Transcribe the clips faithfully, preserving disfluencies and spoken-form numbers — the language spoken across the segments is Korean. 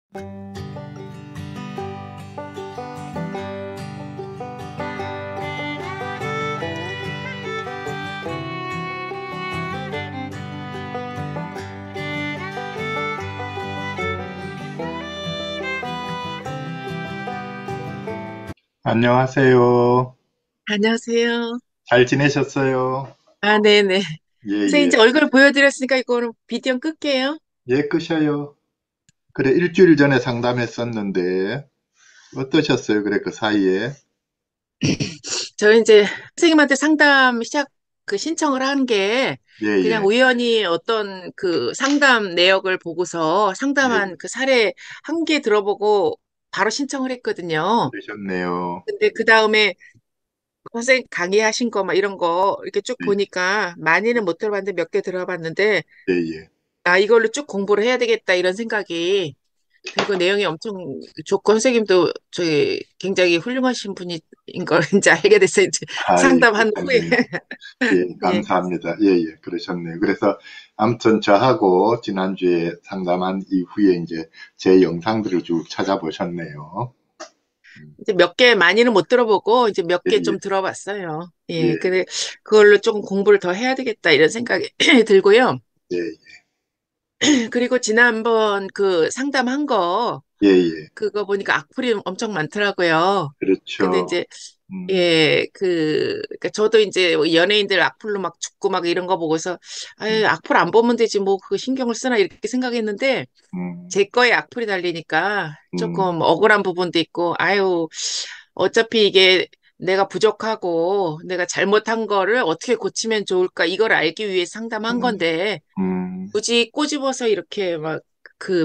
안녕하세요. 안녕하세요. 잘 지내셨어요? 아, 네네. 예, 선생님, 예. 이제 얼굴 보여드렸으니까 이거는 비디오 끌게요. 예, 끄셔요. 그래, 일주일 전에 상담했었는데, 어떠셨어요? 그래, 그 사이에? 저희 이제 선생님한테 상담 시작, 그 신청을 한 게 예, 그냥 예. 우연히 어떤 그 상담 내역을 보고서 예, 예. 상담한 그 사례 한 개 들어보고 바로 신청을 했거든요. 그러셨네요. 근데 그 다음에 선생님 강의하신 거 막 이런 거 이렇게 쭉 예, 보니까 많이는 못 들어봤는데 몇 개 들어봤는데 예, 예. 아, 이걸로 쭉 공부를 해야 되겠다 이런 생각이 들고 내용이 엄청 좋고 선생님도 저희 굉장히 훌륭하신 분인 걸 이제 알게 됐어요. 이제 아, 예, 상담한 후에. 그러셨네요. 예, 예. 감사합니다. 예, 예, 그러셨네요. 그래서, 아무튼 저하고 지난주에 상담한 이후에 이제 제 영상들을 쭉 찾아보셨네요. 음, 이제 몇 개 많이는 못 들어보고 이제 몇 예, 개 예, 좀 들어봤어요. 예. 예, 근데 그걸로 조금 공부를 더 해야 되겠다 이런 생각이 들고요. 예, 그리고 지난번 그 상담한 거 예, 예. 그거 보니까 악플이 엄청 많더라고요. 근데 그렇죠. 이제 음, 예, 그, 그러니까 저도 이제 뭐 연예인들 악플로 막 죽고 막 이런 거 보고서, 음, 아유, 악플 안 보면 되지, 뭐, 그거 신경을 쓰나, 이렇게 생각했는데, 음, 제 거에 악플이 달리니까 음. 조금 억울한 부분도 있고, 아유, 어차피 이게 내가 부족하고 내가 잘못한 거를 어떻게 고치면 좋을까, 이걸 알기 위해 상담한 음, 건데, 음, 굳이 꼬집어서 이렇게 막 그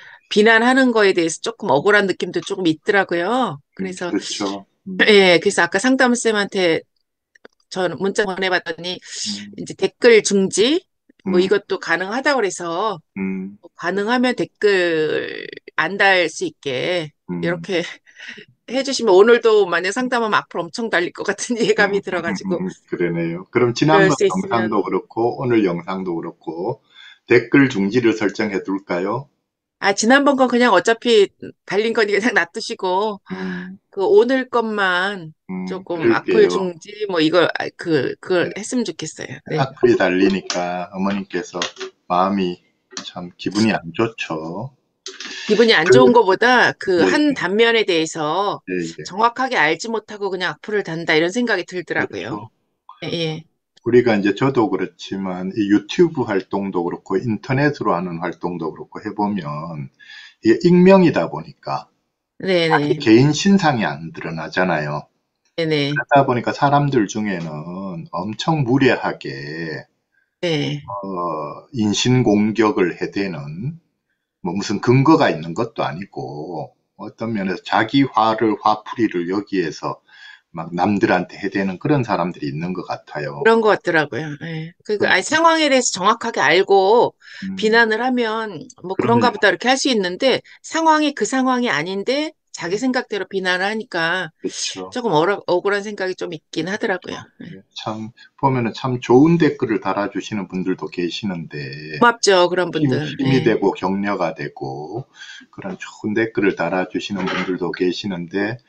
비난하는 거에 대해서 조금 억울한 느낌도 조금 있더라고요. 음, 그래서, 그렇죠. 음, 예, 그래서 아까 상담쌤한테 저는 문자 보내봤더니 음, 이제 댓글 중지 뭐 음, 이것도 가능하다고 그래서 음, 가능하면 댓글 안 달 수 있게 음, 이렇게 해주시면 오늘도 만약 상담하면 악플 엄청 달릴 것 같은 음, 예감이 들어가지고 음, 그러네요. 그럼 그럴 지난번 수 있으면 영상도 그렇고, 오늘 영상도 그렇고, 댓글 중지를 설정해 둘까요? 아 지난번 건 그냥 어차피 달린 거니까 그냥 놔두시고 음, 그 오늘 것만 음, 조금 악플 그럴게요. 중지 뭐 이걸 아, 그 네, 그걸 했으면 좋겠어요. 네. 악플이 달리니까 어머님께서 마음이 참 기분이 안 좋죠. 기분이 안 좋은 그, 것보다 그 예, 한 단면에 대해서 예, 예. 정확하게 알지 못하고 그냥 악플을 단다 이런 생각이 들더라고요. 그렇죠. 예, 예. 우리가 이제 저도 그렇지만 이 유튜브 활동도 그렇고 인터넷으로 하는 활동도 그렇고 해보면 이게 익명이다 보니까 자기 네네. 개인 신상이 안 드러나잖아요. 네네. 그러다 보니까 사람들 중에는 엄청 무례하게 네. 어, 인신공격을 해대는 뭐 무슨 근거가 있는 것도 아니고 어떤 면에서 자기 화를 화풀이를 여기에서 막 남들한테 해대는 그런 사람들이 있는 것 같아요. 그런 것 같더라고요. 예. 그, 그, 그래서, 아니, 상황에 대해서 정확하게 알고 음, 비난을 하면 뭐 그런가 그럼요. 보다 이렇게 할 수 있는데 상황이 그 상황이 아닌데 자기 음, 생각대로 비난을 하니까 그렇죠. 조금 어려, 억울한 생각이 좀 있긴 하더라고요. 그렇죠. 예. 예, 참 보면은 참 좋은 댓글을 달아주시는 분들도 계시는데 고맙죠, 그런 힘, 분들. 힘이 예. 되고 격려가 되고 그런 좋은 댓글을 달아주시는 분들도 계시는데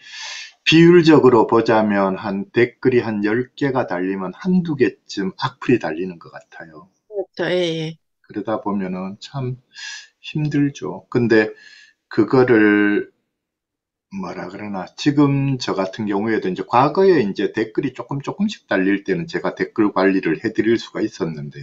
비율적으로 보자면 한 댓글이 한 열 개가 달리면 한두 개쯤 악플이 달리는 것 같아요. 그렇죠. 예, 예. 그러다 보면은 참 힘들죠. 근데 그거를 뭐라 그러나 지금 저 같은 경우에도 이제 과거에 이제 댓글이 조금 조금씩 달릴 때는 제가 댓글 관리를 해드릴 수가 있었는데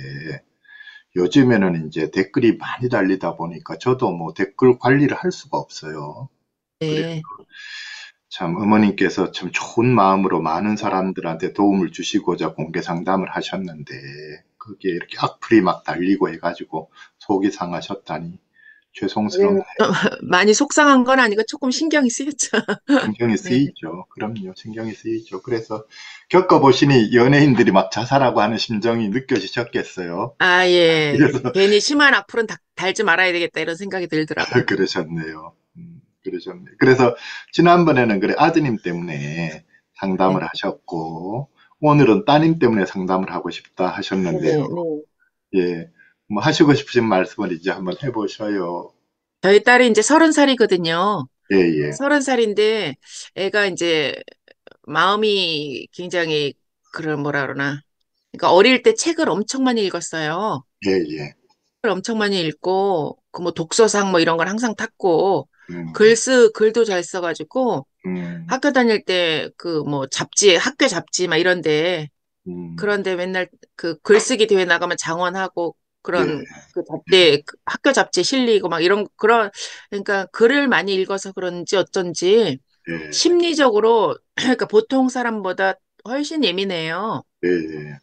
요즘에는 이제 댓글이 많이 달리다 보니까 저도 뭐 댓글 관리를 할 수가 없어요. 그래 예. 참 어머님께서 참 좋은 마음으로 많은 사람들한테 도움을 주시고자 공개 상담을 하셨는데 거기에 이렇게 악플이 막 달리고 해가지고 속이 상하셨다니 죄송스럽네요. 음, 많이 속상한 건 아니고 조금 신경이 쓰였죠. 신경이 네. 쓰이죠. 그럼요. 신경이 쓰이죠. 그래서 겪어보시니 연예인들이 막 자살하고 하는 심정이 느껴지셨겠어요. 아, 예. 그래서 괜히 심한 악플은 다- 달지 말아야 되겠다 이런 생각이 들더라고요. 그러셨네요. 음, 그러셨네요. 그래서 지난번에는 그래 아드님 때문에 네, 상담을 하셨고 오늘은 따님 때문에 상담을 하고 싶다 네, 하셨는데요. 네. 예, 뭐 하시고 싶으신 말씀을 이제 한번 해보셔요. 저희 딸이 이제 서른 살이거든요. 예, 예, 서른 살인데 애가 이제 마음이 굉장히 그런 뭐라 그러나. 그러니까 어릴 때 책을 엄청 많이 읽었어요. 예, 예. 책을 엄청 많이 읽고 그 뭐 독서상 뭐 이런 걸 항상 탔고 글 음, 쓰, 글도 잘 써가지고 음, 학교 다닐 때 그 뭐 잡지, 학교 잡지 막 이런데 음, 그런데 맨날 그 글쓰기 대회 나가면 장원하고 예, 그런 그 잡지, 그 학교 잡지에 실리고 막 이런 그런 그러니까 글을 많이 읽어서 그런지 어쩐지 예, 심리적으로 그러니까 보통 사람보다 훨씬 예민해요. 예, 예,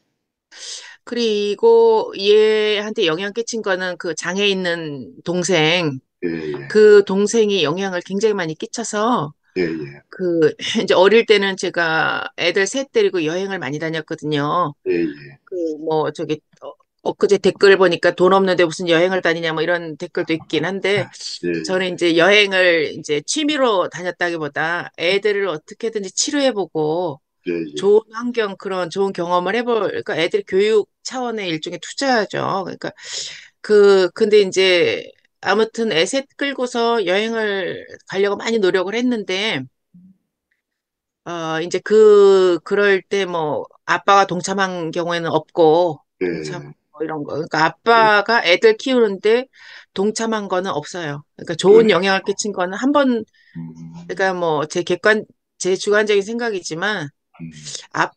그리고 얘한테 영향 끼친 거는 그 장애 있는 동생, 예, 예, 그 동생이 영향을 굉장히 많이 끼쳐서 예, 예, 그 이제 어릴 때는 제가 애들 셋 데리고 여행을 많이 다녔거든요. 예, 예, 그 뭐 저기 어, 엊그제 댓글 보니까 돈 없는데 무슨 여행을 다니냐 뭐 이런 댓글도 있긴 한데 예, 저는 이제 여행을 이제 취미로 다녔다기보다 애들을 어떻게든지 치료해보고 예, 예, 좋은 환경 그런 좋은 경험을 해볼 그러니까 애들 교육 차원의 일종의 투자죠. 그러니까 그 근데 이제 아무튼 애 셋 끌고서 여행을 가려고 많이 노력을 했는데 어, 이제 그, 그럴 때 뭐, 아빠가 동참한 경우에는 없고, 예, 동참, 예, 뭐 이런 거. 그러니까 예, 아빠가 애들 키우는데 동참한 거는 없어요. 그러니까 좋은 그러네요. 영향을 끼친 거는 한 번, 음, 그러니까 뭐, 제 객관, 제 주관적인 생각이지만, 음,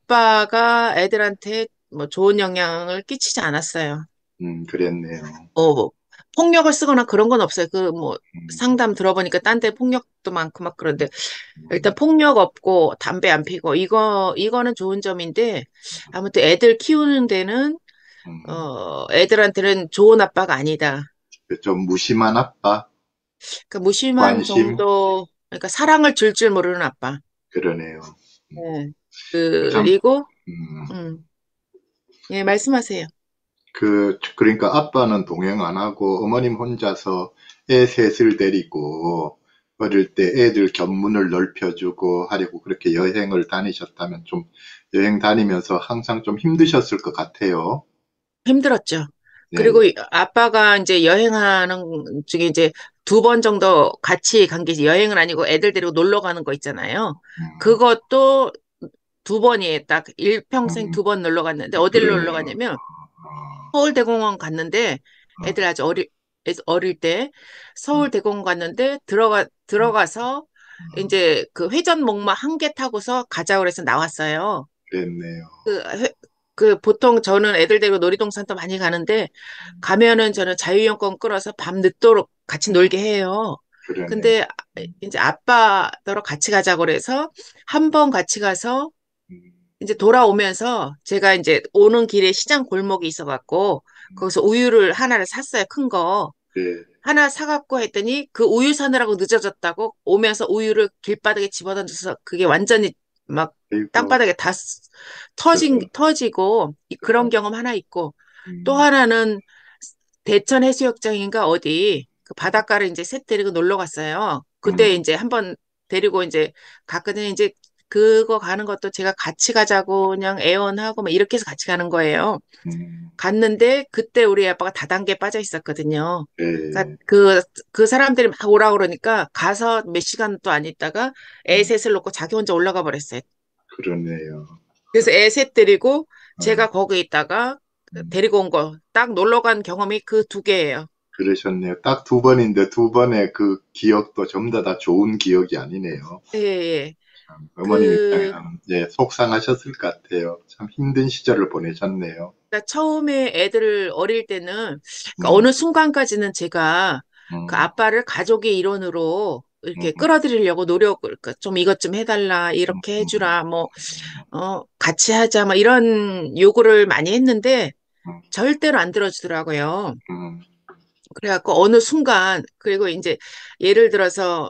아빠가 애들한테 뭐 좋은 영향을 끼치지 않았어요. 음, 그랬네요. 어, 뭐, 폭력을 쓰거나 그런 건 없어요. 그 뭐, 음, 상담 들어보니까 딴 데 폭력도 많고 막 그런데 일단 음, 폭력 없고 담배 안 피고 이거 이거는 좋은 점인데 아무튼 애들 키우는 데는 음, 어 애들한테는 좋은 아빠가 아니다. 좀 무심한 아빠, 그러니까 무심한 관심, 정도 그러니까 사랑을 줄 줄 모르는 아빠. 그러네요. 음, 네. 참, 그리고 음, 음. 예, 말씀하세요. 그, 그러니까 아빠는 동행 안 하고 어머님 혼자서 애 셋을 데리고 어릴 때 애들 견문을 넓혀주고 하려고 그렇게 여행을 다니셨다면 좀 여행 다니면서 항상 좀 힘드셨을 것 같아요. 힘들었죠. 예, 예. 그리고 이- 아빠가 이제 여행하는 중에 이제 두 번 정도 같이 간 게 여행은 아니고 애들 데리고 놀러 가는 거 있잖아요. 음, 그것도 두 번이에요. 딱 일평생 음, 두 번 놀러 갔는데 어디를 놀러 그러네요. 갔냐면 어, 서울대공원 갔는데 어, 애들 아주 어릴 애- 어릴 때 음, 서울대공원 갔는데 들어가 음, 들어가서 음, 이제 그 회전 목마 한 개 타고서 가자고 그래서 나왔어요. 그랬네요. 그, 회- 그 보통 저는 애들 데리고 놀이동산도 많이 가는데 가면은 저는 자유이용권 끌어서 밤 늦도록 같이 음, 놀게 해요. 그러네요. 근데 음, 이제 아빠더러 같이 가자고 그래서 한 번 같이 가서 음, 이제 돌아오면서 제가 이제 오는 길에 시장 골목이 있어갖고 음, 거기서 우유를 하나를 샀어요. 큰 거. 예, 하나 사갖고 했더니 그 우유 사느라고 늦어졌다고 오면서 우유를 길바닥에 집어던져서 그게 완전히 막 그리고, 땅바닥에 다 쓰- 터진, 저런, 터지고 이- 그런 저런, 경험 하나 있고 또 음, 하나는 대천 해수욕장인가 어디 그 바닷가를 이제 새 데리고 놀러 갔어요. 음, 그때 이제 한번 데리고 이제 갔거든요. 이제 그거 가는 것도 제가 같이 가자고 그냥 애원하고 막 이렇게 해서 같이 가는 거예요. 음, 갔는데 그때 우리 아빠가 다단계에 빠져 있었거든요. 그러니까 예, 그, 그 사람들이 막 오라 그러니까 가서 몇 시간도 안 있다가 애 음, 셋을 놓고 자기 혼자 올라가 버렸어요. 그러네요. 그래서 애 셋 데리고 어, 제가 거기 있다가 음, 데리고 온 거, 딱 놀러 간 경험이 그 두 개예요. 그러셨네요. 딱 두 번인데 두 번의 그 기억도 전부 다, 다 좋은 기억이 아니네요. 예, 예. 참, 어머님 그, 입장에서는 예, 속상하셨을 것 같아요. 참 힘든 시절을 보내셨네요. 그러니까 처음에 애들을 어릴 때는 그러니까 음, 어느 순간까지는 제가 그 음, 아빠를 가족의 일원으로 음, 이렇게 끌어들이려고 노력을 그러니까 좀 이것 좀 해달라 음, 이렇게 음, 해주라 뭐 어 같이 하자 막 이런 요구를 많이 했는데 음, 절대로 안 들어주더라고요. 음. 그래갖고 어느 순간 그리고 이제 예를 들어서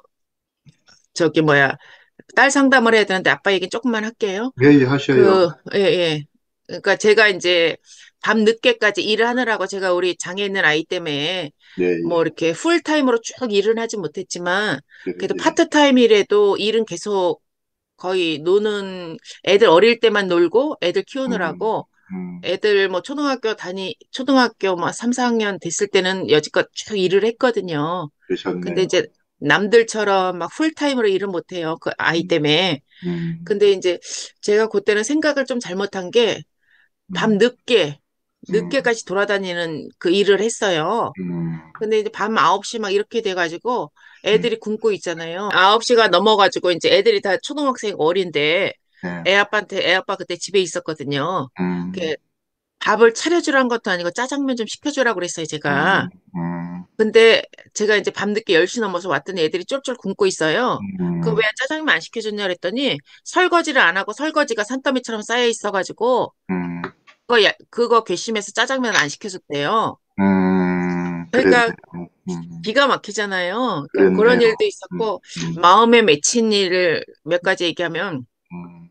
저기 뭐야 딸 상담을 해야 되는데 아빠 얘기 조금만 할게요. 예, 예, 하셔요. 그, 예, 예. 그러니까 제가 이제 밤 늦게까지 일을 하느라고 제가 우리 장애 있는 아이 때문에 예, 뭐 예, 이렇게 풀타임으로 쭉 일은 하지 못했지만 예, 그래도 예. 파트타임이라도 일은 계속 거의 노는 애들 어릴 때만 놀고 애들 음, 키우느라고 음, 애들 뭐 초등학교 다니, 초등학교 뭐 삼, 사 학년 됐을 때는 여지껏 쭉 일을 했거든요. 근데 그러셨네요. 이제 남들처럼 막 풀타임으로 일은 못해요. 그 아이 음, 때문에. 음, 근데 이제 제가 그때는 생각을 좀 잘못한 게 밤 음, 늦게, 음, 늦게까지 돌아다니는 그 일을 했어요. 음, 근데 이제 밤 아홉 시 막 이렇게 돼가지고 음, 애들이 굶고 있잖아요. 아홉 시가 넘어가지고 이제 애들이 다 초등학생 어린데 네, 애 아빠한테, 애 아빠 그때 집에 있었거든요. 음, 그 밥을 차려주라는 것도 아니고 짜장면 좀 시켜주라고 그랬어요, 제가. 음, 음, 근데 제가 이제 밤늦게 열 시 넘어서 왔더니 애들이 쫄쫄 굶고 있어요. 그 왜 음, 짜장면 안 시켜줬냐 그랬더니 설거지를 안 하고 설거지가 산더미처럼 쌓여 있어가지고 음, 그거, 야- 그거 괘씸해서 짜장면을 안 시켜줬대요. 음, 그러니까 그랬네요. 음, 기가 막히잖아요. 그러니까 그랬네요. 그런 일도 음, 있었고 음, 마음에 맺힌 일을 몇 가지 얘기하면 음,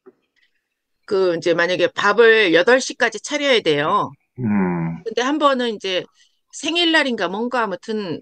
그 이제 만약에 밥을 여덟 시까지 차려야 돼요. 음, 근데 한 번은 이제 생일날인가 뭔가 아무튼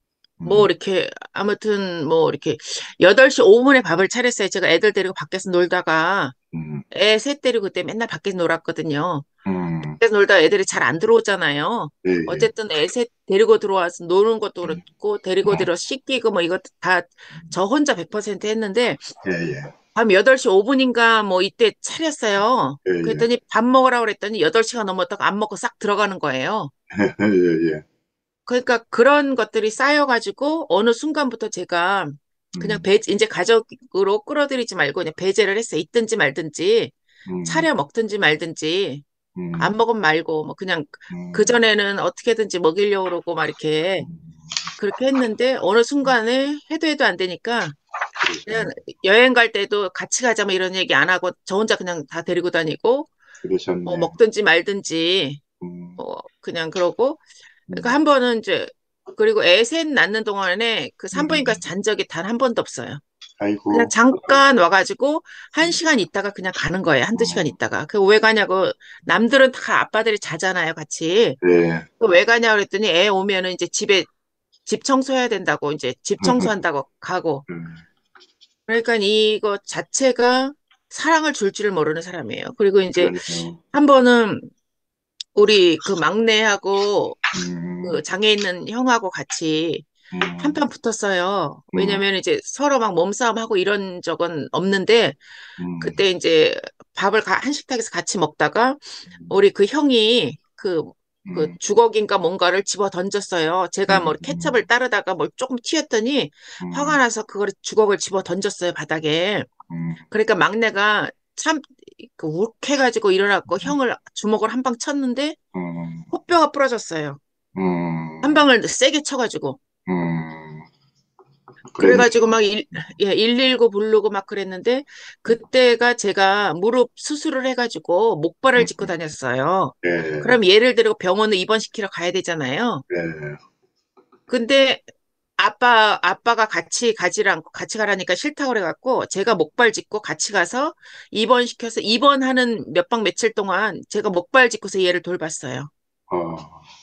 뭐 음, 이렇게 아무튼 뭐 이렇게 여덟 시 오 분에 밥을 차렸어요. 제가 애들 데리고 밖에서 놀다가 음, 애 셋 데리고 그때 맨날 밖에서 놀았거든요. 음, 밖에서 놀다가 애들이 잘 안 들어오잖아요. 예, 예, 어쨌든 애 셋 데리고 들어와서 노는 것도 음, 그렇고 데리고 어, 들어 씻기고 뭐 이것도 다 저 혼자 백 퍼센트 했는데 예, 예, 밤 여덟 시 오 분인가 뭐 이때 차렸어요. 예, 예, 그랬더니 밥 먹으라고 그랬더니 여덟 시가 넘었다가 안 먹고 싹 들어가는 거예요. 예, 예, 그러니까 그런 것들이 쌓여가지고 어느 순간부터 제가 그냥 음, 배, 이제 가족으로 끌어들이지 말고 그냥 배제를 했어요. 있든지 말든지 음, 차려 먹든지 말든지 안 음, 먹으면 말고 뭐 그냥 음, 그전에는 어떻게든지 먹이려고 그러고 막 이렇게 음, 그렇게 했는데 어느 순간에 해도 해도 안 되니까 그냥 그러셨, 여행 갈 때도 같이 가자 뭐 이런 얘기 안 하고 저 혼자 그냥 다 데리고 다니고 뭐 그러셨네요. 먹든지 말든지 음, 뭐 그냥 그러고 그러니까 음, 한 번은 이제 그리고 애 셋 낳는 동안에 그 산부인과 음, 잔 적이 단 한 번도 없어요. 그냥 아이고, 잠깐 와가지고 한 음, 시간 있다가 그냥 가는 거예요. 한두 시간 어, 있다가. 그 왜 가냐고 남들은 다 아빠들이 자잖아요, 같이. 네, 그 왜 가냐 그랬더니 애 오면은 이제 집에 집 청소해야 된다고 이제 집 청소한다고 가고. 음, 그러니까 이거 자체가 사랑을 줄 줄을 모르는 사람이에요. 그리고 이제 그러네요. 한 번은 우리 그 막내하고 그 음, 장애 있는 형하고 같이 음, 한판 붙었어요. 음, 왜냐면 이제 서로 막 몸싸움하고 이런 적은 없는데 음, 그때 이제 밥을 가- 한 식탁에서 같이 먹다가 음, 우리 그 형이 그, 그 음, 주걱인가 뭔가를 집어 던졌어요. 제가 뭐 케첩을 음, 따르다가 뭘 조금 튀었더니 화가 음, 나서 그걸 주걱을 집어 던졌어요, 바닥에. 음, 그러니까 막내가 참 그 욱해가지고 일어났고 형을 주먹을 한 방 쳤는데 음, 코뼈가 부러졌어요. 한 음, 방을 세게 쳐가지고. 음, 그래가지고 막 그랬네요. 일, 예, 일일구 부르고 막 그랬는데 그때가 제가 무릎 수술을 해가지고 목발을 음, 짚고 다녔어요. 예, 그럼 얘를 데리고 병원에 입원시키러 가야 되잖아요. 예, 근데 아빠, 아빠가 같이 가지를 않고 같이 가라니까 싫다고 그래갖고 제가 목발 짚고 같이 가서 입원시켜서 입원하는 몇 박 며칠 동안 제가 목발 짚고서 얘를 돌봤어요. 어,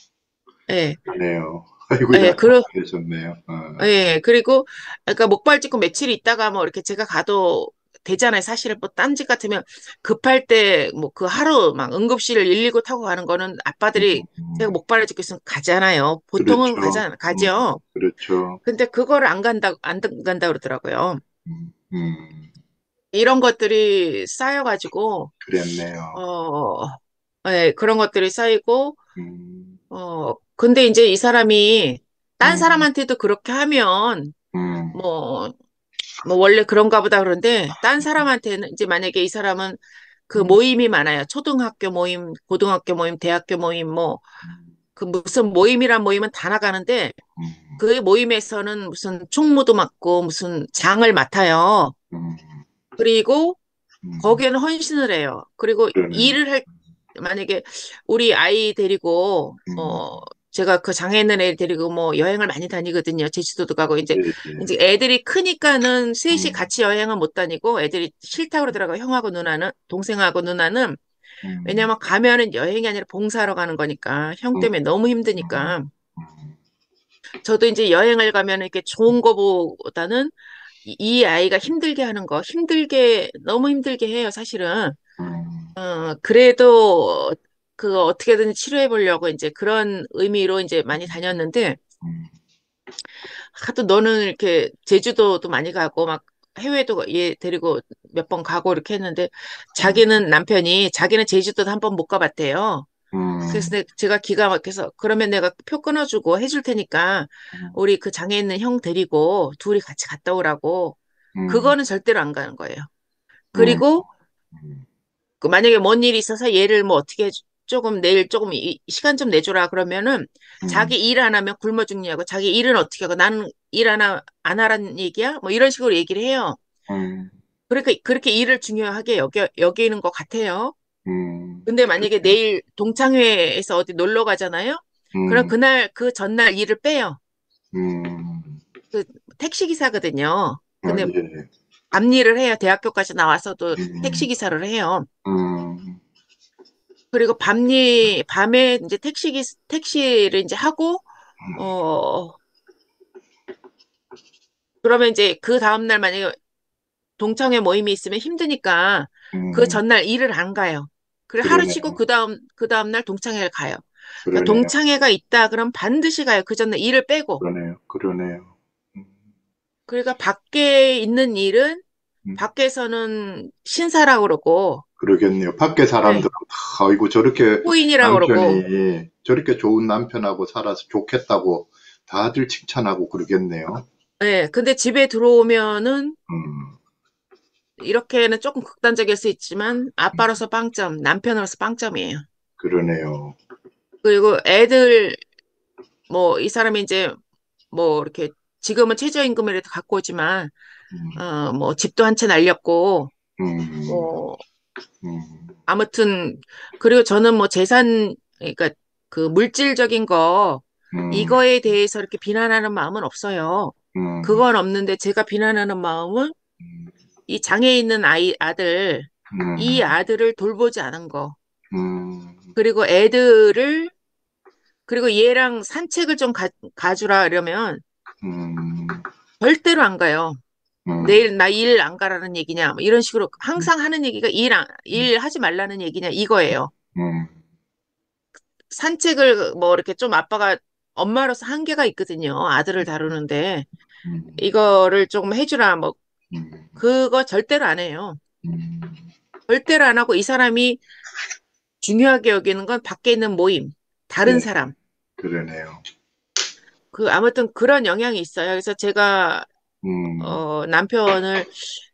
예, 그러네요. 아이고, 예, 잘 그, 되셨네요. 어, 예, 그리고, 그러니까 목발 짚고 며칠 있다가 뭐 이렇게 제가 가도 되잖아요. 사실은 뭐 딴 집 같으면 급할 때 뭐 그 하루 막 응급실을 일일구 타고 가는 거는 음, 아빠들이 제가 음, 목발을 짚고 있으면 가잖아요. 보통은 그렇죠. 가자, 음, 가죠. 그렇죠. 근데 그거를 안 간다, 안 간다 그러더라고요. 음, 음, 이런 것들이 쌓여가지고, 그랬네요. 어, 예, 그런 것들이 쌓이고, 음, 어, 근데 이제 이 사람이 딴 음, 사람한테도 그렇게 하면 음, 뭐 뭐 원래 그런가 보다 그런데 딴 사람한테는 이제 만약에 이 사람은 그 음, 모임이 많아요. 초등학교 모임, 고등학교 모임, 대학교 모임 뭐 음, 그 무슨 모임이란 모임은 다 나가는데 음, 그 모임에서는 무슨 총무도 맡고 무슨 장을 맡아요. 음, 그리고 음, 거기에는 헌신을 해요. 그리고 그러네요. 일을 할 만약에 우리 아이 데리고 음, 어 제가 그 장애 있는 애 데리고 뭐 여행을 많이 다니거든요. 제주도도 가고 이제 예, 예. 이제 애들이 크니까는 셋이 음, 같이 여행을 못 다니고 애들이 싫다고 그러더라고요. 형하고 누나는 동생하고 누나는 음, 왜냐면 가면은 여행이 아니라 봉사하러 가는 거니까 형 음, 때문에 너무 음, 힘드니까 음, 저도 이제 여행을 가면 이렇게 좋은 거보다는 이, 이 아이가 힘들게 하는 거 힘들게 너무 힘들게 해요. 사실은. 어, 그래도 그 어떻게든 치료해 보려고 이제 그런 의미로 이제 많이 다녔는데 음, 하도 너는 이렇게 제주도도 많이 가고 막 해외도 얘 데리고 몇 번 가고 이렇게 했는데 음, 자기는 남편이 자기는 제주도도 한 번 못 가봤대요. 그래서 음, 내- 제가 기가 막혀서 그러면 내가 표 끊어주고 해줄 테니까 음, 우리 그 장애 있는 형 데리고 둘이 같이 갔다 오라고. 음, 그거는 절대로 안 가는 거예요. 음, 그리고 음, 그 만약에 뭔 일이 있어서 얘를 뭐 어떻게 해주- 조금 내일 조금 이- 시간 좀 내주라 그러면은 음, 자기 일 안 하면 굶어 죽냐고 자기 일은 어떻게 하고 나는 일 안 하, 안 하라는 얘기야? 뭐 이런 식으로 얘기를 해요. 음, 그러니까 그렇게 일을 중요하게 여겨, 여기는 것 같아요. 음, 근데 만약에 그래요. 내일 동창회에서 어디 놀러 가잖아요? 그럼 음, 그날 그 전날 일을 빼요. 음, 그 택시 기사거든요. 아, 근데 예, 밤일을 해요. 대학교까지 나와서도 택시 음, 기사를 해요. 음, 그리고 밤일 밤에 이제 택시 기 택시를 이제 하고 어 그러면 이제 그 다음날 만약에 동창회 모임이 있으면 힘드니까 그 음, 전날 일을 안 가요. 그리고 하루 쉬고 그러네요. 그 다음 그 다음날 동창회를 가요. 그러니까 그러네요. 동창회가 있다 그럼 반드시 가요. 그 전날 일을 빼고. 그러네요. 그러네요. 음, 그러니까 밖에 있는 일은 음, 밖에서는 신사라고 그러고, 그러겠네요. 밖에 네, 사람들은 다, 아이고, 저렇게 후인이라고 그러고, 남편이, 저렇게 좋은 남편하고 살아서 좋겠다고 다들 칭찬하고 그러겠네요. 네, 근데 집에 들어오면은 음, 이렇게는 조금 극단적일 수 있지만 아빠로서 빵점, 남편으로서 빵점이에요. 그러네요. 그리고 애들 뭐 이 사람이 이제 뭐 이렇게 지금은 최저임금이라도 갖고 오지만 음, 어 뭐 집도 한 채 날렸고 음, 뭐 음, 아무튼 그리고 저는 뭐 재산 그러니까 그 물질적인 거 음, 이거에 대해서 이렇게 비난하는 마음은 없어요. 음, 그건 없는데 제가 비난하는 마음은 음, 이 장애 있는 아이 아들 이 음, 아들을 돌보지 않은 거 음, 그리고 애들을 그리고 얘랑 산책을 좀 가, 가주라 이러면 음, 절대로 안 가요. 음, 내일 나 일 안 가라는 얘기냐 뭐 이런 식으로 항상 하는 얘기가 일, 안, 일 하지 말라는 얘기냐 이거예요. 음, 산책을 뭐 이렇게 좀 아빠가 엄마로서 한계가 있거든요. 아들을 다루는데 음, 이거를 조금 해주라 뭐 음, 그거 절대로 안 해요. 음, 절대로 안 하고 이 사람이 중요하게 여기는 건 밖에 있는 모임, 다른 네, 사람. 그러네요. 그 아무튼 그런 영향이 있어요. 그래서 제가 음, 어, 남편을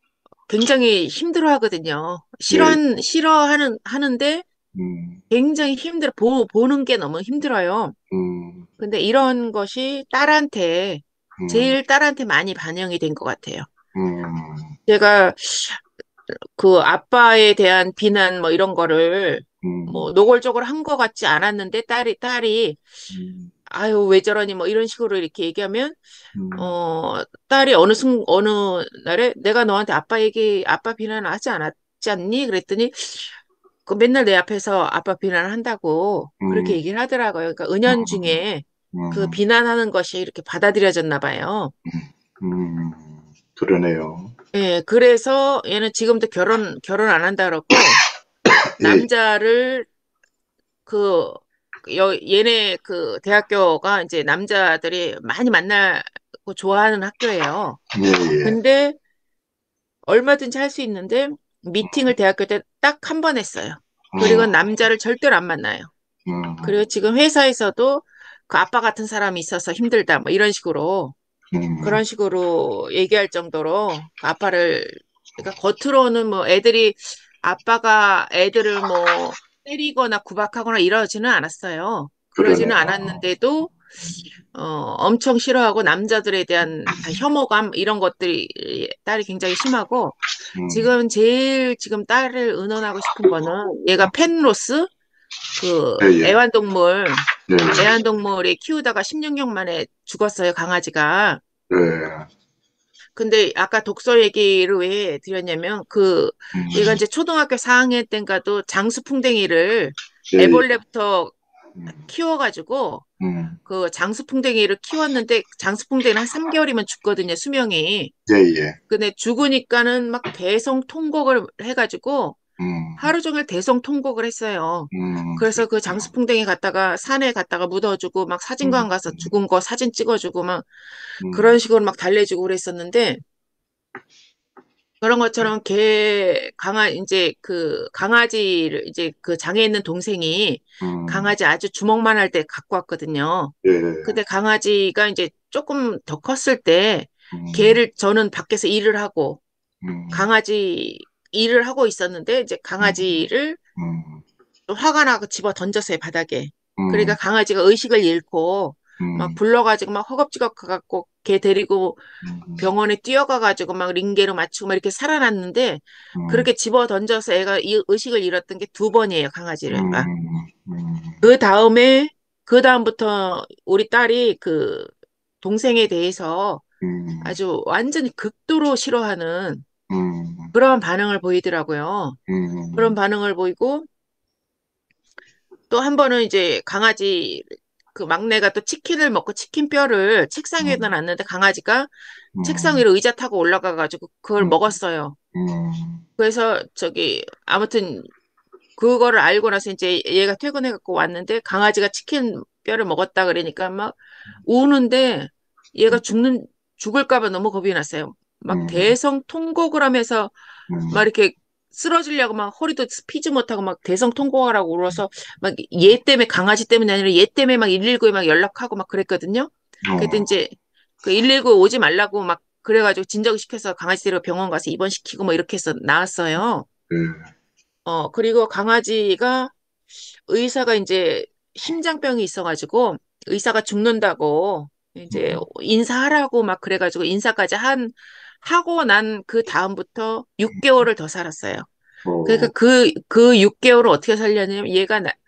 굉장히 힘들어 하거든요. 예, 싫어한, 싫어하는, 하는데 음, 굉장히 힘들어, 보, 보는 게 너무 힘들어요. 음, 근데 이런 것이 딸한테, 음, 제일 딸한테 많이 반영이 된 것 같아요. 음, 제가 그 아빠에 대한 비난 뭐 이런 거를 음, 뭐 노골적으로 한 것 같지 않았는데 딸이, 딸이 음, 아유, 왜 저러니 뭐 이런 식으로 이렇게 얘기하면 음, 어, 딸이 어느 순, 어느 날에 내가 너한테 아빠 얘기, 아빠 비난 하지 않았지 않니? 그랬더니 그 맨날 내 앞에서 아빠 비난을 한다고 그렇게 음, 얘기를 하더라고요. 그러니까 음, 은연중에 그 음, 비난하는 것이 이렇게 받아들여졌나 봐요. 음, 그러네요. 예, 그래서 얘는 지금도 결혼, 결혼 안 한다 그러고 예, 남자를 그, 여, 얘네 그 대학교가 이제 남자들이 많이 만나고 좋아하는 학교예요. 예, 예. 근데 얼마든지 할 수 있는데 미팅을 대학교 때 딱 한 번 했어요. 음, 그리고 남자를 절대로 안 만나요. 그리고 음, 지금 회사에서도 그 아빠 같은 사람이 있어서 힘들다 뭐 이런 식으로 음, 그런 식으로 얘기할 정도로 그 아빠를 그러니까 겉으로는 뭐 애들이 아빠가 애들을 뭐 때리거나 구박하거나 이러지는 않았어요. 그러지는 그러네요. 않았는데도 어, 엄청 싫어하고 남자들에 대한 혐오감 이런 것들이 딸이 굉장히 심하고 음, 지금 제일 지금 딸을 의논하고 싶은 거는 얘가 펜로스 그 예, 예, 애완동물 예, 예, 애완동물이 키우다가 십육 년 만에 죽었어요 강아지가. 예, 근데 아까 독서 얘기를 왜 드렸냐면 그 얘가 음, 이제 초등학교 사 학년 때인가도 장수풍뎅이를 예, 예, 애벌레부터 음, 키워가지고 음, 그 장수풍뎅이를 키웠는데 장수풍뎅이는 한 삼 개월이면 죽거든요, 수명이. 예, 예, 근데 죽으니까는 막 대성통곡을 해가지고 음, 하루 종일 대성통곡을 했어요. 음, 그래서 그 그랬구나. 장수풍뎅이 갔다가 산에 갔다가 묻어주고 막 음, 사진관 가서 음, 죽은 거 사진 찍어주고 막 음, 그런 식으로 막 달래주고 그랬었는데 그런 것처럼 개 강아 이제 그 강아지를 이제 그 장에 있는 동생이 음, 강아지 아주 주먹만 할 때 갖고 왔거든요. 예, 근데 강아지가 이제 조금 더 컸을 때 음, 개를 저는 밖에서 일을 하고 음, 강아지 일을 하고 있었는데 이제 음, 강아지를 음, 또 화가 나고 집어 던졌어요, 바닥에. 그러니까 음, 강아지가 의식을 잃고 막 음, 불러가지고 막 허겁지겁 가갖고 걔 데리고 음, 병원에 뛰어가가지고 막 링게로 맞추고 막 이렇게 살아났는데 음, 그렇게 집어 던져서 애가 이 의식을 잃었던 게 두 번이에요, 강아지를. 아, 음, 음, 그 다음에 그 다음부터 우리 딸이 그 동생에 대해서 음, 아주 완전히 극도로 싫어하는 음, 그런 반응을 보이더라고요. 그런 음, 반응을 보이고 또 한 번은 이제 강아지 그 막내가 또 치킨을 먹고 치킨 뼈를 책상 위에다 음, 놨는데 강아지가 책상 음, 위로 의자 타고 올라가가지고 그걸 음, 먹었어요. 음, 그래서 저기 아무튼 그거를 알고 나서 이제 얘가 퇴근해갖고 왔는데 강아지가 치킨 뼈를 먹었다 그러니까 막 우는데 얘가 죽는 죽을까 봐 너무 겁이 났어요. 막 음, 대성통곡을 하면서 막 음, 이렇게 쓰러지려고 막 허리도 피지 못하고 막 대성통곡하라고 울어서 막 얘 때문에 강아지 때문에 아니라 얘 때문에 막 일일구에 막 연락하고 막 그랬거든요. 그때 어, 이제 그 일일구 오지 말라고 막 그래가지고 진정시켜서 강아지 데리고 병원 가서 입원시키고 뭐 이렇게 해서 나왔어요. 예, 어, 그리고 강아지가 의사가 이제 심장병이 있어가지고 의사가 죽는다고 이제 음, 인사하라고 막 그래가지고 인사까지 한 하고 난 그 다음부터 육 개월을 더 살았어요. 그러니까 어, 그, 그 육 개월을 어떻게 살렸냐면 얘가 나-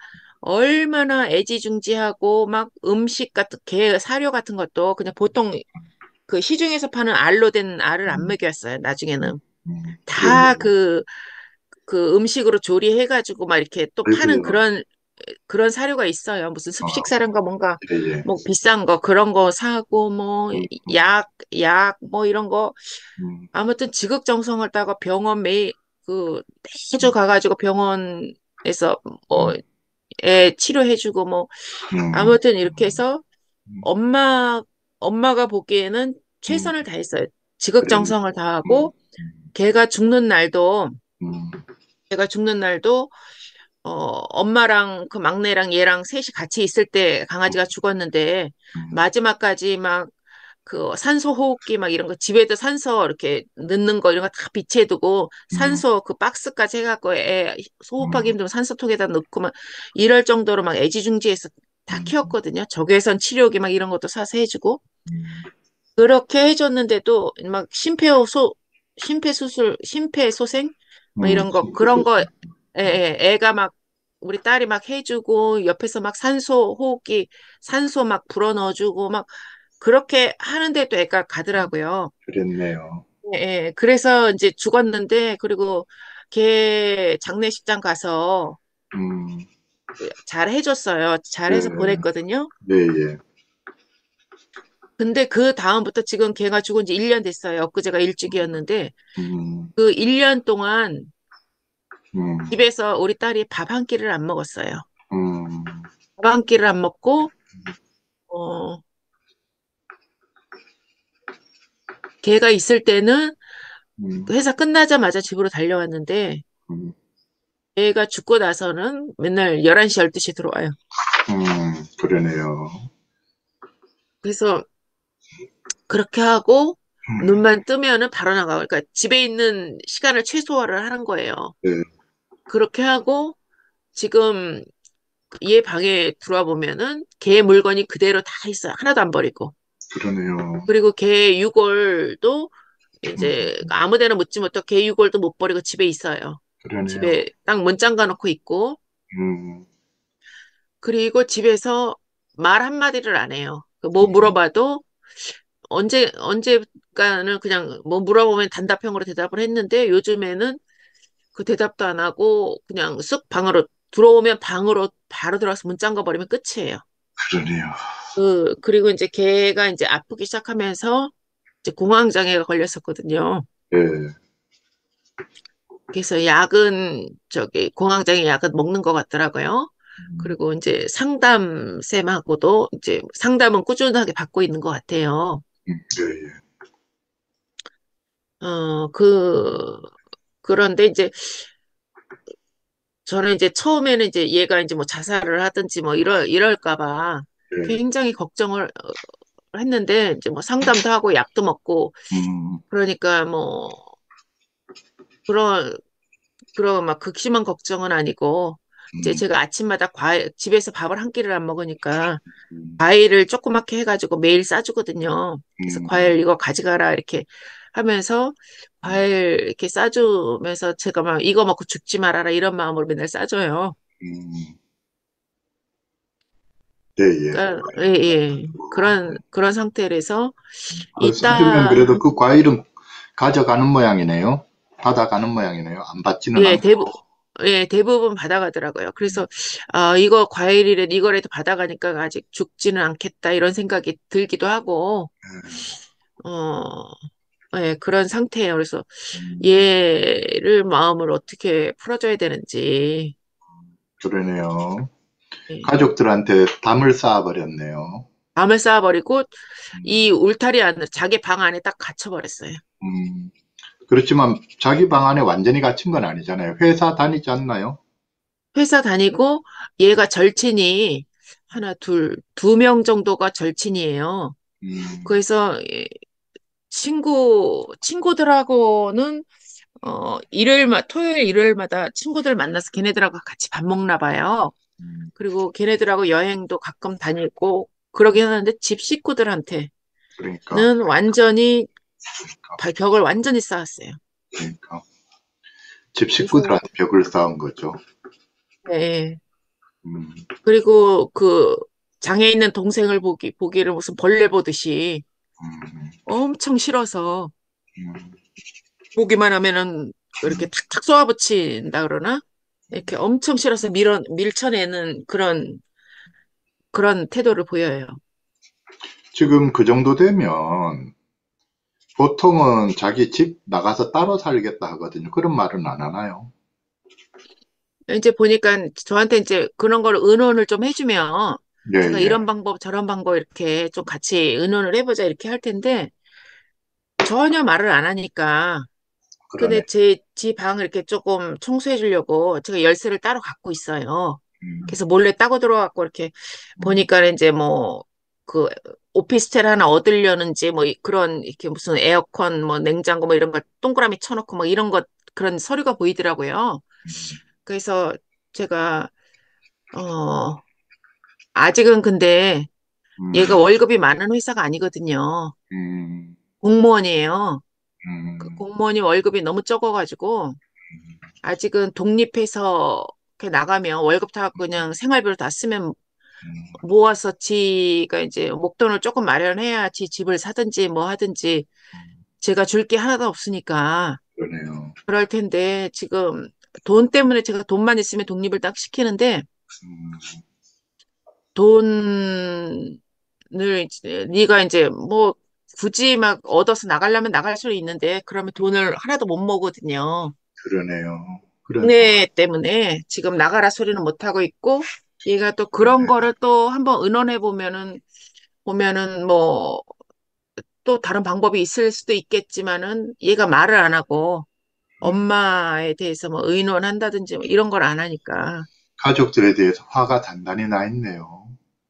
얼마나 애지중지하고 막 음식 같은 개 사료 같은 것도 그냥 보통 그 시중에서 파는 알로 된 알을 안 음, 먹였어요. 음, 나중에는 음, 다 그랬네요. 그 그 음식으로 조리해가지고 막 이렇게 또 파는 아이고야, 그런 그런 사료가 있어요. 무슨 습식 아, 사료인가 뭔가 예, 예, 뭐 비싼 거 그런 거 사고 뭐 음, 음, 약, 약 뭐 이런 거 음, 아무튼 지극정성을 다가 병원 매 그 매주 음, 가가지고 병원에서 뭐 음, 애 치료해주고 뭐 음, 아무튼 이렇게 해서 엄마 엄마가 보기에는 음, 최선을 다했어요. 그랬네. 지극정성을 음, 다하고 음, 걔가 죽는 날도 음, 걔가 죽는 날도 어, 엄마랑 그 막내랑 얘랑 셋이 같이 있을 때 강아지가 죽었는데 음, 마지막까지 막 그 산소 호흡기 막 이런 거 집에도 산소 이렇게 넣는 거 이런 거 다 비치해두고 음, 산소 그 박스까지 해갖고 애 소흡하기 음, 힘들면 산소통에다 넣고 막 이럴 정도로 막 애지중지해서 다 음, 키웠거든요. 적외선 치료기 막 이런 것도 사서 해주고 음, 그렇게 해줬는데도 막 심폐소 심폐수술 심폐소생 뭐 음, 이런 거 그런 거 심폐소생. 애, 애- 애가 막 우리 딸이 막 해주고 옆에서 막 산소 호흡기 산소 막 불어 넣어주고 막 그렇게 하는데도 애가 가더라고요. 그랬네요. 예, 예. 그래서 이제 죽었는데 그리고 걔 장례식장 가서 음, 잘 해줬어요. 잘해서 예, 보냈거든요. 예, 예. 근데 그 다음부터 지금 걔가 죽은 지 일 년 됐어요. 엊그제가 일주기였는데 음, 그 일 년 동안 음, 집에서 우리 딸이 밥 한 끼를 안 먹었어요. 음, 밥 한 끼를 안 먹고, 어, 걔가 있을 때는 음, 회사 끝나자마자 집으로 달려왔는데, 음, 걔가 죽고 나서는 맨날 열한 시, 열두 시 들어와요. 음, 그러네요. 그래서 그렇게 하고, 음, 눈만 뜨면은 바로 나가고, 그러니까 집에 있는 시간을 최소화를 하는 거예요. 예, 그렇게 하고, 지금 얘 방에 들어와 보면은 걔 물건이 그대로 다 있어요. 하나도 안 버리고. 그러네요. 그리고 걔 유골도 음, 이제 아무 데나 묻지 못하고 걔 유골도 못 버리고 집에 있어요. 그러네요. 집에 딱 문 잠가 놓고 있고, 음, 그리고 집에서 말 한마디를 안 해요. 그뭐 음, 물어봐도 언제, 언제까는 그냥 뭐 물어보면 단답형으로 대답을 했는데 요즘에는 그 대답도 안 하고 그냥 쓱 방으로 들어오면 방으로 바로 들어가서 문 잠가 버리면 끝이에요. 그러네요. 그, 그리고 이제 걔가 이제 아프기 시작하면서 이제 공황장애가 걸렸었거든요. 예, 그래서 약은 저기 공황장애 약은 먹는 것 같더라고요. 음, 그리고 이제 상담 쌤하고도 이제 상담은 꾸준하게 받고 있는 것 같아요. 음, 예, 예. 어, 그, 그런데 이제 저는 이제 처음에는 이제 얘가 이제 뭐 자살을 하든지 뭐 이럴, 이럴까 봐 예. 굉장히 걱정을 어, 했는데 이제 뭐 상담도 하고 약도 먹고 음, 그러니까 뭐 그런 그런 막 극심한 걱정은 아니고 이제 음, 제가 아침마다 과일 집에서 밥을 한 끼를 안 먹으니까 음, 과일을 조그맣게 해가지고 매일 싸주거든요. 그래서 음, 과일 이거 가져가라 이렇게 하면서 음, 과일 이렇게 싸주면서 제가 막 이거 먹고 죽지 말아라 이런 마음으로 맨날 싸줘요. 음. 예, 예. 그러니까 예, 예. 그런 그런 상태라서 그 싸주면 이따 그래도 그 과일은 가져가는 모양이네요. 받아가는 모양이네요. 안 받지는 예, 않고. 대부 예, 대부분 받아가더라고요. 그래서 아, 이거 과일이래 이거라도 받아가니까 아직 죽지는 않겠다 이런 생각이 들기도 하고 어, 예, 그런 상태예요. 그래서 음, 얘를 마음을 어떻게 풀어줘야 되는지 그러네요. 예. 가족들한테 담을 쌓아버렸네요. 밤을 쌓아버리고 음, 이 울타리 안에 자기 방 안에 딱 갇혀버렸어요. 음, 그렇지만 자기 방 안에 완전히 갇힌 건 아니잖아요. 회사 다니지 않나요? 회사 다니고 얘가 절친이 하나, 둘, 두 명 정도가 절친이에요. 음, 그래서 예, 친구, 친구들하고는 어, 일요일마, 토요일, 일요일마다 친구들 만나서 걔네들하고 같이 밥 먹나 봐요. 음, 그리고 걔네들하고 여행도 가끔 다니고 그러긴 하는데 집 식구들한테는 그러니까, 완전히 그러니까, 바- 벽을 완전히 쌓았어요. 그러니까. 집 그래서 식구들한테 벽을 쌓은 거죠. 네. 음, 그리고 그 장애 있는 동생을 보기 보기를 무슨 벌레 보듯이 음, 엄청 싫어서 음, 보기만 하면은 이렇게 음. 탁탁 쏘아붙인다 그러나 이렇게 엄청 싫어서 밀어 밀쳐내는 그런 그런 태도를 보여요. 지금 그 정도 되면 보통은 자기 집 나가서 따로 살겠다 하거든요. 그런 말은 안 하나요? 이제 보니까 저한테 이제 그런 걸 의논을 좀 해주면 예, 제가 예. 이런 방법 저런 방법 이렇게 좀 같이 의논을 해보자 이렇게 할 텐데 전혀 말을 안 하니까 근데 그러네. 제, 지 방을 이렇게 조금 청소해 주려고 제가 열쇠를 따로 갖고 있어요. 음, 그래서 몰래 따고 들어갖고 이렇게 음, 보니까 이제 뭐 그 오피스텔 하나 얻으려는지 뭐 이- 그런 이렇게 무슨 에어컨 뭐 냉장고 뭐 이런 거 동그라미 쳐놓고 뭐 이런 것 그런 서류가 보이더라고요. 음, 그래서 제가 어 아직은 근데 얘가 음, 월급이 많은 회사가 아니거든요. 음, 공무원이에요. 그 음, 공무원이 월급이 너무 적어가지고 아직은 독립해서 이렇게 나가면 월급 다 그냥 생활비로 다 쓰면 음, 모아서 지가 이제 목돈을 조금 마련해야 지 집을 사든지 뭐 하든지 제가 줄 게 하나도 없으니까 그러네요. 그럴 텐데 지금 돈 때문에 제가 돈만 있으면 독립을 딱 시키는데 음, 돈을 이제 네가 이제 뭐 굳이 막 얻어서 나가려면 나갈 수는 있는데 그러면 돈을 하나도 못 모거든요. 그러네요. 그런 상황. 네 때문에 지금 나가라 소리는 못 하고 있고 얘가 또 그런 그러네. 거를 또 한번 의논해 보면은 보면은 뭐 또 다른 방법이 있을 수도 있겠지만은 얘가 말을 안 하고 음, 엄마에 대해서 뭐 의논한다든지 뭐 이런 걸 안 하니까 가족들에 대해서 화가 단단히 나 있네요.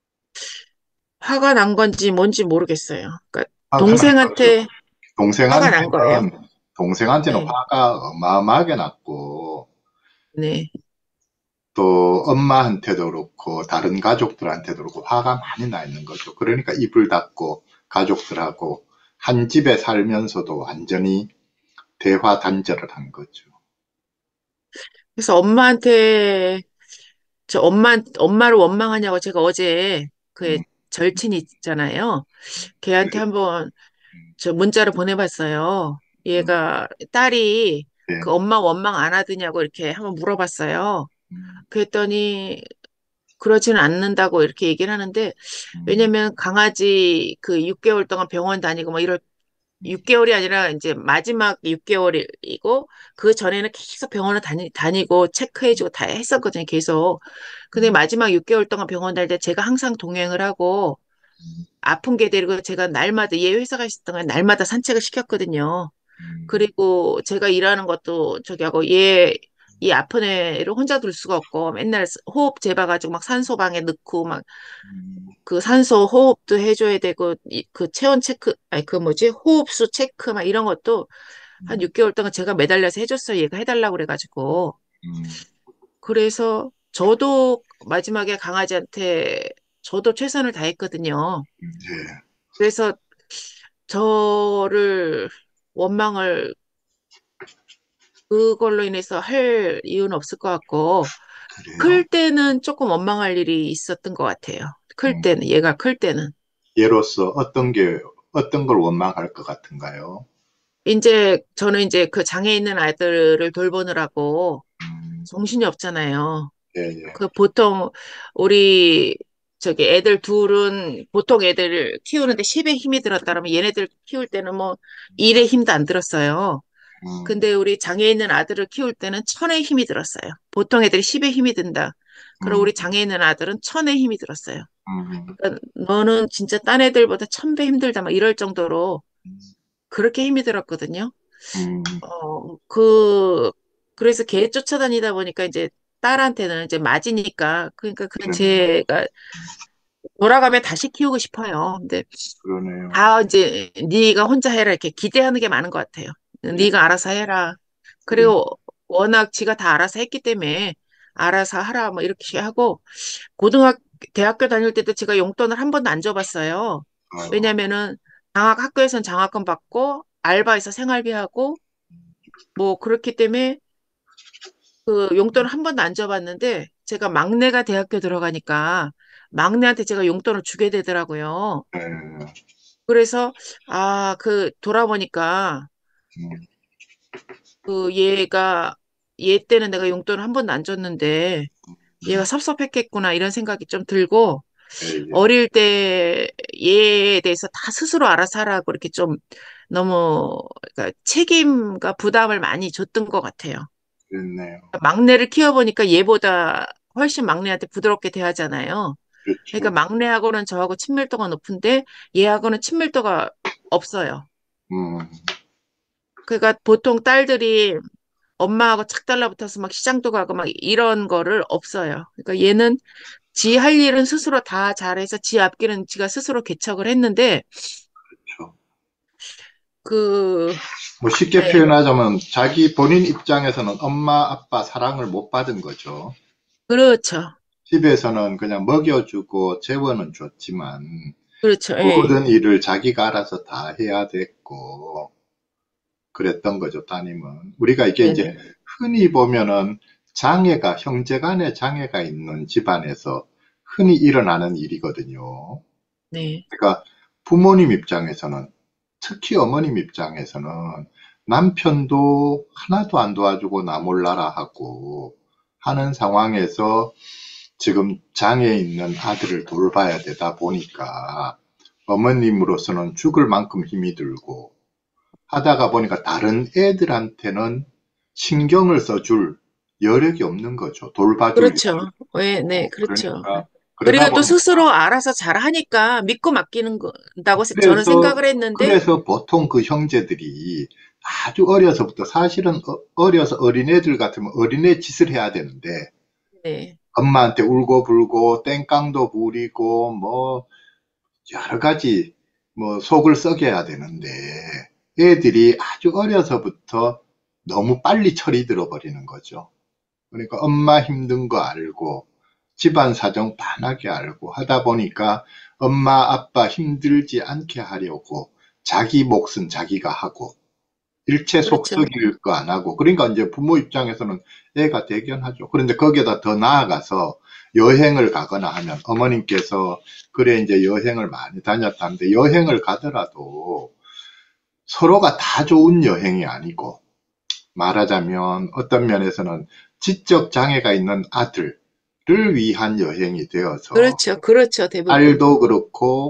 화가 난 건지 뭔지 모르겠어요. 그러니까 화가 난 거죠. 동생한테 화가 난 거예요. 동생한테는, 동생한테는 네, 화가 어마어마하게 났고, 네. 또 엄마한테도 그렇고, 다른 가족들한테도 그렇고, 화가 많이 나 있는 거죠. 그러니까 입을 닫고, 가족들하고, 한 집에 살면서도 완전히 대화 단절을 한 거죠. 그래서 엄마한테 저 엄마 엄마를 원망하냐고 제가 어제 그 음, 절친이 있잖아요. 걔한테 그래, 한번 음, 저 문자를 보내봤어요. 음, 얘가 딸이 그 네, 엄마 원망 안 하더냐고 이렇게 한번 물어봤어요. 음, 그랬더니 그러지는 않는다고 이렇게 얘기를 하는데 음, 왜냐면 강아지 그 육 개월 동안 병원 다니고 뭐 이럴 음, 육 개월이 아니라 이제 마지막 육 개월이고 그 전에는 계속 병원을 다니, 다니고 체크해주고 다 했었거든요, 계속. 근데 음, 마지막 육 개월 동안 병원 다닐 때 제가 항상 동행을 하고 음, 아픈 게 데리고 제가 날마다 얘 회사가 있었던 건 날마다 산책을 시켰거든요. 음, 그리고 제가 일하는 것도 저기 하고 얘, 이 아픈 애를 혼자 둘 수가 없고 맨날 호흡 재봐가지고 막 산소방에 넣고 막 음, 그 산소 호흡도 해줘야 되고 이- 그 체온 체크 아니 그 뭐지 호흡수 체크 막 이런 것도 한 음, 육 개월 동안 제가 매달려서 해줬어요. 얘가 해달라고 그래가지고 음, 그래서 저도 마지막에 강아지한테 저도 최선을 다했거든요. 예, 그래서 저를 원망을 그걸로 인해서 할 이유는 없을 것 같고 그래요. 클 때는 조금 원망할 일이 있었던 것 같아요. 클 음, 때는 얘가 클 때는 얘로서 어떤 게, 어떤 걸 원망할 것 같은가요? 이제 저는 이제 그 장애 있는 아이들을 돌보느라고 음, 정신이 없잖아요. 예, 예, 그 보통 우리 저기 애들 둘은 보통 애들을 키우는데 십에 힘이 들었다 그러면 얘네들 키울 때는 뭐 일의 힘도 안 들었어요. 음, 근데 우리 장애 있는 아들을 키울 때는 천의 힘이 들었어요. 보통 애들이 십에 힘이 든다. 그럼 음, 우리 장애 있는 아들은 천의 힘이 들었어요. 음, 그러니까 너는 진짜 딴 애들보다 천 배 힘들다 막 이럴 정도로 그렇게 힘이 들었거든요. 음, 어, 그, 그래서 개 쫓아다니다 보니까 이제 딸한테는 이제 맞으니까, 그러니까 그건 그러네요. 제가 돌아가면 다시 키우고 싶어요. 근데 그러네요. 다 이제 네가 혼자 해라 이렇게 기대하는 게 많은 것 같아요. 예, 네가 알아서 해라. 그래, 그리고 워낙 지가 다 알아서 했기 때문에 알아서 하라 뭐 이렇게 하고 고등학교, 대학교 다닐 때도 제가 용돈을 한 번도 안 줘봤어요. 어, 왜냐면은 장학, 학교에선 장학금 받고 알바에서 생활비 하고 뭐 그렇기 때문에 그 용돈을 한 번도 안 줘봤는데 제가 막내가 대학교 들어가니까 막내한테 제가 용돈을 주게 되더라고요. 예, 그래서 아, 그 돌아보니까 음, 그 얘가 얘 때는 내가 용돈을 한 번도 안 줬는데 얘가 섭섭했겠구나 이런 생각이 좀 들고 예, 예, 어릴 때 얘에 대해서 다 스스로 알아서 하라고 이렇게 좀 너무 그러니까 책임과 부담을 많이 줬던 것 같아요. 그랬네요. 막내를 키워보니까 얘보다 훨씬 막내한테 부드럽게 대하잖아요. 그러니까 그렇죠. 막내하고는 저하고 친밀도가 높은데 얘하고는 친밀도가 없어요. 음, 그러니까 보통 딸들이 엄마하고 착 달라붙어서 막 시장도 가고 막 이런 거를 없어요. 그러니까 얘는 지 할 일은 스스로 다 잘해서 지 앞길은 지가 스스로 개척을 했는데 그렇죠. 그, 뭐 쉽게 네, 표현하자면 자기 본인 입장에서는 엄마, 아빠 사랑을 못 받은 거죠. 그렇죠. 집에서는 그냥 먹여주고 재워는 줬지만 그렇죠. 예. 모든 일을 자기가 알아서 다 해야 됐고 그랬던 거죠, 따님은. 우리가 이게 이제 네네. 흔히 보면은 장애가, 형제 간에 장애가 있는 집안에서 흔히 일어나는 일이거든요. 네. 그러니까 부모님 입장에서는, 특히 어머님 입장에서는 남편도 하나도 안 도와주고 나 몰라라 하고 하는 상황에서 지금 장애 있는 아들을 돌봐야 되다 보니까 어머님으로서는 죽을 만큼 힘이 들고 하다가 보니까 다른 애들한테는 신경을 써줄 여력이 없는 거죠. 돌봐줄 여력이 그렇죠. 예, 네, 없고. 그렇죠. 그러니까, 그러다 그리고 또 보니까, 스스로 알아서 잘 하니까 믿고 맡기는 거다고 저는 그래서, 생각을 했는데, 그래서 보통 그 형제들이 아주 어려서부터 사실은 어- 어려서 어린애들 같으면 어린애 짓을 해야 되는데 네, 엄마한테 울고불고 땡깡도 부리고 뭐 여러 가지 뭐 속을 썩여야 되는데 애들이 아주 어려서부터 너무 빨리 철이 들어버리는 거죠. 그러니까 엄마 힘든 거 알고 집안 사정 반하게 알고 하다 보니까 엄마 아빠 힘들지 않게 하려고 자기 몫은 자기가 하고 일체 속 그렇죠. 썩일 거 안 하고 그러니까 이제 부모 입장에서는 애가 대견하죠. 그런데 거기에다 더 나아가서 여행을 가거나 하면 어머님께서 그래 이제 여행을 많이 다녔다는데 여행을 가더라도 서로가 다 좋은 여행이 아니고 말하자면 어떤 면에서는 지적 장애가 있는 아들을 위한 여행이 되어서 그렇죠. 그렇죠. 대부분. 딸도 그렇고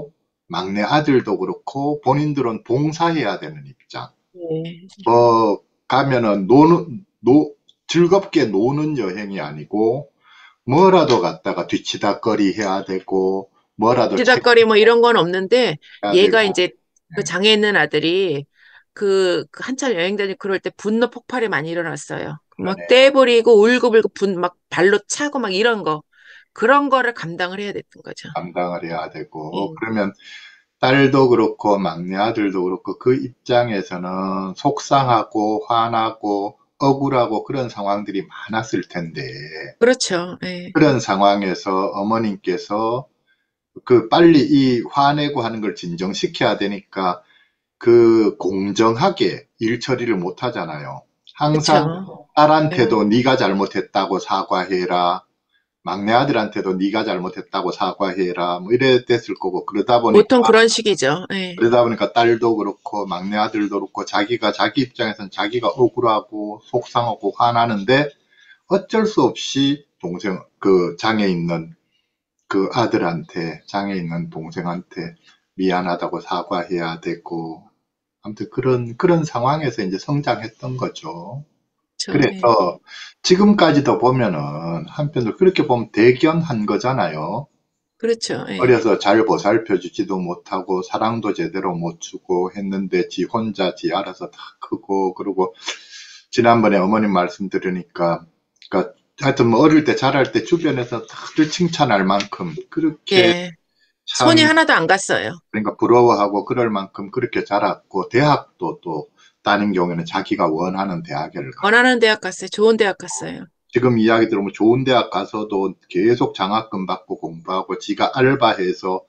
막내 아들도 그렇고 본인들은 봉사해야 되는 입장. 네. 뭐 가면은 노는 노 즐겁게 노는 여행이 아니고 뭐라도 갖다가 뒤치다꺼리 해야 되고 뭐라도 뒤닥거리 뭐 이런 건 없는데 책해야 얘가 되고. 이제 그 네. 장애 있는 아들이 그, 그 한참 여행 다니고 그럴 때 분노 폭발이 많이 일어났어요. 막 그러네요. 떼부리고 울고불고 분 막 발로 차고 막 이런 거 그런 거를 감당을 해야 됐던 거죠. 감당을 해야 되고 예. 그러면 딸도 그렇고 막내 아들도 그렇고 그 입장에서는 속상하고 화나고 억울하고 그런 상황들이 많았을 텐데 그렇죠. 예. 그런 상황에서 어머님께서 그 빨리 이 화내고 하는 걸 진정시켜야 되니까 그 공정하게 일 처리를 못 하잖아요. 항상 그렇죠. 예. 딸한테도 네가 잘못했다고 사과해라. 막내 아들한테도 네가 잘못했다고 사과해라. 뭐 이래 됐을 거고 그러다 보니까 보통 그런 식이죠. 예. 그러다 보니까 딸도 그렇고 막내 아들도 그렇고 자기가 자기 입장에서는 자기가 억울하고 속상하고 화나는데 어쩔 수 없이 동생 그 장애 있는 그 아들한테 장애 있는 동생한테 미안하다고 사과해야 되고 아무튼 그런 그런 상황에서 이제 성장했던 거죠. 그렇죠. 예. 그래서 지금까지도 보면은 한편으로 그렇게 보면 대견한 거잖아요. 그렇죠. 예. 어려서 잘 보살펴주지도 못하고 사랑도 제대로 못 주고 했는데 지 혼자 지 알아서 다 크고 그리고 지난번에 어머님 말씀 들으니까 그러니까 하여튼 뭐 어릴 때 자랄 때 주변에서 다들 칭찬할 만큼 그렇게 예. 손이 참 하나도 안 갔어요. 그러니까 부러워하고 그럴 만큼 그렇게 자랐고 대학도 또 따님 경우에는 자기가 원하는 대학을 가. 원하는 대학 갔어요. 좋은 대학 갔어요. 지금 이야기 들으면 좋은 대학 가서도 계속 장학금 받고 공부하고 지가 알바해서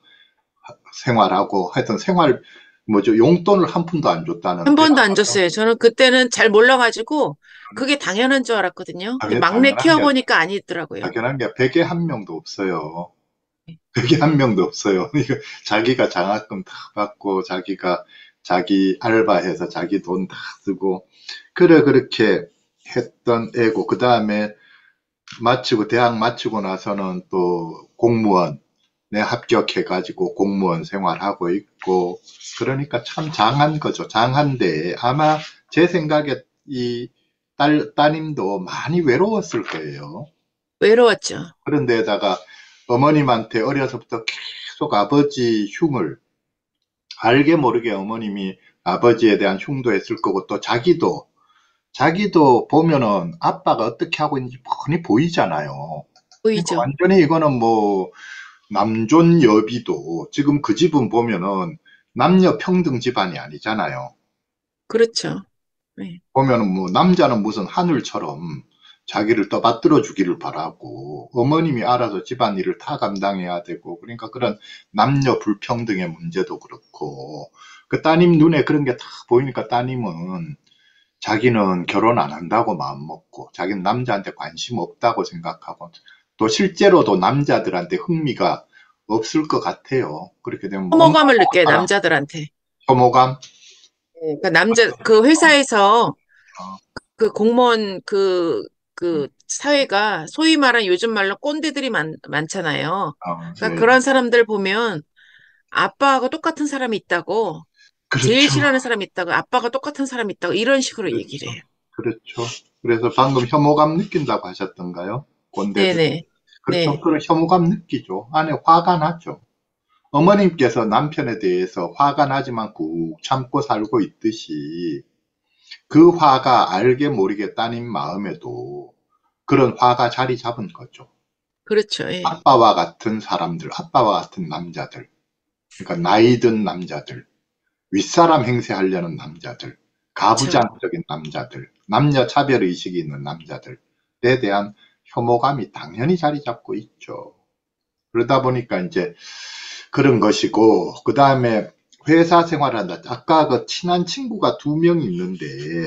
생활하고 하여튼 생활 뭐죠 용돈을 한 푼도 안 줬다는 한 대학 번도 안 가서 줬어요. 저는 그때는 잘 몰라가지고 그게 당연한 줄 알았거든요. 근데 당연- 막내 당연한 게 키워보니까 아니더라고요. 당연한 게 백에 한 명도 없어요. 백에 한 명도 없어요. 이거 자기가 장학금 다 받고 자기가 자기 알바해서 자기 돈 다 쓰고 그래 그렇게 했던 애고 그 다음에 마치고 대학 마치고 나서는 또 공무원 내 합격해가지고 공무원 생활하고 있고 그러니까 참 장한 거죠. 장한데 아마 제 생각에 이 딸, 따님도 많이 외로웠을 거예요. 외로웠죠. 그런데다가 어머님한테 어려서부터 계속 아버지 흉을 알게 모르게 어머님이 아버지에 대한 흉도 했을 거고 또 자기도 자기도 보면은 아빠가 어떻게 하고 있는지 뻔히 보이잖아요. 그러니까 보이죠. 완전히 이거는 뭐 남존 여비도 지금 그 집은 보면은 남녀 평등 집안이 아니잖아요. 그렇죠. 네. 보면은 뭐 남자는 무슨 하늘처럼 자기를 떠받들어 주기를 바라고 어머님이 알아서 집안일을 다 감당해야 되고 그러니까 그런 남녀 불평등의 문제도 그렇고 그 따님 눈에 그런 게 다 보이니까 따님은 자기는 결혼 안 한다고 마음먹고 자기는 남자한테 관심 없다고 생각하고 또 실제로도 남자들한테 흥미가 없을 것 같아요. 그렇게 되면 뭐 엄마 혐오감을 느껴요, 사랑, 남자들한테. 혐오감, 네, 그 남자, 그 회사에서 어, 그 공무원 그, 그 사회가 소위 말하는 요즘 말로 꼰대들이 많, 많잖아요. 어, 그러니까 예, 그런 사람들 보면 아빠하고 똑같은 사람이 있다고, 제일 그렇죠. 싫어하는 사람이 있다고, 아빠가 똑같은 사람이 있다고, 이런 식으로 얘기를 그렇죠. 해요. 그렇죠. 그래서 방금 혐오감 느낀다고 하셨던가요? 꼰대들. 네네. 그렇죠. 네. 그런 혐오감 느끼죠. 안에 화가 나죠. 어머님께서 남편에 대해서 화가 나지만 꾹 참고 살고 있듯이 그 화가 알게 모르게 따님 마음에도 그런 화가 자리 잡은 거죠. 그렇죠. 예. 아빠와 같은 사람들, 아빠와 같은 남자들, 그러니까 나이 든 남자들, 윗사람 행세하려는 남자들, 그렇죠. 가부장적인 남자들, 남녀 차별 의식이 있는 남자들에 대한 혐오감이 당연히 자리 잡고 있죠. 그러다 보니까 이제 그런 것이고, 그 다음에 회사 생활한다. 아까 그 친한 친구가 두 명 있는데,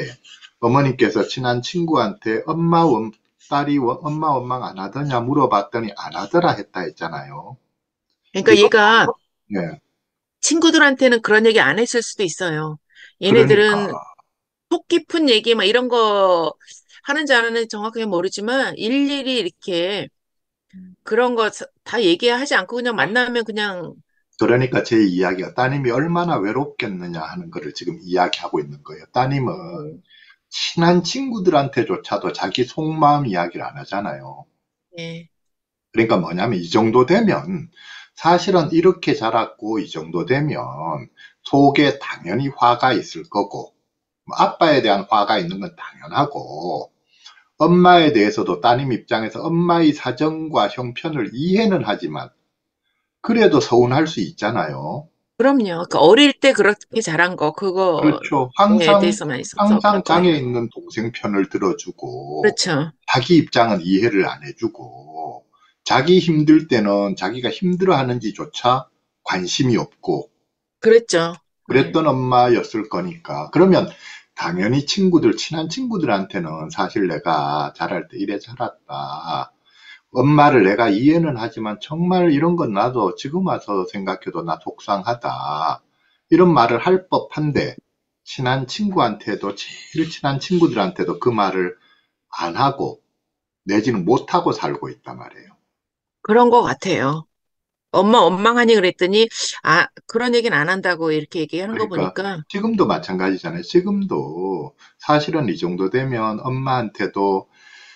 어머님께서 친한 친구한테 엄마 원, 딸이 원- 엄마 원망 안 하더냐 물어봤더니 안 하더라 했다 했잖아요. 그러니까 이거, 얘가 예, 친구들한테는 그런 얘기 안 했을 수도 있어요. 그러니까, 얘네들은 속 깊은 얘기 막 이런 거 하는지 안 하는지 정확하게 모르지만 일일이 이렇게 그런 거 다 얘기하지 않고 그냥 만나면 그냥 그러니까 제 이야기가 따님이 얼마나 외롭겠느냐 하는 거를 지금 이야기하고 있는 거예요. 따님은 음, 친한 친구들한테조차도 자기 속마음 이야기를 안 하잖아요. 네. 그러니까 뭐냐면 이 정도 되면 사실은 이렇게 자랐고 이 정도 되면 속에 당연히 화가 있을 거고 뭐 아빠에 대한 화가 있는 건 당연하고 엄마에 대해서도 따님 입장에서 엄마의 사정과 형편을 이해는 하지만 그래도 서운할 수 있잖아요. 그럼요. 그 어릴 때 그렇게 자란 거, 그렇죠. 그거에 항상, 대해서만 있어서 그럴 항상 장애 거예요. 있는 동생 편을 들어주고, 그렇죠. 자기 입장은 이해를 안 해주고, 자기 힘들 때는 자기가 힘들어 하는지조차 관심이 없고, 그랬죠. 네. 그랬던 엄마였을 거니까. 그러면 당연히 친구들, 친한 친구들한테는 사실 내가 자랄 때 이래 자랐다. 엄마를 내가 이해는 하지만 정말 이런 건 나도 지금 와서 생각해도 나 속상하다. 이런 말을 할 법한데, 친한 친구한테도, 제일 친한 친구들한테도 그 말을 안 하고, 내지는 못하고 살고 있단 말이에요. 그런 거 같아요. 엄마 원망하니 그랬더니, 아, 그런 얘기는 안 한다고 이렇게 얘기하는 거 그러니까 보니까, 지금도 마찬가지잖아요. 지금도 사실은 이 정도 되면 엄마한테도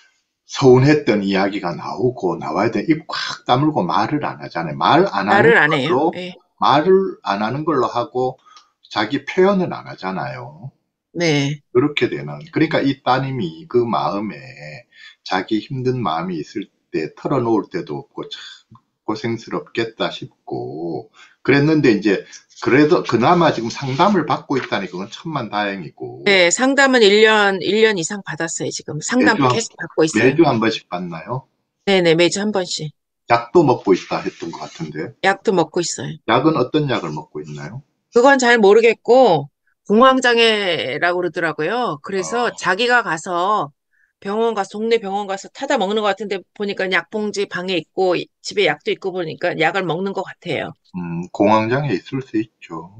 서운했던 이야기가 나오고 나와야 돼. 입 꽉 다물고 말을 안 하잖아요. 말 안 하는 말을 안 해요. 걸로, 네. 말을 안 하는 걸로 하고 자기 표현은 안 하잖아요. 네. 그렇게 되는. 그러니까 이 따님이 그 마음에 자기 힘든 마음이 있을 때 털어놓을 때도 없고 참 고생스럽겠다 싶고 그랬는데 이제 그래도 그나마 지금 상담을 받고 있다니 그건 천만 다행이고 네, 상담은 일 년, 일 년 이상 받았어요, 지금. 상담 매주 한, 계속 받고 있어요. 매주 한 번씩 받나요? 네네, 매주 한 번씩. 약도 먹고 있다 했던 것 같은데. 약도 먹고 있어요. 약은 어떤 약을 먹고 있나요? 그건 잘 모르겠고, 공황장애라고 그러더라고요. 그래서 어, 자기가 가서 병원 가서, 동네 병원 가서 타다 먹는 것 같은데, 보니까 약봉지 방에 있고, 집에 약도 있고 보니까 약을 먹는 것 같아요. 음, 공황장애 있을 수 있죠.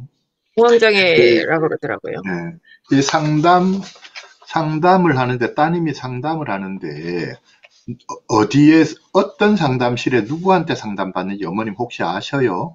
그, 공황장애라고 그러더라고요. 네. 이 상담, 상담을 하는데, 따님이 상담을 하는데, 어- 어디에, 어떤 상담실에 누구한테 상담받는지 어머님 혹시 아셔요?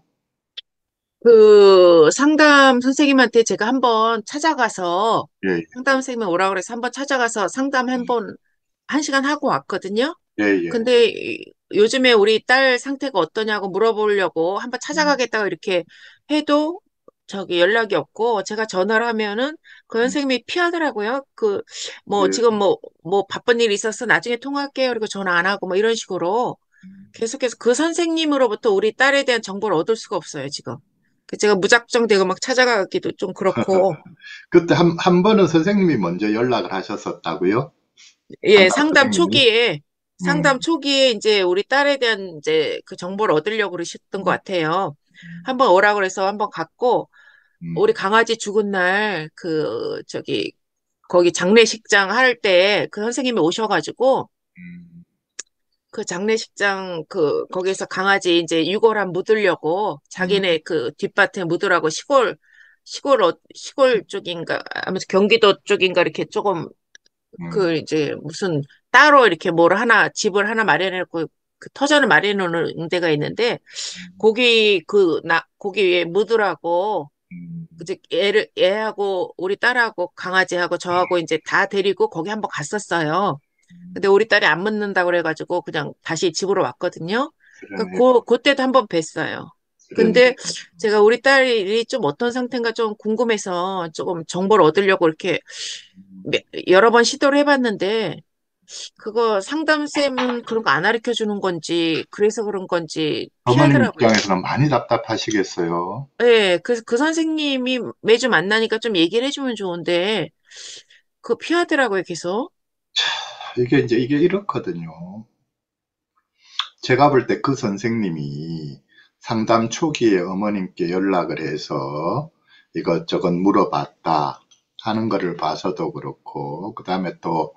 그 상담 선생님한테 제가 한번 찾아가서, 예, 상담 선생님이 오라고 그래서 한번 찾아가서 상담 한 번, 한 시간 하고 왔거든요. 예, 예. 근데 이- 요즘에 우리 딸 상태가 어떠냐고 물어보려고 한번 음, 찾아가겠다고 이렇게 해도 저기 연락이 없고 제가 전화를 하면은 그 음, 선생님이 피하더라고요. 그 뭐 예. 지금 뭐 뭐 바쁜 일 있어서 나중에 통화할게요. 그리고 전화 안 하고 뭐 이런 식으로 계속해서 그 선생님으로부터 우리 딸에 대한 정보를 얻을 수가 없어요, 지금. 그 제가 무작정 되고 막 찾아가기도 좀 그렇고. 그때 한, 한 번은 선생님이 먼저 연락을 하셨었다고요? 예, 상담 상담 선생님이? 초기에, 상담 음, 초기에 이제 우리 딸에 대한 이제 그 정보를 얻으려고 그러셨던 것 음, 같아요. 한번 오라고 그래서 한번 갔고, 우리 음, 강아지 죽은 날 그, 저기, 거기 장례식장 할 때 그 선생님이 오셔가지고, 음, 그 장례식장 그, 거기서 강아지 이제 유골함 묻으려고 음, 자기네 그 뒷밭에 묻으라고 시골, 시골, 어- 시골 쪽인가, 아무튼 경기도 쪽인가 이렇게 조금 음, 그 이제 무슨 따로 이렇게 뭘 하나 집을 하나 마련해놓고 그 터전을 마련해 놓은 데가 있는데 음, 거기 그 나 거기 위에 묻으라고 음, 이제 애를 애하고 우리 딸하고 강아지하고 저하고 이제 다 데리고 거기 한번 갔었어요. 근데 우리 딸이 안 묻는다고 그래가지고 그냥 다시 집으로 왔거든요. 그러니까 그러네, 그 그때도 한번 뵀어요. 그러네. 근데 제가 우리 딸이 좀 어떤 상태인가 좀 궁금해서 조금 정보를 얻으려고 이렇게 몇- 여러 번 시도를 해봤는데 그거 상담쌤은 그런 거 안 가르쳐 주는 건지, 그래서 그런 건지 어머님 피하더라고요. 입장에서는 많이 답답하시겠어요. 네, 그래서 그 선생님이 매주 만나니까 좀 얘기를 해주면 좋은데, 그거 피하더라고요, 계속. 이게 이제 이게 이렇거든요. 제가 볼 때 그 선생님이 상담 초기에 어머님께 연락을 해서 이것저것 물어봤다 하는 거를 봐서도 그렇고, 그 다음에 또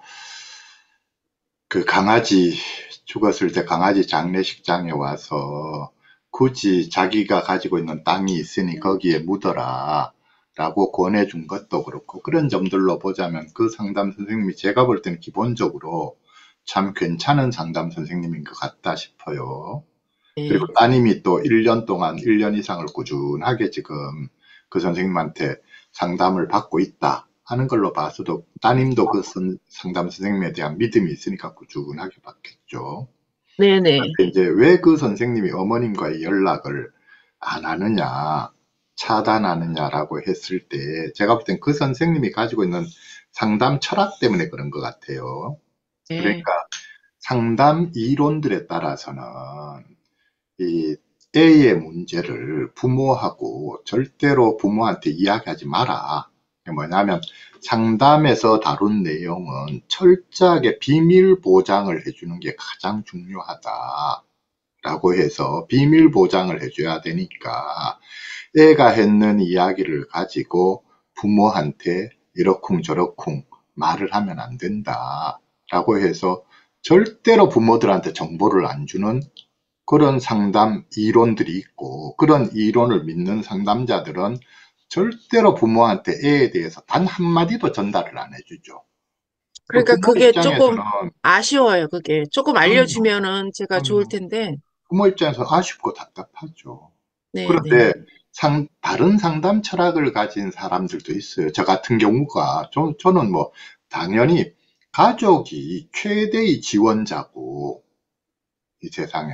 그 강아지 죽었을 때 강아지 장례식장에 와서 굳이 자기가 가지고 있는 땅이 있으니 거기에 묻어라 라고 권해준 것도 그렇고 그런 점들로 보자면 그 상담 선생님이 제가 볼 때는 기본적으로 참 괜찮은 상담 선생님인 것 같다 싶어요. 그리고 네. 따님이 또 일 년 동안, 일 년 이상을 꾸준하게 지금 그 선생님한테 상담을 받고 있다 하는 걸로 봐서도 따님도 그 선- 상담 선생님에 대한 믿음이 있으니까 꾸준하게 받겠죠. 네네. 근데 이제 왜 그 선생님이 어머님과의 연락을 안 하느냐, 차단하느냐라고 했을 때 제가 볼 땐 그 선생님이 가지고 있는 상담 철학 때문에 그런 것 같아요. 네. 그러니까 상담 이론들에 따라서는 이 A의 문제를 부모하고 절대로 부모한테 이야기하지 마라. 그게 뭐냐면 상담에서 다룬 내용은 철저하게 비밀 보장을 해주는 게 가장 중요하다라고 해서 비밀 보장을 해줘야 되니까 애가 했는 이야기를 가지고 부모한테 이러쿵저러쿵 말을 하면 안 된다라고 해서 절대로 부모들한테 정보를 안 주는 그런 상담 이론들이 있고 그런 이론을 믿는 상담자들은 절대로 부모한테 애에 대해서 단 한마디도 전달을 안 해주죠. 그 그러니까 부모 그게 조금 입장에서는 아쉬워요, 그게. 조금 그럼요, 알려주면은 제가 좋을 그럼요. 텐데. 부모 입장에서 아쉽고 답답하죠. 네네. 그런데 상, 다른 상담 철학을 가진 사람들도 있어요. 저 같은 경우가, 저, 저는 뭐, 당연히 가족이 최대의 지원자고, 이 세상에.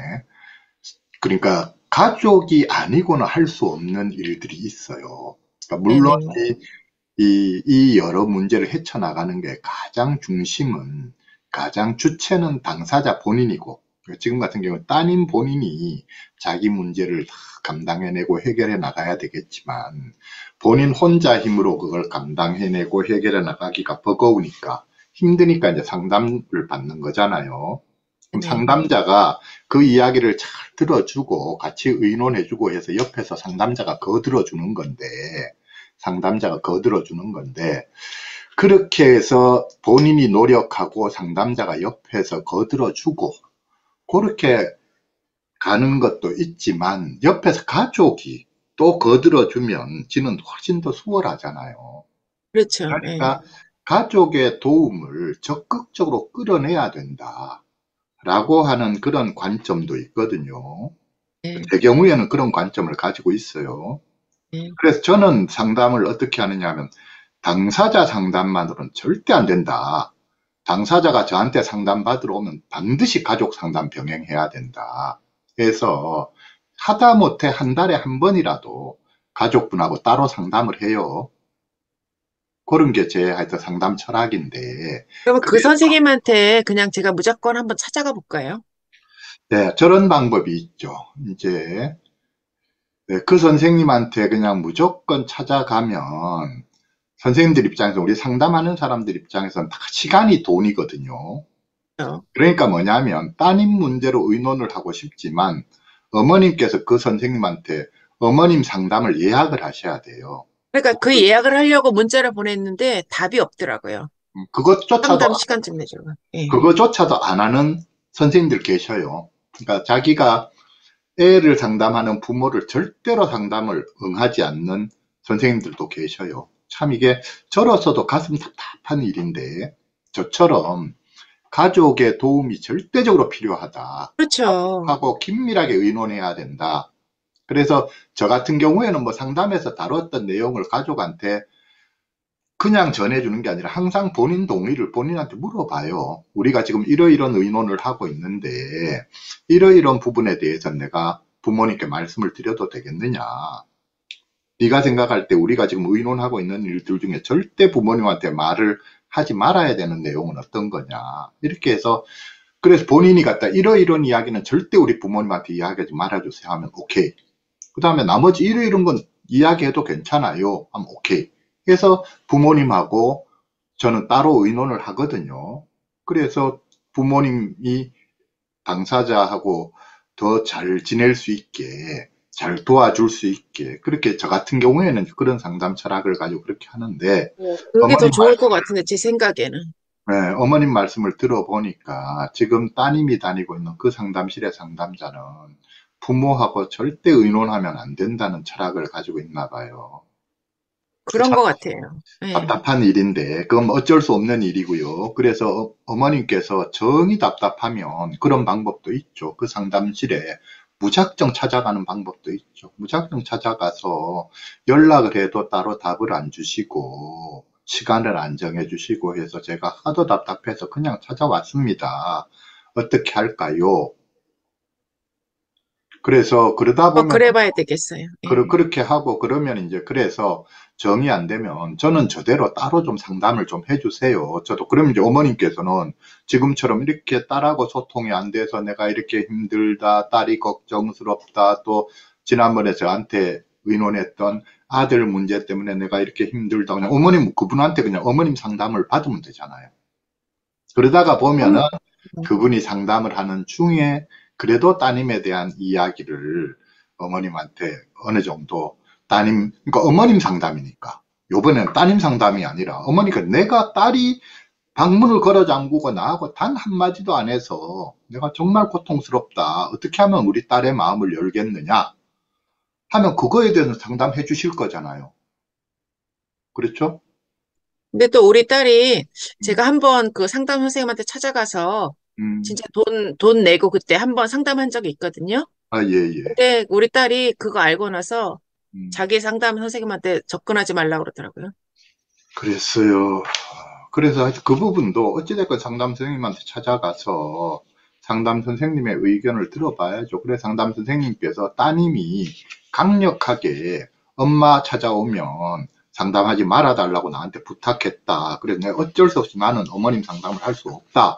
그러니까 가족이 아니고는 할 수 없는 일들이 있어요. 그러니까 물론 네네. 이, 이, 이 여러 문제를 헤쳐나가는 게 가장 중심은, 가장 주체는 당사자 본인이고, 지금 같은 경우는 따님 본인이 자기 문제를 다 감당해내고 해결해 나가야 되겠지만, 본인 혼자 힘으로 그걸 감당해내고 해결해 나가기가 버거우니까, 힘드니까 이제 상담을 받는 거잖아요. 그럼 네네. 상담자가 그 이야기를 잘 들어주고 같이 의논해주고 해서 옆에서 상담자가 거들어주는 건데, 상담자가 거들어주는 건데, 그렇게 해서 본인이 노력하고 상담자가 옆에서 거들어주고, 그렇게 가는 것도 있지만, 옆에서 가족이 또 거들어주면 지는 훨씬 더 수월하잖아요. 그렇죠. 예. 그러니까 가족의 도움을 적극적으로 끌어내야 된다. 라고 하는 그런 관점도 있거든요. 예. 제 경우에는 그런 관점을 가지고 있어요. 예. 그래서 저는 상담을 어떻게 하느냐 하면 당사자 상담만으로는 절대 안 된다. 당사자가 저한테 상담받으러 오면 반드시 가족 상담 병행해야 된다. 그래서 하다못해 한 달에 한 번이라도 가족분하고 따로 상담을 해요. 그런 게 제 하여튼 상담 철학인데, 그러면 그 그래서 선생님한테 그냥 제가 무조건 한번 찾아가 볼까요? 네, 저런 방법이 있죠. 이제 네, 그 선생님한테 그냥 무조건 찾아가면 선생님들 입장에서 우리 상담하는 사람들 입장에서는 다 시간이 돈이거든요. 그렇죠. 그러니까 뭐냐면 따님 문제로 의논을 하고 싶지만 어머님께서 그 선생님한테 어머님 상담을 예약을 하셔야 돼요. 그러니까 그 예약을 하려고 문자를 보냈는데 답이 없더라고요. 그것조차도 상담 시간 좀 내줘요. 예. 그것조차도 안 하는 선생님들 계셔요. 그러니까 자기가 애를 상담하는 부모를 절대로 상담을 응하지 않는 선생님들도 계셔요. 참 이게 저로서도 가슴 답답한 일인데 저처럼 가족의 도움이 절대적으로 필요하다. 그렇죠. 하고 긴밀하게 의논해야 된다. 그래서 저 같은 경우에는 뭐 상담에서 다뤘던 내용을 가족한테 그냥 전해주는 게 아니라 항상 본인 동의를 본인한테 물어봐요. 우리가 지금 이러이런 의논을 하고 있는데 이러이런 부분에 대해서 내가 부모님께 말씀을 드려도 되겠느냐. 네가 생각할 때 우리가 지금 의논하고 있는 일들 중에 절대 부모님한테 말을 하지 말아야 되는 내용은 어떤 거냐. 이렇게 해서 그래서 본인이 갖다 이러이런 이야기는 절대 우리 부모님한테 이야기하지 말아주세요 하면 오케이. 그 다음에 나머지 이러이런 건 이야기해도 괜찮아요 하면 오케이. 그래서 부모님하고 저는 따로 의논을 하거든요. 그래서 부모님이 당사자하고 더 잘 지낼 수 있게, 잘 도와줄 수 있게, 그렇게 저 같은 경우에는 그런 상담 철학을 가지고 그렇게 하는데, 네, 그게 더 어머님 좋을 것 말씀, 같은데, 제 생각에는. 네, 어머님 말씀을 들어보니까 지금 따님이 다니고 있는 그 상담실의 상담자는 부모하고 절대 의논하면 안 된다는 철학을 가지고 있나 봐요. 그런 것 같아요. 예. 답답한 일인데 그건 어쩔 수 없는 일이고요. 그래서 어머님께서 정이 답답하면 그런 방법도 있죠. 그 상담실에 무작정 찾아가는 방법도 있죠. 무작정 찾아가서 연락을 해도 따로 답을 안 주시고 시간을 안 정해 주시고 해서 제가 하도 답답해서 그냥 찾아왔습니다. 어떻게 할까요? 그래서 그러다 어, 보면 그래 봐야 되겠어요. 그- 예. 그렇게 하고 그러면 이제 그래서 정이 안 되면 저는 저대로 따로 좀 상담을 좀 해주세요. 저도 그러면 이제 어머님께서는 지금처럼 이렇게 딸하고 소통이 안 돼서 내가 이렇게 힘들다, 딸이 걱정스럽다, 또 지난번에 저한테 의논했던 아들 문제 때문에 내가 이렇게 힘들다. 그냥 어머님, 그분한테 그냥 어머님 상담을 받으면 되잖아요. 그러다가 보면은 음, 그분이 상담을 하는 중에 그래도 따님에 대한 이야기를 어머님한테 어느 정도 따님, 그러니까 어머님 상담이니까. 요번엔 따님 상담이 아니라 어머니가 내가 딸이 방문을 걸어 잠그고 나하고 단 한마디도 안 해서 내가 정말 고통스럽다. 어떻게 하면 우리 딸의 마음을 열겠느냐 하면 그거에 대해서 상담해 주실 거잖아요. 그렇죠? 근데 또 우리 딸이 음, 제가 한번 그 상담 선생님한테 찾아가서 음, 진짜 돈, 돈 내고 그때 한번 상담한 적이 있거든요. 아, 예, 예. 근데 우리 딸이 그거 알고 나서 음. 자기 상담 선생님한테 접근하지 말라고 그러더라고요. 그랬어요. 그래서 그 부분도 어찌됐건 상담 선생님한테 찾아가서 상담 선생님의 의견을 들어봐야죠. 그래 상담 선생님께서 따님이 강력하게 엄마 찾아오면 상담하지 말아달라고 나한테 부탁했다. 그래서 내가 어쩔 수 없이 나는 어머님 상담을 할 수 없다.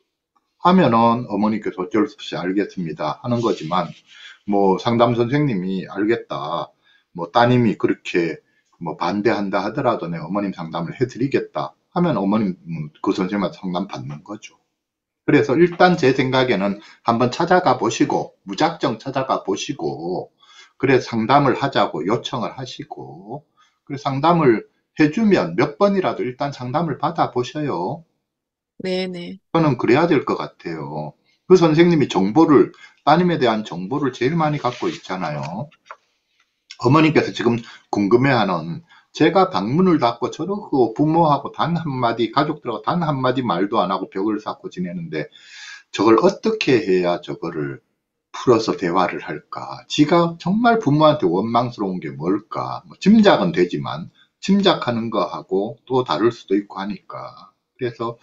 하면은 어머니께서 어쩔 수 없이 알겠습니다. 하는 거지만 뭐 상담 선생님이 알겠다. 뭐 따님이 그렇게 뭐 반대한다 하더라도 내 어머님 상담을 해드리겠다 하면 어머님 음, 그 선생님한테 상담 받는 거죠. 그래서 일단 제 생각에는 한번 찾아가 보시고 무작정 찾아가 보시고 그래 상담을 하자고 요청을 하시고 그래 상담을 해주면 몇 번이라도 일단 상담을 받아 보셔요. 네네. 저는 그래야 될 것 같아요. 그 선생님이 정보를 따님에 대한 정보를 제일 많이 갖고 있잖아요. 어머니께서 지금 궁금해하는 제가 방문을 닫고 저러고 부모하고 단 한마디 가족들하고 단 한마디 말도 안 하고 벽을 쌓고 지내는데 저걸 어떻게 해야 저거를 풀어서 대화를 할까? 지가 정말 부모한테 원망스러운 게 뭘까? 뭐 짐작은 되지만 짐작하는 거하고 또 다를 수도 있고 하니까. 그래서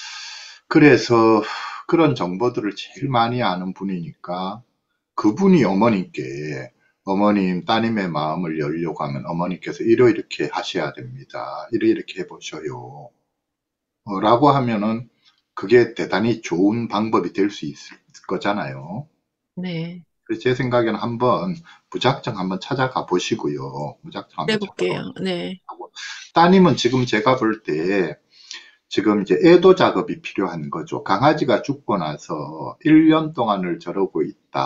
그래서 그런 정보들을 제일 많이 아는 분이니까 그분이 어머님께 어머님 따님의 마음을 열려고 하면 어머니께서 이러이렇게 하셔야 됩니다. 이러이렇게 해보셔요. 어, 라고 하면은 그게 대단히 좋은 방법이 될 수 있을 거잖아요. 네. 그래서 제 생각에는 한번 무작정 한번 찾아가 보시고요. 무작정 한번 찾아가 해볼게요. 네. 보시고 따님은 지금 제가 볼 때 지금 이제 애도 작업이 필요한 거죠. 강아지가 죽고 나서 일 년 동안을 저러고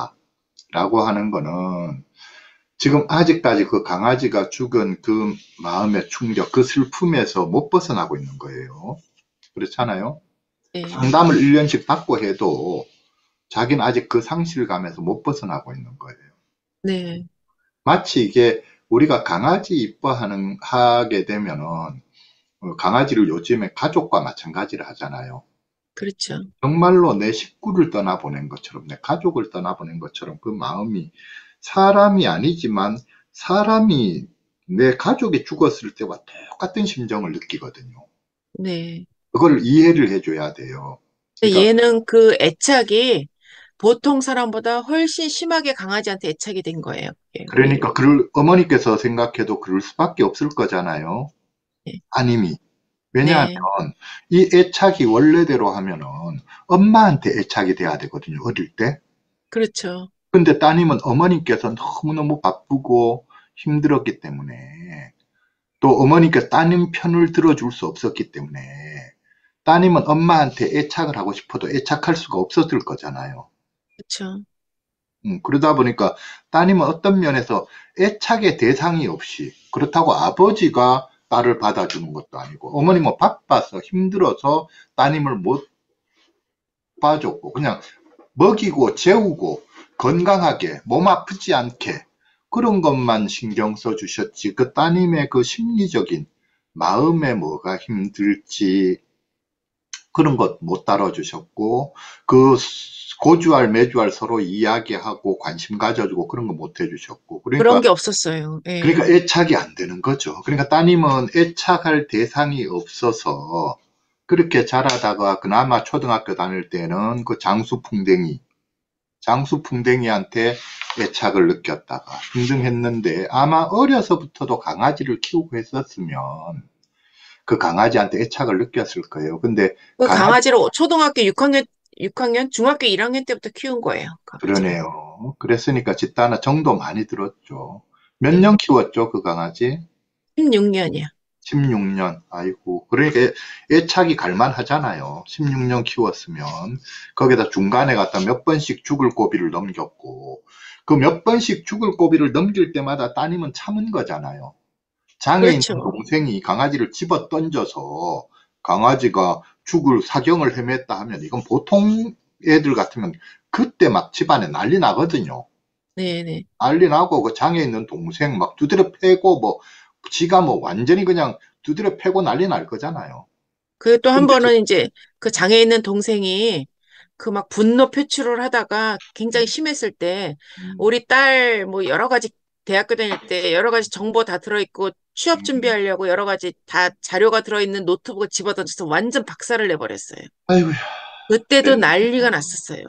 있다라고 하는 거는 지금 아직까지 그 강아지가 죽은 그 마음의 충격, 그 슬픔에서 못 벗어나고 있는 거예요. 그렇잖아요. 네. 상담을 일 년씩 받고 해도 자기는 아직 그 상실감에서 못 벗어나고 있는 거예요. 네. 마치 이게 우리가 강아지 이뻐하는 하게 되면은 어, 강아지를 요즘에 가족과 마찬가지를 하잖아요. 그렇죠. 정말로 내 식구를 떠나보낸 것처럼, 내 가족을 떠나보낸 것처럼 그 마음이 사람이 아니지만 사람이 내 가족이 죽었을 때와 똑같은 심정을 느끼거든요. 네. 그걸 이해를 해줘야 돼요. 근데 그러니까, 얘는 그 애착이 보통 사람보다 훨씬 심하게 강아지한테 애착이 된 거예요. 예, 우리. 그러니까 그럴, 어머니께서 생각해도 그럴 수밖에 없을 거잖아요. 네. 아님이. 왜냐하면 네. 이 애착이 원래대로 하면은 엄마한테 애착이 돼야 되거든요. 어릴 때. 그렇죠. 근데 따님은 어머니께서 너무너무 바쁘고 힘들었기 때문에 또 어머니께서 따님 편을 들어줄 수 없었기 때문에 따님은 엄마한테 애착을 하고 싶어도 애착할 수가 없었을 거잖아요. 그렇죠. 음, 그러다 보니까 따님은 어떤 면에서 애착의 대상이 없이 그렇다고 아버지가 딸을 받아주는 것도 아니고 어머님은 바빠서 힘들어서 따님을 못 봐줬고 그냥 먹이고 재우고 건강하게 몸 아프지 않게 그런 것만 신경 써 주셨지 그 따님의 그 심리적인 마음에 뭐가 힘들지 그런 것 못 다뤄주셨고 그 고주알, 매주알 서로 이야기하고 관심 가져주고 그런 거 못 해주셨고. 그런 그러니까, 게 없었어요. 그러니까 예. 애착이 안 되는 거죠. 그러니까 따님은 애착할 대상이 없어서 그렇게 자라다가 그나마 초등학교 다닐 때는 그 장수풍뎅이, 장수풍뎅이한테 애착을 느꼈다가 등등했는데 아마 어려서부터도 강아지를 키우고 했었으면 그 강아지한테 애착을 느꼈을 거예요. 근데 그 강아지 강아지를 초등학교 육 학년, 육 학년, 중학교 일 학년 때부터 키운 거예요. 강아지를. 그러네요. 그랬으니까 집단화 정도 많이 들었죠. 몇 예. 년 키웠죠, 그 강아지? 십육 년이요. 십육 년. 아이고. 그러니까 애- 애착이 갈만하잖아요. 십육 년 키웠으면. 거기다 중간에 갖다 몇 번씩 죽을 고비를 넘겼고, 그 몇 번씩 죽을 고비를 넘길 때마다 따님은 참은 거잖아요. 장에 있는 그렇죠. 동생이 강아지를 집어 던져서 강아지가 죽을 사경을 헤맸다 하면 이건 보통 애들 같으면 그때 막 집안에 난리 나거든요. 네네. 난리 나고 그 장에 있는 동생 막 두드려 패고 뭐 지가 뭐 완전히 그냥 두드려 패고 난리 날 거잖아요. 그 또 한 근데 저, 번은 이제 그 장애 있는 동생이 그 막 분노 표출을 하다가 굉장히 심했을 때 음, 우리 딸 뭐 여러 가지 대학교 다닐 때 여러 가지 정보 다 들어있고 취업 음. 준비하려고 여러 가지 다 자료가 들어있는 노트북을 집어던져서 완전 박살을 내버렸어요. 아이고야. 그때도 그랬네. 난리가 났었어요.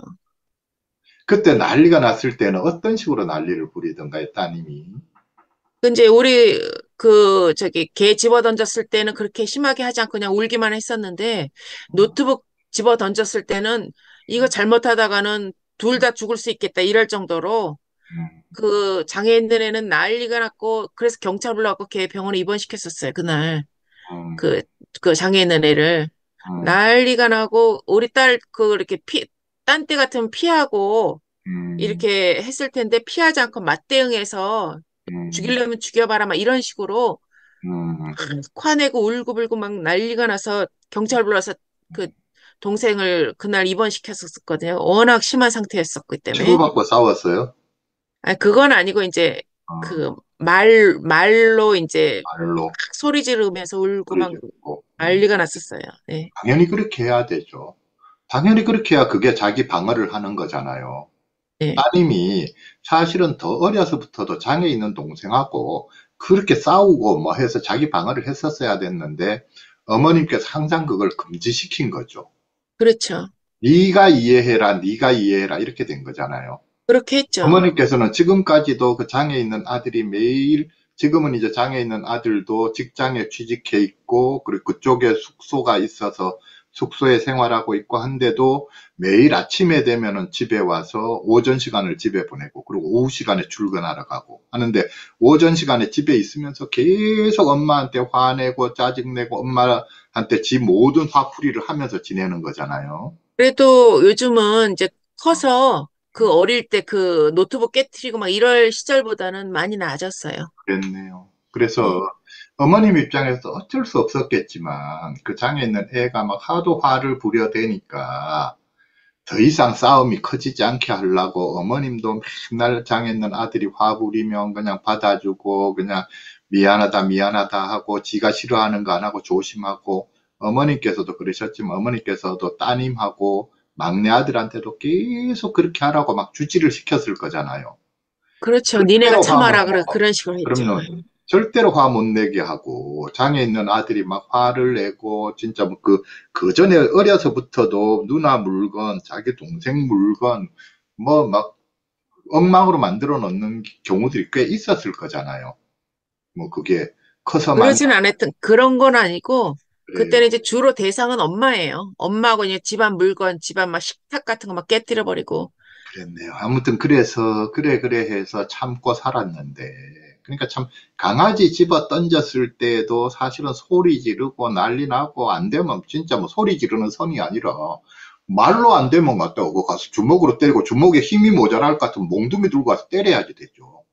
그때 난리가 났을 때는 어떤 식으로 난리를 부리던가요, 따님이? 그 이제 우리 그 저기 개 집어 던졌을 때는 그렇게 심하게 하지 않고 그냥 울기만 했었는데 노트북 집어 던졌을 때는 이거 잘못하다가는 둘 다 죽을 수 있겠다 이럴 정도로 음, 그 장애 있는 애는 난리가 났고 그래서 경찰 불러갖고 걔 병원에 입원시켰었어요 그날 음, 그 그 장애 있는 애를 음, 난리가 나고 우리 딸 그 이렇게 피 딴 때 같으면 피하고 음, 이렇게 했을 텐데 피하지 않고 맞대응해서 음, 죽이려면 죽여봐라 막 이런 식으로 음. 화내고 울고불고 막 난리가 나서 경찰 불러서 그 동생을 그날 입원시켰었거든요. 워낙 심한 상태였었기 때문에. 치고받고 싸웠어요? 아, 그건 아니고 이제 어, 그 말, 말로 이제 말로 막 소리 지르면서 울고 소리 막 지르고. 음. 난리가 났었어요. 네. 당연히 그렇게 해야 되죠. 당연히 그렇게 해야 그게 자기 방어를 하는 거잖아요. 네. 따님이 사실은 더 어려서부터도 장애 있는 동생하고 그렇게 싸우고 뭐 해서 자기 방어를 했었어야 됐는데 어머님께서 항상 그걸 금지시킨 거죠. 그렇죠. 네가 이해해라, 네가 이해해라 이렇게 된 거잖아요. 그렇게 했죠. 어머니께서는 지금까지도 그 장애 있는 아들이 매일 지금은 이제 장애 있는 아들도 직장에 취직해 있고 그리고 그쪽에 숙소가 있어서 숙소에 생활하고 있고 한데도 매일 아침에 되면은 집에 와서 오전 시간을 집에 보내고 그리고 오후 시간에 출근하러 가고 하는데 오전 시간에 집에 있으면서 계속 엄마한테 화내고 짜증내고 엄마한테 지 모든 화풀이를 하면서 지내는 거잖아요. 그래도 요즘은 이제 커서 그 어릴 때 그 노트북 깨트리고 막 이럴 시절보다는 많이 나아졌어요. 그랬네요. 그래서 네. 어머님 입장에서 어쩔 수 없었겠지만 그 장에 있는 애가 막 하도 화를 부려대니까 더 이상 싸움이 커지지 않게 하려고 어머님도 맨날 장에 있는 아들이 화 부리면 그냥 받아주고 그냥 미안하다 미안하다 하고 지가 싫어하는 거 안 하고 조심하고 어머님께서도 그러셨지만 어머님께서도 따님하고 막내 아들한테도 계속 그렇게 하라고 막 주지를 시켰을 거잖아요. 그렇죠. 니네가 절대로 화 못 참아라. 그래, 내고, 그런 식으로 했죠. 그럼요. 절대로 화 못 내게 하고, 장에 있는 아들이 막 화를 내고, 진짜 뭐 그, 그 전에 어려서부터도 누나 물건, 자기 동생 물건, 뭐 막 엉망으로 만들어 놓는 경우들이 꽤 있었을 거잖아요. 뭐 그게 커서만 그러진 않았던, 그런 건 아니고, 그때는 그래요. 이제 주로 대상은 엄마예요. 엄마하고 이제 집안 물건, 집안 막 식탁 같은 거 막 깨뜨려 버리고. 그랬네요. 아무튼 그래서 그래 그래 해서 참고 살았는데 그러니까 참 강아지 집어 던졌을 때도 사실은 소리 지르고 난리 나고 안 되면 진짜 뭐 소리 지르는 선이 아니라 말로 안 되면 갖다 가 가서 주먹으로 때리고 주먹에 힘이 모자랄 것 같으면 몽둥이 들고 가서 때려야지 되죠.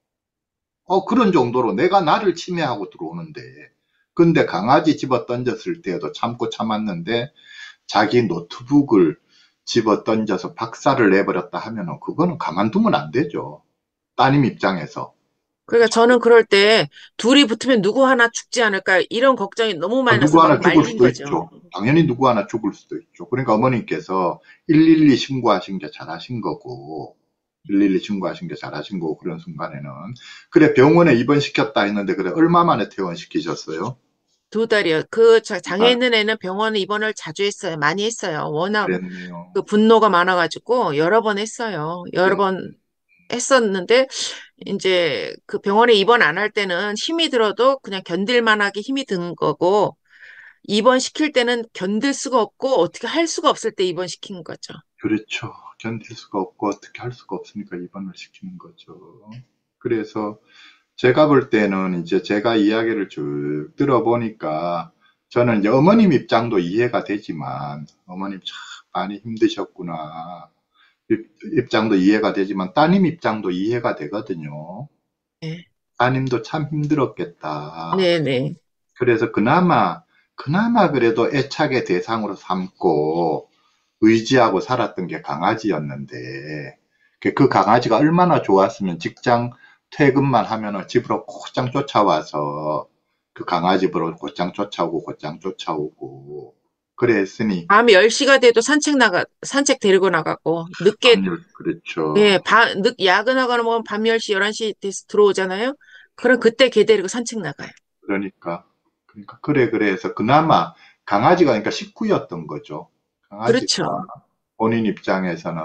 어 그런 정도로 내가 나를 침해하고 들어오는데 근데 강아지 집어 던졌을 때도 참고 참았는데 자기 노트북을 집어 던져서 박살을 내버렸다 하면은 그거는 가만두면 안 되죠. 따님 입장에서. 그러니까 저는 그럴 때 둘이 붙으면 누구 하나 죽지 않을까 이런 걱정이 너무 아, 많이 나서 누구 막 하나 죽을 말린 수도 거죠. 있죠. 당연히 누구 하나 죽을 수도 있죠. 그러니까 어머님께서 일일이 신고하신 게 잘하신 거고, 일일이 신고하신 게 잘하신 거고, 그런 순간에는. 그래, 병원에 입원시켰다 했는데, 그래, 얼마 만에 퇴원시키셨어요? 두 달이요. 그 자- 두 장애 달. 있는 애는 병원에 입원을 자주 했어요. 많이 했어요. 워낙 그랬네요. 그 분노가 많아가지고 여러 번 했어요. 여러 네, 번 했었는데 이제 그 병원에 입원 안 할 때는 힘이 들어도 그냥 견딜 만하게 힘이 든 거고 입원시킬 때는 견딜 수가 없고 어떻게 할 수가 없을 때 입원시킨 거죠. 그렇죠. 견딜 수가 없고, 어떻게 할 수가 없으니까 입원을 시키는 거죠. 그래서, 제가 볼 때는 이제 제가 이야기를 쭉 들어보니까 저는 이제 어머님 입장도 이해가 되지만 어머님 참 많이 힘드셨구나. 입- 입장도 이해가 되지만 따님 입장도 이해가 되거든요. 네. 따님도 참 힘들었겠다. 네네. 그래서 그나마, 그나마 그래도 애착의 대상으로 삼고 의지하고 살았던 게 강아지였는데, 그 그 강아지가 얼마나 좋았으면 직장 퇴근만 하면은 집으로 곧장 쫓아와서 그 강아지 보러 곧장 쫓아오고 곧장 쫓아오고 그랬으니. 밤 열 시가 돼도 산책 나가, 산책 데리고 나가고, 늦게, 법률 그렇죠. 예, 밤, 늦, 야근하거나 뭐 밤 열 시, 열한 시 돼서 들어오잖아요? 그럼 그때 걔 데리고 산책 나가요. 그러니까 그러니까 그래 그래 해서 그나마 강아지가 그러니까 식구였던 거죠. 강아지가 그렇죠. 본인 입장에서는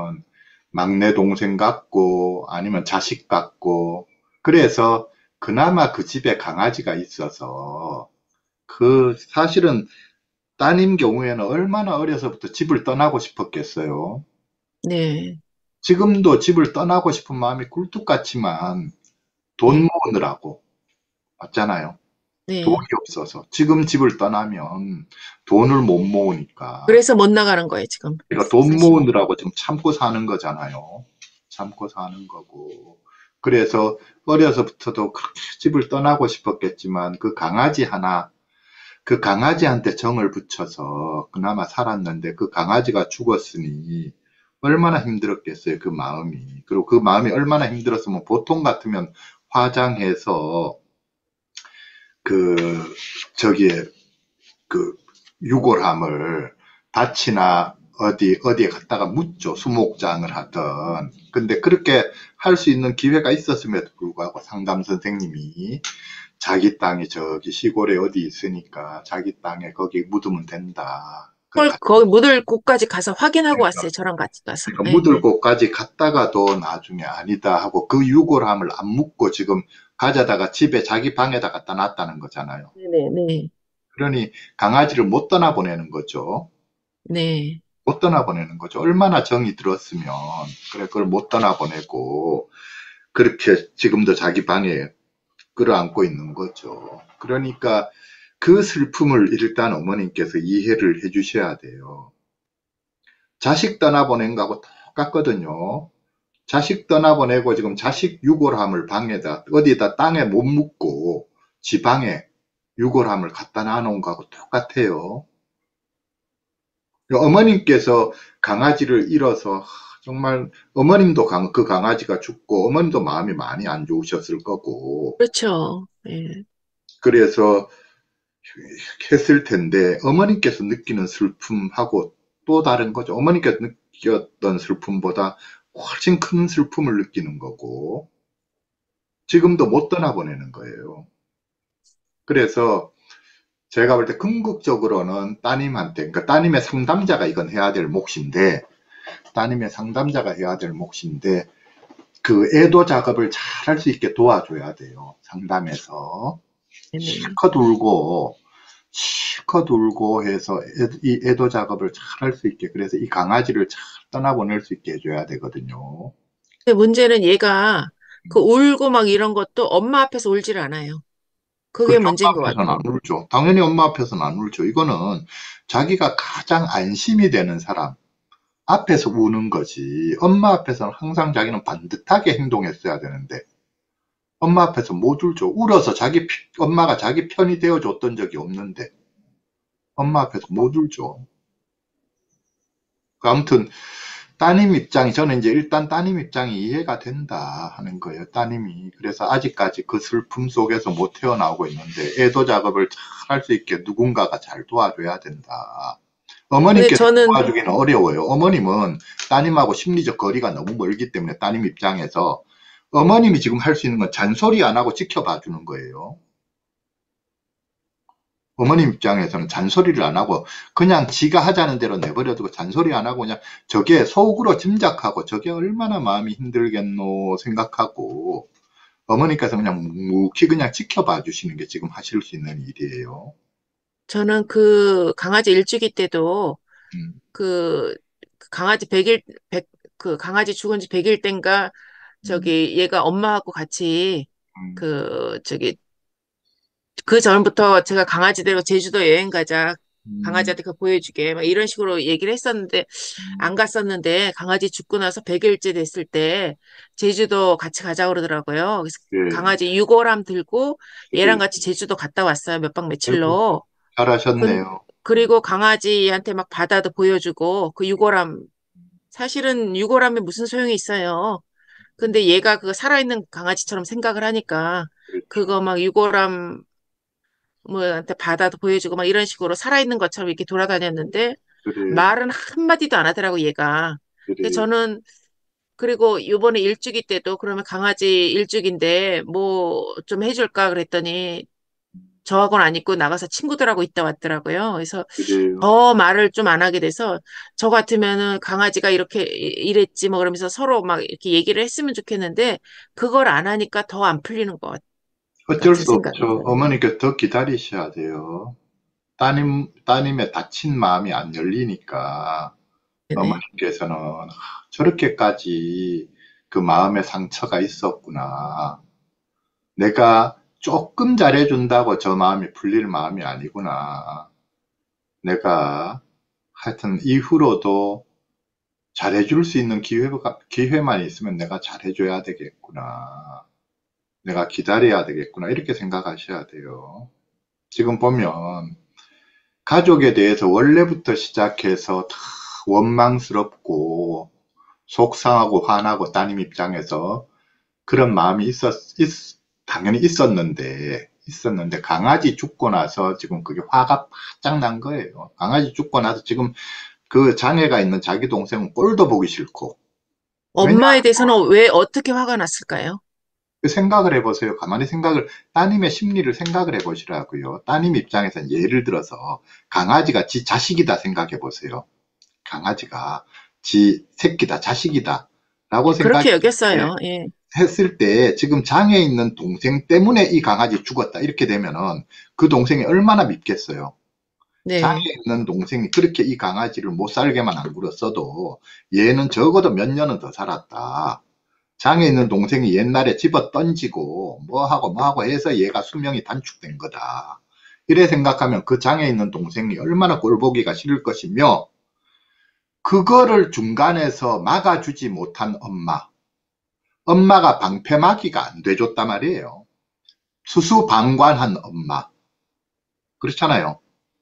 막내 동생 같고 아니면 자식 같고 그래서 그나마 그 집에 강아지가 있어서 그 사실은 따님 경우에는 얼마나 어려서부터 집을 떠나고 싶었겠어요. 네, 지금도 집을 떠나고 싶은 마음이 굴뚝 같지만 돈 네, 모으느라고 맞잖아요. 돈이 네. 없어서 지금 집을 떠나면 돈을 못 모으니까 그래서 못 나가는 거예요, 지금. 그러니까 돈 사실. 모으느라고 지금 참고 사는 거잖아요. 참고 사는 거고. 그래서 어려서부터도 그렇게 집을 떠나고 싶었겠지만 그 강아지 하나, 그 강아지한테 정을 붙여서 그나마 살았는데 그 강아지가 죽었으니 얼마나 힘들었겠어요, 그 마음이. 그리고 그 마음이 얼마나 힘들었으면 보통 같으면 화장해서 그, 저기에 그 유골함을 밭이나 어디 어디에 갖다가 묻죠. 수목장을 하든. 근데 그렇게 할 수 있는 기회가 있었음에도 불구하고 상담 선생님이 자기 땅이 저기 시골에 어디 있으니까 자기 땅에 거기 묻으면 된다. 그 헐, 가- 거기 묻을 곳까지 가서 확인하고 왔어요, 저랑 같이 가서. 그러니까 네, 묻을 곳까지 갔다가도 나중에 아니다 하고 그 유골함을 안 묻고 지금 가져다가 집에 자기 방에다 갖다 놨다는 거잖아요. 네, 네, 그러니 강아지를 못 떠나보내는 거죠. 네. 못 떠나보내는 거죠. 얼마나 정이 들었으면, 그래, 그걸 못 떠나보내고, 그렇게 지금도 자기 방에 끌어안고 있는 거죠. 그러니까 그 슬픔을 일단 어머님께서 이해를 해 주셔야 돼요. 자식 떠나보낸 거하고 똑같거든요. 자식 떠나보내고 지금 자식 유골함을 방에다, 어디다 땅에 못 묻고 지방에 유골함을 갖다 놔놓은 거하고 똑같아요. 어머님께서 강아지를 잃어서 정말 어머님도 강- 그 강아지가 죽고 어머님도 마음이 많이 안 좋으셨을 거고 그렇죠. 네. 그래서 했을 텐데 어머님께서 느끼는 슬픔하고 또 다른 거죠. 어머님께서 느꼈던 슬픔보다 훨씬 큰 슬픔을 느끼는 거고 지금도 못 떠나보내는 거예요. 그래서 제가 볼 때 궁극적으로는 따님한테, 그러니까 따님의 상담자가 이건 해야 될 몫인데 따님의 상담자가 해야 될 몫인데 그 애도 작업을 잘 할 수 있게 도와줘야 돼요. 상담에서 네, 네. 실컷 울고 실컷 울고 해서 애, 이 애도 작업을 잘 할 수 있게 그래서 이 강아지를 잘 떠나보낼 수 있게 해줘야 되거든요. 근데 문제는 얘가 그 울고 막 이런 것도 엄마 앞에서 울질 않아요. 그게 그렇죠. 문제인 엄마 것 앞에서는 같아요. 안 울죠. 당연히 엄마 앞에서는 안 울죠. 이거는 자기가 가장 안심이 되는 사람 앞에서 우는 거지. 엄마 앞에서는 항상 자기는 반듯하게 행동했어야 되는데 엄마 앞에서 못 울죠. 울어서 자기 엄마가 자기 편이 되어 줬던 적이 없는데 엄마 앞에서 못 울죠. 그 아무튼 따님 입장이, 저는 이제 일단 따님 입장이 이해가 된다 하는 거예요, 따님이. 그래서 아직까지 그 슬픔 속에서 못 태어나오고 있는데, 애도 작업을 잘 할 수 있게 누군가가 잘 도와줘야 된다. 근데 어머님께서 저는, 도와주기는 어려워요. 어머님은 따님하고 심리적 거리가 너무 멀기 때문에 따님 입장에서 어머님이 지금 할 수 있는 건 잔소리 안 하고 지켜봐 주는 거예요. 어머님 입장에서는 잔소리를 안 하고 그냥 지가 하자는 대로 내버려두고 잔소리 안 하고 그냥 저게 속으로 짐작하고 저게 얼마나 마음이 힘들겠노 생각하고 어머니께서 그냥 묵묵히 그냥 지켜봐 주시는 게 지금 하실 수 있는 일이에요. 저는 그 강아지 일주기 때도 음, 그 강아지 백 일, 백 그 강아지 죽은 지 백 일 땐가 음, 저기 얘가 엄마하고 같이 음, 그 저기 그 전부터 제가 강아지 데리고 제주도 여행 가자. 음, 강아지한테 그거 보여주게. 막 이런 식으로 얘기를 했었는데, 안 음, 갔었는데, 강아지 죽고 나서 백 일째 됐을 때, 제주도 같이 가자고 그러더라고요. 그래서 예, 강아지 유골함 들고 얘랑 그래. 같이 제주도 갔다 왔어요. 몇 박 아이고, 며칠로. 근, 잘하셨네요. 그리고 강아지한테 막 바다도 보여주고, 그 유골함, 사실은 유골함에 무슨 소용이 있어요. 근데 얘가 그 살아있는 강아지처럼 생각을 하니까, 그렇죠. 그거 막 유골함 뭐한테 바다도 보여주고 막 이런 식으로 살아있는 것처럼 이렇게 돌아다녔는데 그래, 말은 한마디도 안 하더라고 얘가. 근데 그래. 저는 그리고 이번에 일주기 때도 그러면 강아지 일주기인데 뭐 좀 해줄까 그랬더니 저하고는 안 있고 나가서 친구들하고 있다 왔더라고요. 그래서 그래요. 더 말을 좀 안 하게 돼서 저 같으면은 강아지가 이렇게 이- 이랬지 뭐 그러면서 서로 막 이렇게 얘기를 했으면 좋겠는데 그걸 안 하니까 더 안 풀리는 것 어쩔 같은 수 생각이 없죠. 들어요. 어머니께 더 기다리셔야 돼요. 따님, 따님의 다친 마음이 안 열리니까 네네. 어머니께서는 저렇게까지 그 마음의 상처가 있었구나. 내가 조금 잘해준다고 저 마음이 풀릴 마음이 아니구나. 내가 하여튼 이후로도 잘해줄 수 있는 기회가, 기회만 있으면 내가 잘해줘야 되겠구나. 내가 기다려야 되겠구나. 이렇게 생각하셔야 돼요. 지금 보면 가족에 대해서 원래부터 시작해서 다 원망스럽고 속상하고 화나고 따님 입장에서 그런 마음이 있었, 있- 당연히 있었는데, 있었는데 강아지 죽고 나서 지금 그게 화가 바짝 난 거예요. 강아지 죽고 나서 지금 그 장애가 있는 자기 동생은 꼴도 보기 싫고. 왜냐? 엄마에 대해서는 왜 어떻게 화가 났을까요? 생각을 해보세요. 가만히 생각을, 따님의 심리를 생각을 해보시라고요. 따님 입장에서는 예를 들어서 강아지가 지 자식이다 생각해 보세요. 강아지가 지 새끼다, 자식이다. 라고 예, 그렇게 생각했을 때, 여겼어요. 예. 했을 때 지금 장애 있는 동생 때문에 이 강아지 죽었다. 이렇게 되면은 그 동생이 얼마나 밉겠어요. 장애 네. 있는 동생이 그렇게 이 강아지를 못 살게만 안 굴었어도 얘는 적어도 몇 년은 더 살았다. 장애 있는 동생이 옛날에 집어 던지고 뭐하고 뭐하고 해서 얘가 수명이 단축된 거다. 이래 생각하면 그 장애 있는 동생이 얼마나 꼴보기가 싫을 것이며 그거를 중간에서 막아주지 못한 엄마. 엄마가 방패막이가 안 돼줬단 말이에요. 수수방관한 엄마. 그렇잖아요.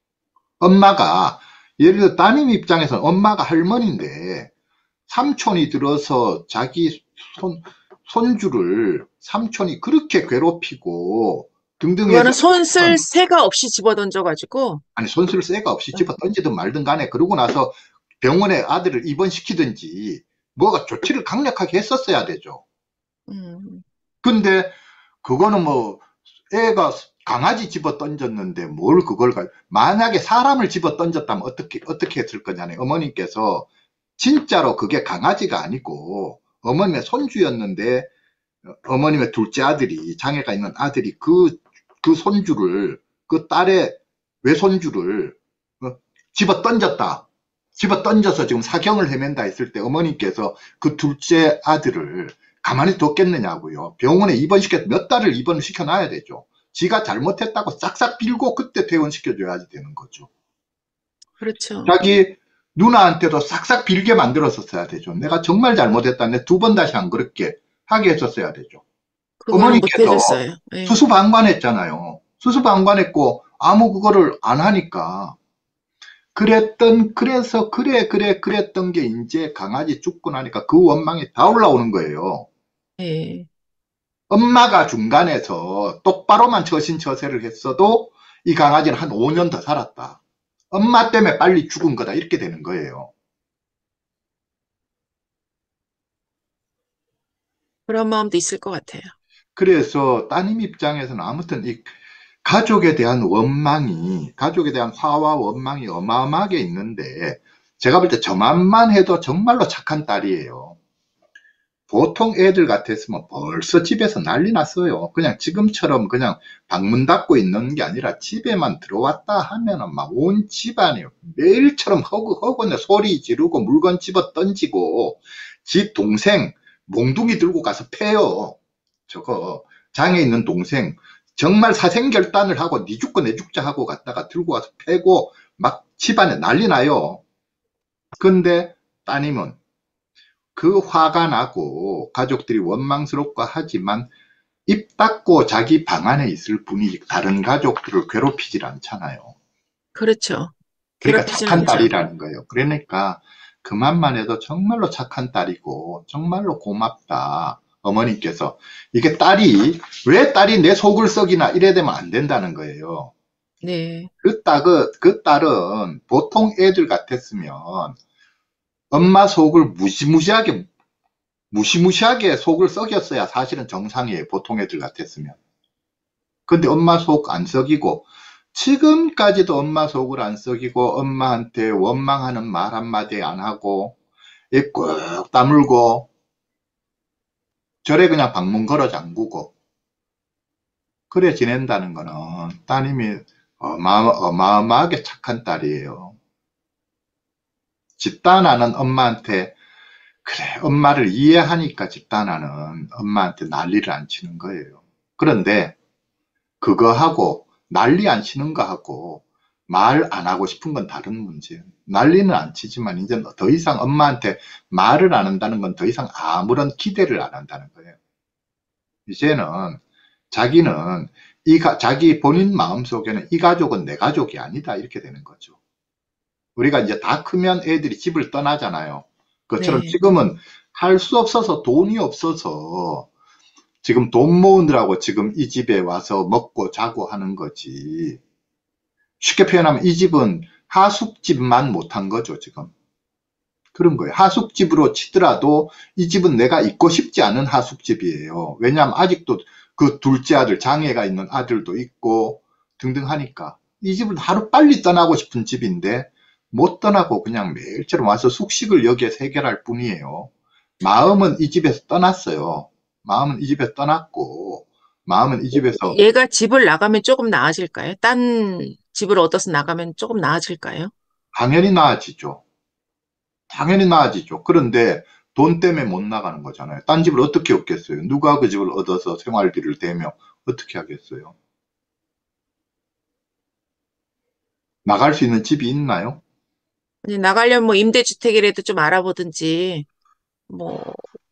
엄마가 예를 들어 따님 입장에서는 엄마가 할머니인데 삼촌이 들어서 자기 손, 손주를 삼촌이 그렇게 괴롭히고 등등 해서 그거는 손 쓸 새가 없이 집어던져가지고, 아니 손쓸 새가 없이 집어 던지든 말든 간에 그러고 나서 병원에 아들을 입원시키든지 뭐가 조치를 강력하게 했었어야 되죠. 음, 근데 그거는 뭐 애가 강아지 집어 던졌는데 뭘 그걸 가 만약에 사람을 집어 던졌다면 어떻게 어떻게 했을 거냐니 어머님께서 진짜로 그게 강아지가 아니고 어머님의 손주였는데 어머님의 둘째 아들이 장애가 있는 아들이 그, 그 손주를 그 딸의 외손주를 어, 집어 던졌다. 집어 던져서 지금 사경을 헤맨다 했을 때 어머님께서 그 둘째 아들을 가만히 뒀겠느냐고요. 병원에 입원시켜 몇 달을 입원을 시켜놔야 되죠. 지가 잘못했다고 싹싹 빌고 그때 퇴원시켜줘야지 되는 거죠. 그렇죠. 자기 누나한테도 싹싹 빌게 만들었었어야 되죠. 내가 정말 잘못했다. 내 두 번 다시 안 그렇게 하게 했었어야 되죠. 그거는 못 어머니께서 해줬어요. 예. 수수방관했잖아요. 수수방관했고 아무 그거를 안 하니까 그랬던, 그래서, 그래, 그래, 그랬던 게 이제 강아지 죽고 나니까 그 원망이 다 올라오는 거예요. 예. 엄마가 중간에서 똑바로만 처신처세를 했어도 이 강아지는 한 오 년 더 살았다. 엄마 때문에 빨리 죽은 거다. 이렇게 되는 거예요. 그런 마음도 있을 것 같아요. 그래서 따님 입장에서는 아무튼 이 가족에 대한 원망이, 가족에 대한 화와 원망이 어마어마하게 있는데, 제가 볼 때 저만만 해도 정말로 착한 딸이에요. 보통 애들 같았으면 벌써 집에서 난리 났어요. 그냥 지금처럼 그냥 방문 닫고 있는 게 아니라 집에만 들어왔다 하면은 막 온 집안이 매일처럼 허구허구네 소리 지르고 물건 집어 던지고, 지 동생 몽둥이 들고 가서 패요. 저거 장에 있는 동생 정말 사생결단을 하고 니 죽고 내 죽자 하고 갔다가 들고 와서 패고 막 집안에 난리 나요. 근데 따님은 그 화가 나고 가족들이 원망스럽고 하지만 입 닫고 자기 방 안에 있을 뿐이지 다른 가족들을 괴롭히질 않잖아요. 그렇죠. 그러니까 괴롭히진 착한 않죠. 딸이라는 거예요. 그러니까 그만만 해도 정말로 착한 딸이고 정말로 고맙다. 어머님께서 이게 딸이 왜 딸이 내 속을 썩이나 이래 되면 안 된다는 거예요. 네. 그 딸, 그, 그 딸은 보통 애들 같았으면 엄마 속을 무시무시하게 무시무시하게 속을 썩였어야 사실은 정상이에요. 보통 애들 같았으면. 근데 엄마 속 안 썩이고 지금까지도 엄마 속을 안 썩이고 엄마한테 원망하는 말 한마디 안 하고 입 꾹 다물고 절에 그냥 방문 걸어 잠그고 그래 지낸다는 거는 따님이 어마, 어마어마하게 착한 딸이에요. 집단하는 엄마한테 그래 엄마를 이해하니까 집단하는 엄마한테 난리를 안 치는 거예요. 그런데 그거 하고 난리 안 치는 거 하고 말 안 하고 싶은 건 다른 문제예요. 난리는 안 치지만 이제 더 이상 엄마한테 말을 안 한다는 건 더 이상 아무런 기대를 안 한다는 거예요. 이제는 자기는 이 가, 자기 본인 마음속에는 이 가족은 내 가족이 아니다 이렇게 되는 거죠. 우리가 이제 다 크면 애들이 집을 떠나잖아요. 그것처럼 네. 지금은 할 수 없어서 돈이 없어서 지금 돈 모으느라고 지금 이 집에 와서 먹고 자고 하는 거지. 쉽게 표현하면 이 집은 하숙집만 못한 거죠, 지금. 그런 거예요. 하숙집으로 치더라도 이 집은 내가 있고 싶지 않은 하숙집이에요. 왜냐하면 아직도 그 둘째 아들, 장애가 있는 아들도 있고 등등 하니까. 이 집은 하루 빨리 떠나고 싶은 집인데 못 떠나고 그냥 매일처럼 와서 숙식을 여기에 해결할 뿐이에요. 마음은 이 집에서 떠났어요. 마음은 이 집에서 떠났고, 마음은 이 집에서 얘가 집을 나가면 조금 나아질까요? 딴 집을 얻어서 나가면 조금 나아질까요? 당연히 나아지죠. 당연히 나아지죠. 그런데 돈 때문에 못 나가는 거잖아요. 딴 집을 어떻게 얻겠어요? 누가 그 집을 얻어서 생활비를 대며 어떻게 하겠어요? 나갈 수 있는 집이 있나요? 아니, 나가려면 뭐 임대주택이라도 좀 알아보든지, 뭐,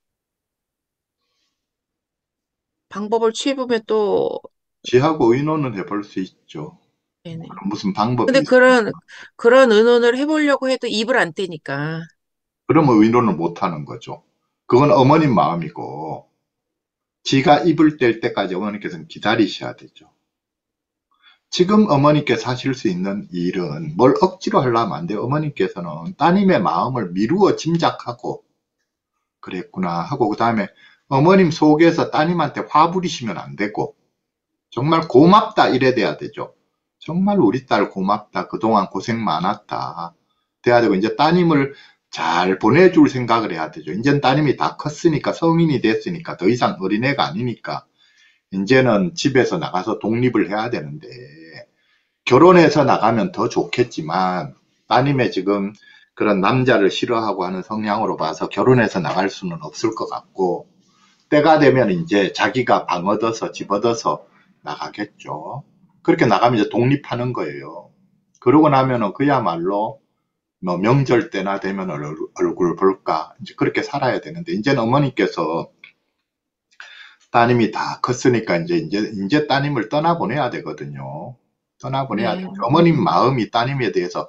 방법을 취해보면 또, 지하고 의논은 해볼 수 있죠. 네네. 무슨 방법이 근데 있 그런, 그런 의논을 해보려고 해도 입을 안 떼니까. 그러면 의논을 못 하는 거죠. 그건 어머님 마음이고, 지가 입을 뗄 때까지 어머니께서는 기다리셔야 되죠. 지금 어머니께서 하실 수 있는 일은 뭘 억지로 하려면 안 돼요. 어머니께서는 따님의 마음을 미루어 짐작하고 그랬구나 하고 그 다음에 어머님 속에서 따님한테 화 부리시면 안 되고 정말 고맙다 이래 돼야 되죠. 정말 우리 딸 고맙다. 그동안 고생 많았다. 돼야 되고 이제 따님을 잘 보내줄 생각을 해야 되죠. 이제는 따님이 다 컸으니까 성인이 됐으니까 더 이상 어린애가 아니니까 이제는 집에서 나가서 독립을 해야 되는데 결혼해서 나가면 더 좋겠지만 따님의 지금 그런 남자를 싫어하고 하는 성향으로 봐서 결혼해서 나갈 수는 없을 것 같고 때가 되면 이제 자기가 방 얻어서 집 얻어서 나가겠죠. 그렇게 나가면 이제 독립하는 거예요. 그러고 나면은 그야말로 뭐 명절 때나 되면 얼- 얼굴 볼까 이제 그렇게 살아야 되는데 이제는 어머니께서 따님이 다 컸으니까 이제 이제 이제 따님을 떠나보내야 되거든요. 떠나보내야 되죠. 네. 어머님 마음이 따님에 대해서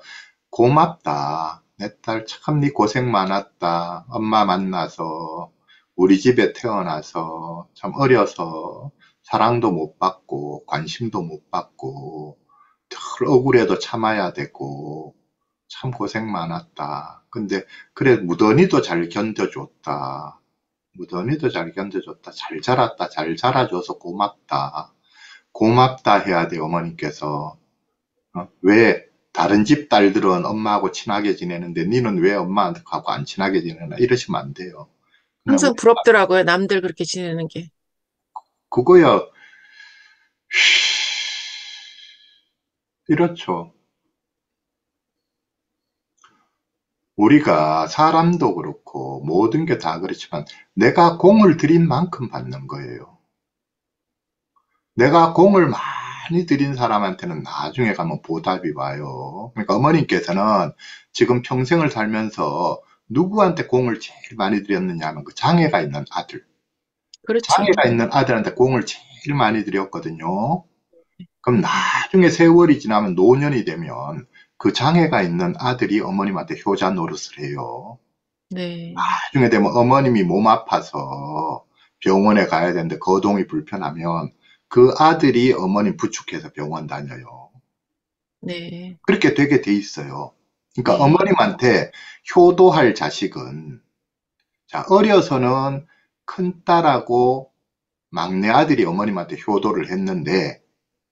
고맙다. 내 딸 참 네 고생 많았다. 엄마 만나서 우리 집에 태어나서 참 어려서 사랑도 못 받고 관심도 못 받고 늘 억울해도 참아야 되고 참 고생 많았다. 근데 그래 무던히도 잘 견뎌줬다. 무던히도 잘 견뎌줬다. 잘 자랐다. 잘 자라줘서 고맙다. 고맙다 해야 돼 어머니께서. 어? 왜 다른 집 딸들은 엄마하고 친하게 지내는데 니는 왜 엄마하고 안 친하게 지내나 이러시면 안 돼요. 그냥 우리 항상 부럽더라고요. 남들 그렇게 지내는 게. 그거야 이렇죠. 우리가 사람도 그렇고 모든 게 다 그렇지만 내가 공을 들인 만큼 받는 거예요. 내가 공을 많이 들인 사람한테는 나중에 가면 보답이 와요. 그러니까 어머님께서는 지금 평생을 살면서 누구한테 공을 제일 많이 들였느냐 하면 그 장애가 있는 아들. 그렇죠. 장애가 있는 아들한테 공을 제일 많이 들였거든요. 그럼 나중에 세월이 지나면 노년이 되면 그 장애가 있는 아들이 어머님한테 효자 노릇을 해요. 네. 나중에 되면 어머님이 몸 아파서 병원에 가야 되는데 거동이 불편하면 그 아들이 어머님 부축해서 병원 다녀요. 네. 그렇게 되게 돼 있어요. 그러니까 네. 어머님한테 효도할 자식은 자, 어려서는 큰딸하고 막내 아들이 어머님한테 효도를 했는데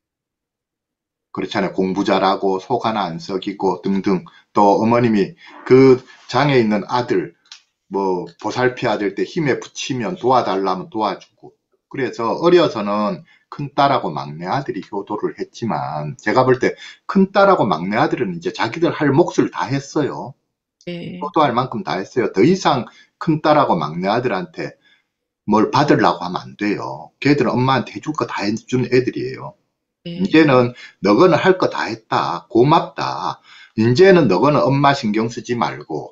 그렇잖아요. 공부 잘하고 속 하나 안 썩이고 등등 또 어머님이 그 장에 있는 아들 뭐 보살펴야 될 때 힘에 부치면 도와달라면 도와주고 그래서 어려서는 큰딸하고 막내 아들이 효도를 했지만 제가 볼 때 큰딸하고 막내 아들은 이제 자기들 할 몫을 다 했어요. 네. 효도할 만큼 다 했어요. 더 이상 큰딸하고 막내 아들한테 뭘 받으려고 하면 안 돼요. 걔들은 엄마한테 해줄 거 다 해준 애들이에요. 네. 이제는 너거는 할 거 다 했다. 고맙다. 이제는 너거는 엄마 신경 쓰지 말고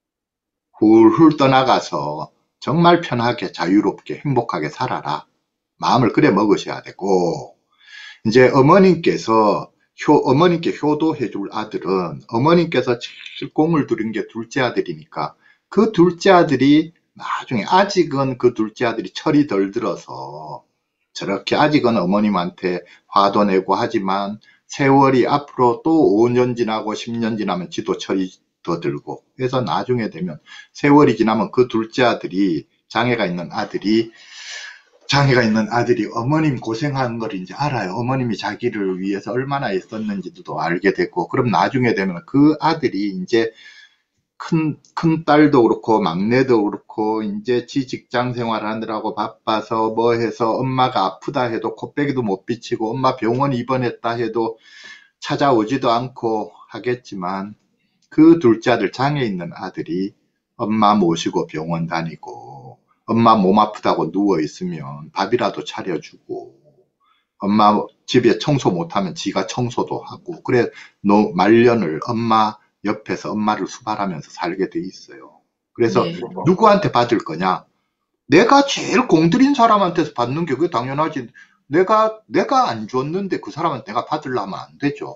훌훌 떠나가서 정말 편하게 자유롭게 행복하게 살아라. 마음을 그래 먹으셔야 되고 이제 어머님께서 효, 어머님께 효도해 줄 아들은 어머님께서 제일 공을 들인 게 둘째 아들이니까 그 둘째 아들이 나중에 아직은 그 둘째 아들이 철이 덜 들어서 저렇게 아직은 어머님한테 화도 내고 하지만 세월이 앞으로 또 오 년 지나고 십 년 지나면 지도 철이 더 들고 그래서 나중에 되면 세월이 지나면 그 둘째 아들이 장애가 있는 아들이 장애가 있는 아들이 어머님 고생한 걸 이제 알아요. 어머님이 자기를 위해서 얼마나 애썼는지도 알게 되고 그럼 나중에 되면 그 아들이 이제 큰, 큰 딸도 그렇고, 막내도 그렇고, 이제 지 직장 생활하느라고 바빠서 뭐 해서 엄마가 아프다 해도 코빼기도 못 비치고, 엄마 병원 입원했다 해도 찾아오지도 않고 하겠지만, 그 둘째 아들, 장애 있는 아들이 엄마 모시고 병원 다니고, 엄마 몸 아프다고 누워있으면 밥이라도 차려주고, 엄마 집에 청소 못하면 지가 청소도 하고, 그래, 노, 말년을 엄마 옆에서 엄마를 수발하면서 살게 돼 있어요. 그래서 네. 누구한테 받을 거냐? 내가 제일 공들인 사람한테서 받는 게 그게 당연하지. 내가, 내가 안 줬는데 그 사람한테 내가 받으려면 안 되죠.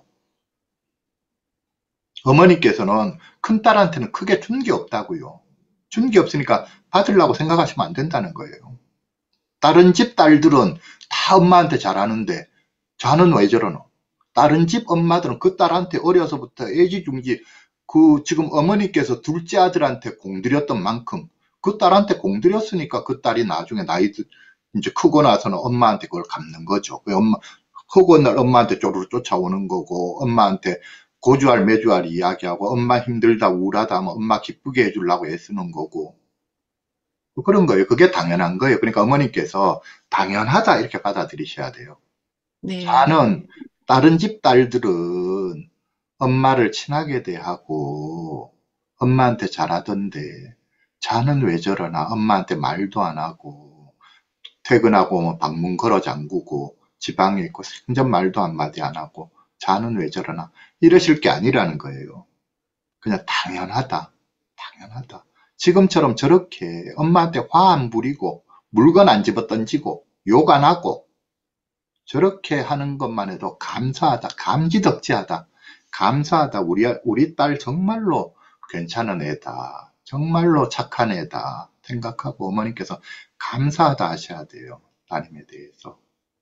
어머니께서는 큰딸한테는 크게 준 게 없다고요. 준 게 없으니까 받으려고 생각하시면 안 된다는 거예요. 다른 집 딸들은 다 엄마한테 잘하는데 자는 왜 저러노? 다른 집 엄마들은 그 딸한테 어려서부터 애지중지 그 지금 어머니께서 둘째 아들한테 공들였던 만큼 그 딸한테 공들였으니까 그 딸이 나중에 나이 드- 이제 크고 나서는 엄마한테 그걸 갚는 거죠. 그 엄마 허구한 날 엄마한테 쪼르르 쫓아오는 거고 엄마한테 고주할 매주할 이야기하고 엄마 힘들다 우울하다 하면 엄마 기쁘게 해주려고 애쓰는 거고 그런 거예요. 그게 당연한 거예요. 그러니까 어머니께서 당연하다 이렇게 받아들이셔야 돼요. 네. 자는 다른 집 딸들은 엄마를 친하게 대하고 엄마한테 잘하던데 자는 왜 저러나 엄마한테 말도 안 하고 퇴근하고 뭐 방문 걸어 잠그고 지방에 있고 생전 말도 한마디 안 하고 자는 왜 저러나 이러실 게 아니라는 거예요. 그냥 당연하다. 당연하다. 지금처럼 저렇게 엄마한테 화 안 부리고 물건 안 집어 던지고 욕 안 하고 저렇게 하는 것만 해도 감사하다. 감지덕지하다. 감사하다. 우리, 우리 딸 정말로 괜찮은 애다. 정말로 착한 애다. 생각하고 어머니께서 감사하다 하셔야 돼요. 따님에 대해서.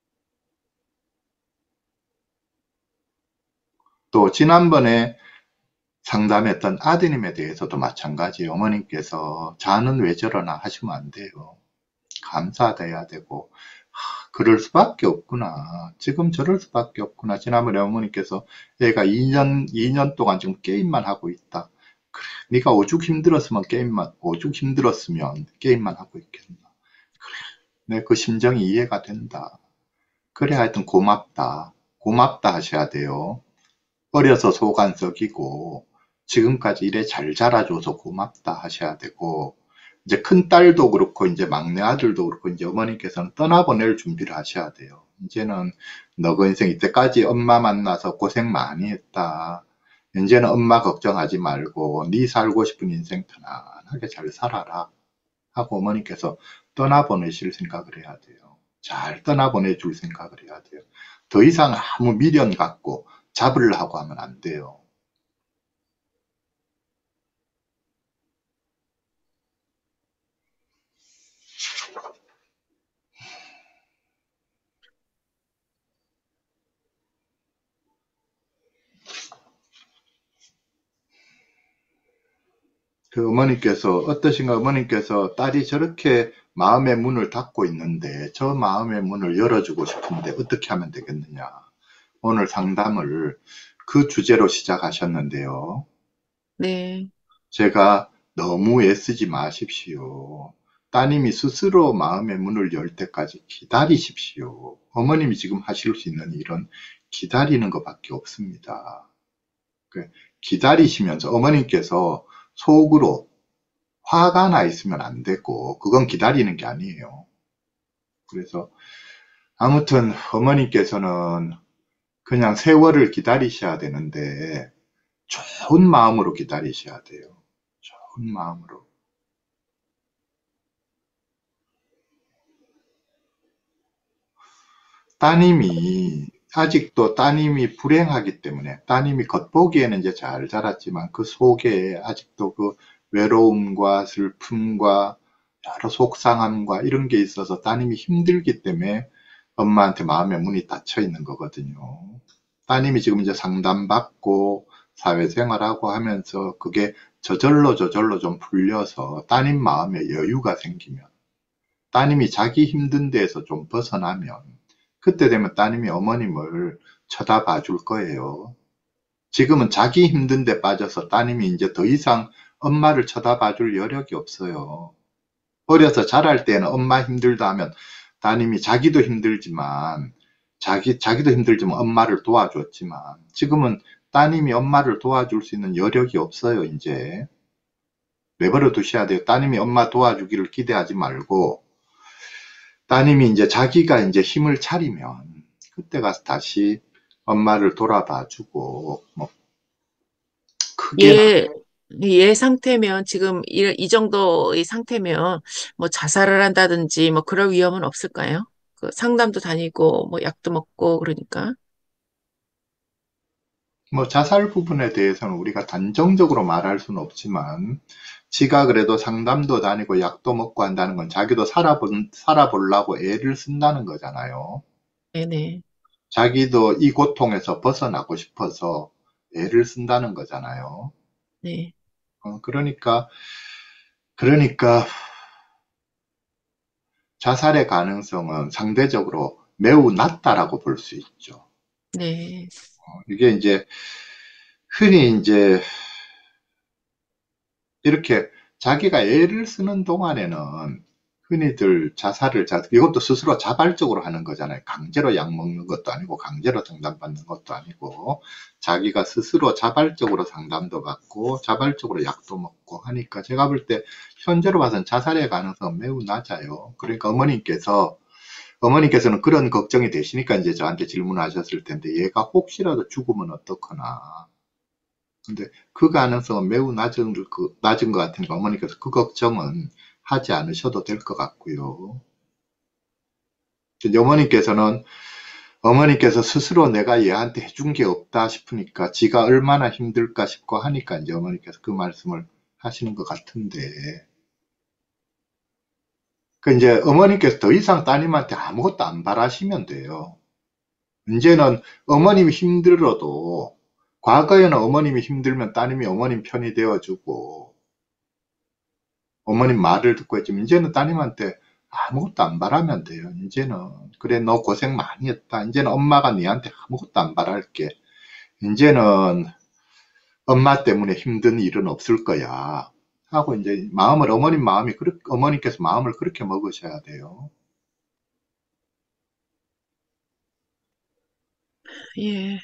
또 지난번에 상담했던 아드님에 대해서도 마찬가지예요. 어머님께서 자는 왜 저러나 하시면 안 돼요. 감사하다 해야 되고, 하, 그럴 수밖에 없구나. 지금 저럴 수밖에 없구나. 지난번에 어머니께서 애가 이 년, 이 년 동안 지금 게임만 하고 있다. 그래, 네가 오죽 힘들었으면 게임만, 오죽 힘들었으면 게임만 하고 있겠나. 그래, 내 그 심정이 이해가 된다. 그래, 하여튼 고맙다. 고맙다 하셔야 돼요. 어려서 속 안 썩이고, 지금까지 이래 잘 자라줘서 고맙다 하셔야 되고, 이제 큰 딸도 그렇고, 이제 막내 아들도 그렇고, 이제 어머니께서는 떠나보낼 준비를 하셔야 돼요. 이제는 너그 인생 이때까지 엄마 만나서 고생 많이 했다. 이제는 엄마 걱정하지 말고, 네 살고 싶은 인생 편안하게 잘 살아라. 하고 어머니께서 떠나보내실 생각을 해야 돼요. 잘 떠나보내줄 생각을 해야 돼요. 더 이상 아무 미련 갖고 잡으려고 하면 안 돼요. 그 어머니께서 어떠신가 어머니께서 딸이 저렇게 마음의 문을 닫고 있는데 저 마음의 문을 열어주고 싶은데 어떻게 하면 되겠느냐. 오늘 상담을 그 주제로 시작하셨는데요. 네, 제가 너무 애쓰지 마십시오. 따님이 스스로 마음의 문을 열 때까지 기다리십시오. 어머님이 지금 하실 수 있는 일은 기다리는 것밖에 없습니다. 그 기다리시면서 어머님께서 속으로 화가 나 있으면 안 되고 그건 기다리는 게 아니에요. 그래서 아무튼 어머님께서는 그냥 세월을 기다리셔야 되는데 좋은 마음으로 기다리셔야 돼요. 좋은 마음으로. 따님이 아직도 따님이 불행하기 때문에 따님이 겉보기에는 이제 잘 자랐지만 그 속에 아직도 그 외로움과 슬픔과 여러 속상함과 이런 게 있어서 따님이 힘들기 때문에 엄마한테 마음의 문이 닫혀 있는 거거든요. 따님이 지금 이제 상담받고 사회생활하고 하면서 그게 저절로 저절로 좀 풀려서 따님 마음에 여유가 생기면 따님이 자기 힘든 데에서 좀 벗어나면 그때 되면 따님이 어머님을 쳐다봐 줄 거예요. 지금은 자기 힘든 데 빠져서 따님이 이제 더 이상 엄마를 쳐다봐 줄 여력이 없어요. 어려서 자랄 때는 엄마 힘들다 하면 따님이 자기도 힘들지만 자기, 자기도 힘들지만 엄마를 도와줬지만 지금은 따님이 엄마를 도와줄 수 있는 여력이 없어요, 이제. 내버려 두셔야 돼요. 따님이 엄마 도와주기를 기대하지 말고 따님이 이제 자기가 이제 힘을 차리면 그때 가서 다시 엄마를 돌아봐 주고 뭐 크게는 얘, 얘 상태면 지금 이, 이 정도의 상태면 뭐 자살을 한다든지 뭐 그럴 위험은 없을까요? 그 상담도 다니고 뭐 약도 먹고 그러니까. 뭐 자살 부분에 대해서는 우리가 단정적으로 말할 수는 없지만 지가 그래도 상담도 다니고 약도 먹고 한다는 건 자기도 살아본, 살아보려고 애를 쓴다는 거잖아요. 네네. 자기도 이 고통에서 벗어나고 싶어서 애를 쓴다는 거잖아요. 네. 어, 그러니까, 그러니까 자살의 가능성은 상대적으로 매우 낮다라고 볼 수 있죠. 네. 이게 이제 흔히 이제 이렇게 자기가 애를 쓰는 동안에는 흔히들 자살을, 자, 이것도 스스로 자발적으로 하는 거잖아요. 강제로 약 먹는 것도 아니고, 강제로 상담받는 것도 아니고, 자기가 스스로 자발적으로 상담도 받고, 자발적으로 약도 먹고 하니까 제가 볼 때, 현재로 봐서는 자살의 가능성은 매우 낮아요. 그러니까 어머님께서, 어머님께서는 그런 걱정이 되시니까 이제 저한테 질문하셨을 텐데, 얘가 혹시라도 죽으면 어떡하나. 근데 그 가능성은 매우 낮은, 그, 낮은 것 같으니까 어머니께서 그 걱정은 하지 않으셔도 될 것 같고요. 이제 어머니께서는 어머니께서 스스로 내가 얘한테 해준 게 없다 싶으니까 지가 얼마나 힘들까 싶고 하니까 이제 어머니께서 그 말씀을 하시는 것 같은데. 그 이제 어머니께서 더 이상 따님한테 아무것도 안 바라시면 돼요. 이제는 어머님이 힘들어도 과거에는 어머님이 힘들면 따님이 어머님 편이 되어주고 어머님 말을 듣고 했지만 이제는 따님한테 아무것도 안 바라면 돼요. 이제는 그래 너 고생 많이 했다. 이제는 엄마가 니한테 아무것도 안 바랄게. 이제는 엄마 때문에 힘든 일은 없을 거야. 하고 이제 마음을 어머님 마음이 그렇게 어머니께서 마음을 그렇게 먹으셔야 돼요. 예.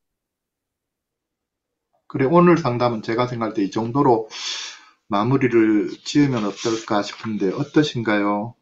그래 오늘 상담은 제가 생각할 때 이 정도로 마무리를 지으면 어떨까 싶은데 어떠신가요?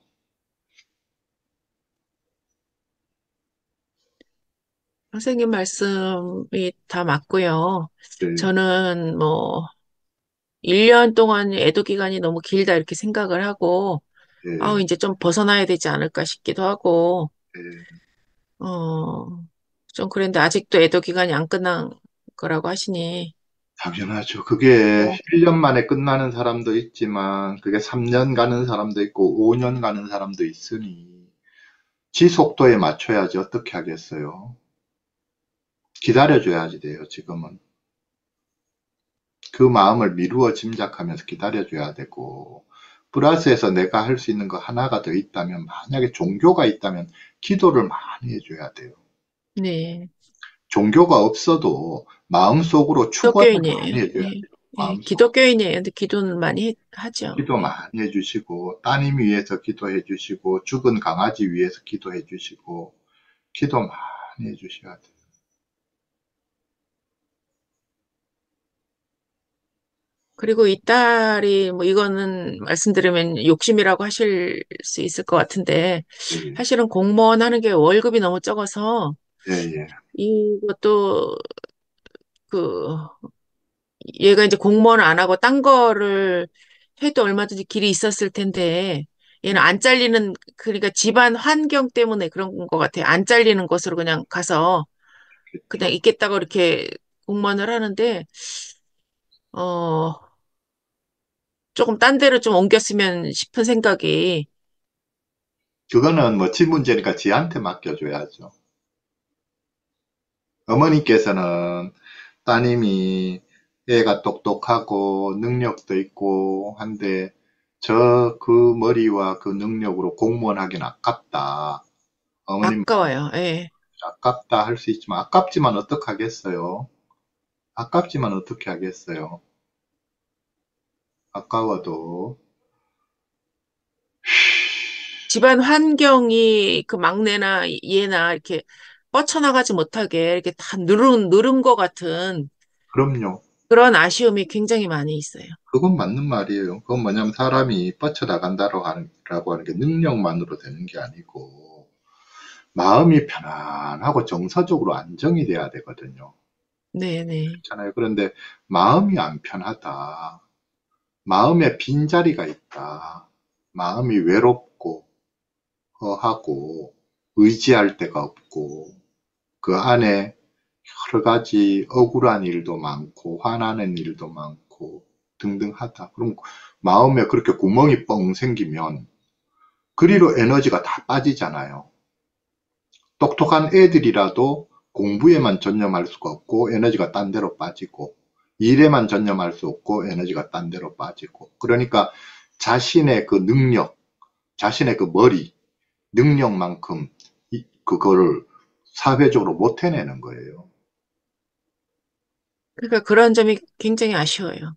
선생님 말씀이 다 맞고요. 네, 저는 뭐, 일 년 동안 애도 기간이 너무 길다 이렇게 생각을 하고, 아우, 네, 이제 좀 벗어나야 되지 않을까 싶기도 하고, 네. 어, 좀 그랬는데 아직도 애도 기간이 안 끝난 거라고 하시니, 당연하죠. 그게 어, 일 년 만에 끝나는 사람도 있지만 그게 삼 년 가는 사람도 있고 오 년 가는 사람도 있으니 지 속도에 맞춰야지 어떻게 하겠어요. 기다려줘야지 돼요, 지금은. 그 마음을 미루어 짐작하면서 기다려줘야 되고 플러스해서 내가 할 수 있는 거 하나가 더 있다면 만약에 종교가 있다면 기도를 많이 해줘야 돼요. 네. 종교가 없어도 마음속으로 축원을 기독교인이에요. 많이 해줘야 예. 돼요. 예, 마음속으로. 기독교인이에요. 근데 기도는 많이 해- 하죠. 기도 예. 많이 해주시고, 따님 위해서 기도해 주시고, 죽은 강아지 위해서 기도해 주시고, 기도 많이 해주셔야 돼요. 그리고 이 딸이 뭐 이거는 말씀드리면 욕심이라고 하실 수 있을 것 같은데 예, 사실은 공무원 하는 게 월급이 너무 적어서 예, 예. 이것도 그 얘가 이제 공무원을 안 하고 딴 거를 해도 얼마든지 길이 있었을 텐데 얘는 예. 안 잘리는 그러니까 집안 환경 때문에 그런 것 같아요. 안 잘리는 곳으로 그냥 가서 그냥 그렇죠. 있겠다고 이렇게 공무원을 하는데 어 조금 딴 데로 좀 옮겼으면 싶은 생각이 그거는 뭐 지 문제니까 지한테 맡겨줘야죠. 어머니께서는 따님이 애가 똑똑하고 능력도 있고 한데 저 그 머리와 그 능력으로 공무원 하긴 아깝다. 어머님 마음 아까워요. 예. 아깝다 할 수 있지만 아깝지만 어떡하겠어요. 아깝지만 어떻게 하겠어요. 아까워도. 집안 환경이 그 막내나 얘나 이렇게 뻗쳐나가지 못하게 이렇게 다 누른, 누른 것 같은 그럼요. 그런 아쉬움이 굉장히 많이 있어요. 그건 맞는 말이에요. 그건 뭐냐면 사람이 뻗쳐나간다고 하는, 라고 하는 게 능력만으로 되는 게 아니고 마음이 편안하고 정서적으로 안정이 돼야 되거든요. 네네. 그렇잖아요. 그런데 마음이 안 편하다. 마음에 빈자리가 있다. 마음이 외롭고 허하고 의지할 데가 없고 그 안에 여러 가지 억울한 일도 많고 화나는 일도 많고 등등하다. 그럼 마음에 그렇게 구멍이 뻥 생기면 그리로 에너지가 다 빠지잖아요. 똑똑한 애들이라도 공부에만 전념할 수가 없고 에너지가 딴 데로 빠지고 일에만 전념할 수 없고 에너지가 딴 데로 빠지고 그러니까 자신의 그 능력, 자신의 그 머리, 능력만큼 이- 그거를 사회적으로 못 해내는 거예요. 그러니까 그런 점이 굉장히 아쉬워요.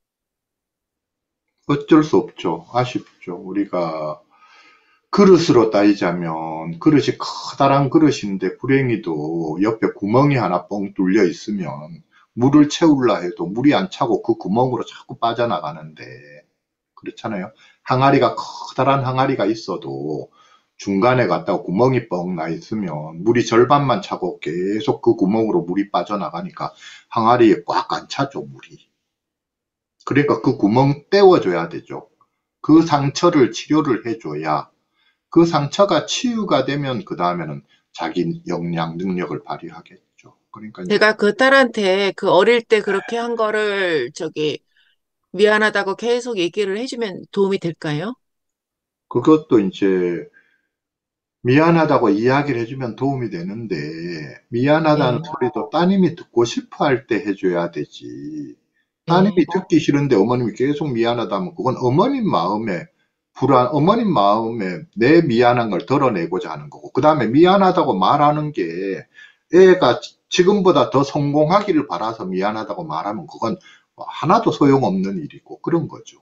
어쩔 수 없죠. 아쉽죠. 우리가 그릇으로 따지자면 그릇이 커다란 그릇인데 불행히도 옆에 구멍이 하나 뻥 뚫려 있으면 물을 채우려 해도 물이 안 차고 그 구멍으로 자꾸 빠져나가는데 그렇잖아요. 항아리가 커다란 항아리가 있어도 중간에 갔다가 구멍이 뻥 나 있으면 물이 절반만 차고 계속 그 구멍으로 물이 빠져나가니까 항아리에 꽉 안 차죠, 물이. 그러니까 그 구멍 떼워줘야 되죠. 그 상처를 치료를 해줘야 그 상처가 치유가 되면 그 다음에는 자기 역량, 능력을 발휘하겠죠. 그러니까 이제 제가 그 딸한테 그 어릴 때 그렇게 한 거를 저기 미안하다고 계속 얘기를 해주면 도움이 될까요? 그것도 이제 미안하다고 이야기를 해주면 도움이 되는데, 미안하다는 네, 소리도 따님이 듣고 싶어 할 때 해줘야 되지. 따님이 네, 듣기 싫은데 어머님이 계속 미안하다면 그건 어머님 마음에 불안, 어머님 마음에 내 미안한 걸 덜어내고자 하는 거고, 그 다음에 미안하다고 말하는 게 애가 지- 지금보다 더 성공하기를 바라서 미안하다고 말하면 그건 하나도 소용없는 일이고 그런 거죠.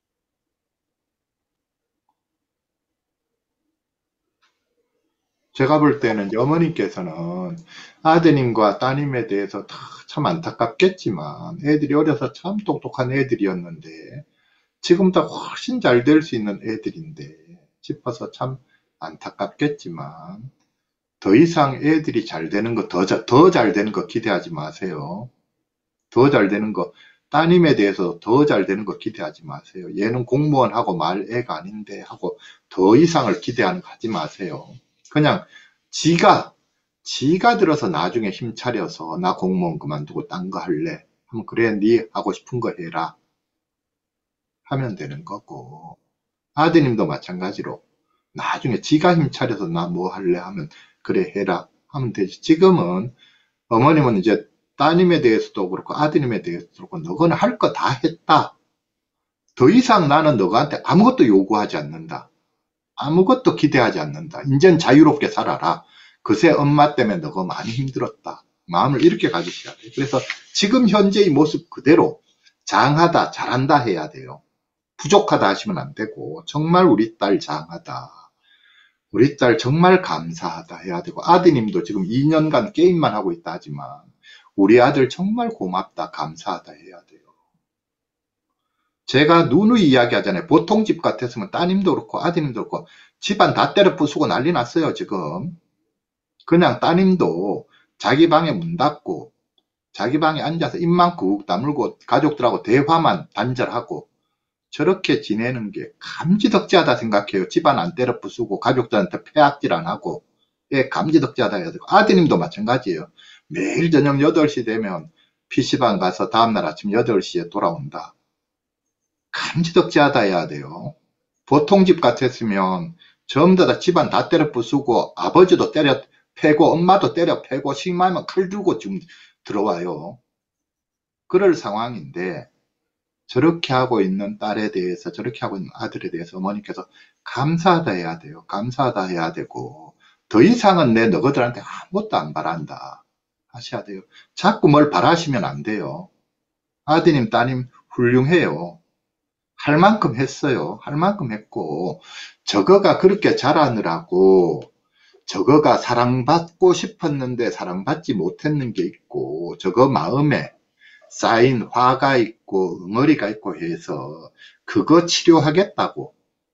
제가 볼 때는 이제 어머님께서는 아드님과 따님에 대해서 다 참 안타깝겠지만 애들이 어려서 참 똑똑한 애들이었는데 지금보다 훨씬 잘 될 수 있는 애들인데 싶어서 참 안타깝겠지만 더 이상 애들이 잘 되는 거, 더, 더 잘 되는 거 기대하지 마세요. 더 잘 되는 거, 따님에 대해서 더 잘 되는 거 기대하지 마세요. 얘는 공무원하고 말 애가 아닌데 하고 더 이상을 기대하는 거 하지 마세요. 그냥 지가, 지가 들어서 나중에 힘 차려서 나 공무원 그만두고 딴 거 할래. 하면 그래, 네 하고 싶은 거 해라. 하면 되는 거고. 아드님도 마찬가지로 나중에 지가 힘 차려서 나 뭐 할래 하면 그래 해라 하면 되지. 지금은 어머님은 이제 따님에 대해서도 그렇고 아드님에 대해서도 그렇고 너거는 할 거 다 했다. 더 이상 나는 너한테 아무것도 요구하지 않는다. 아무것도 기대하지 않는다. 이젠 자유롭게 살아라. 그새 엄마 때문에 너가 많이 힘들었다. 마음을 이렇게 가지셔야 돼요. 그래서 지금 현재의 모습 그대로 장하다, 잘한다 해야 돼요. 부족하다 하시면 안 되고 정말 우리 딸 장하다. 우리 딸 정말 감사하다 해야 되고 아드님도 지금 이 년간 게임만 하고 있다 하지만 우리 아들 정말 고맙다, 감사하다 해야 돼요. 제가 누누이 이야기하잖아요. 보통 집 같았으면 따님도 그렇고 아드님도 그렇고 집안 다 때려 부수고 난리 났어요, 지금. 그냥 따님도 자기 방에 문 닫고 자기 방에 앉아서 입만 꾹 다물고 가족들하고 대화만 단절하고 저렇게 지내는 게 감지덕지하다 생각해요. 집안 안 때려 부수고 가족들한테 폐악질 안 하고 예, 감지덕지하다 해야 되고 아드님도 마찬가지예요. 매일 저녁 여덟 시 되면 피시방 가서 다음날 아침 여덟 시에 돌아온다. 감지덕지하다 해야 돼요. 보통 집 같았으면 전부 다 집안 다 때려 부수고 아버지도 때려 패고 엄마도 때려 패고 심하면 칼 들고 지금 들어와요. 그럴 상황인데 저렇게 하고 있는 딸에 대해서 저렇게 하고 있는 아들에 대해서 어머니께서 감사하다 해야 돼요. 감사하다 해야 되고 더 이상은 내 너희들한테 아무것도 안 바란다 하셔야 돼요. 자꾸 뭘 바라시면 안 돼요. 아드님 따님 훌륭해요. 할 만큼 했어요. 할 만큼 했고 저거가 그렇게 자라느라고 저거가 사랑받고 싶었는데 사랑받지 못했는 게 있고 저거 마음에 쌓인 화가 있고 응어리가 있고 해서 그거 치료하겠다고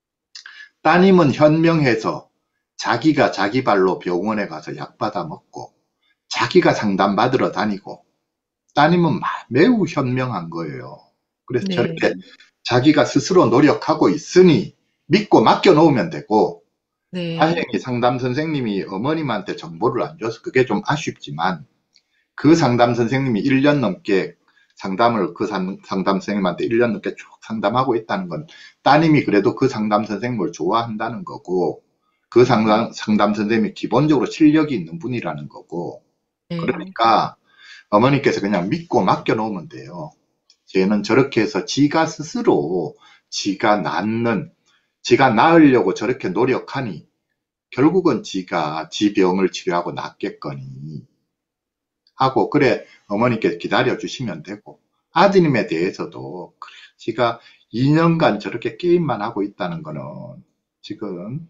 따님은 현명해서 자기가 자기 발로 병원에 가서 약 받아 먹고 자기가 상담받으러 다니고 따님은 매우 현명한 거예요. 그래서 네, 저렇게 자기가 스스로 노력하고 있으니 믿고 맡겨놓으면 되고 네, 다행히 상담 선생님이 어머님한테 정보를 안 줘서 그게 좀 아쉽지만 그 상담 선생님이 일 년 넘게 상담을 그 상, 담 선생님한테 일 년 넘게 쭉 상담하고 있다는 건 따님이 그래도 그 상담 선생님을 좋아한다는 거고 그 상담, 상담 선생님이 기본적으로 실력이 있는 분이라는 거고 네, 그러니까 어머니께서 그냥 믿고 맡겨놓으면 돼요. 쟤는 저렇게 해서 지가 스스로 지가 낫는 지가 나으려고 저렇게 노력하니 결국은 지가 지 병을 치료하고 낫겠거니 하고 그래 어머니께 기다려 주시면 되고 아드님에 대해서도 그래 지가 이 년간 저렇게 게임만 하고 있다는 거는 지금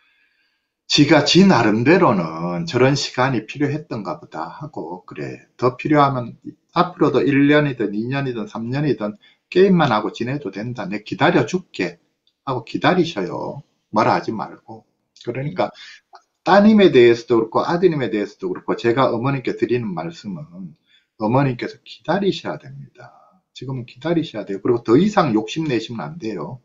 지가 지 나름대로는 저런 시간이 필요했던가 보다 하고 그래 더 필요하면 앞으로도 일 년이든 이 년이든 삼 년이든 게임만 하고 지내도 된다 내 기다려 줄게 하고 기다리셔요 뭐라 하지 말고 그러니까 따님에 대해서도 그렇고 아드님에 대해서도 그렇고 제가 어머니께 드리는 말씀은 어머니께서 기다리셔야 됩니다. 지금은 기다리셔야 돼요. 그리고 더 이상 욕심내시면 안 돼요.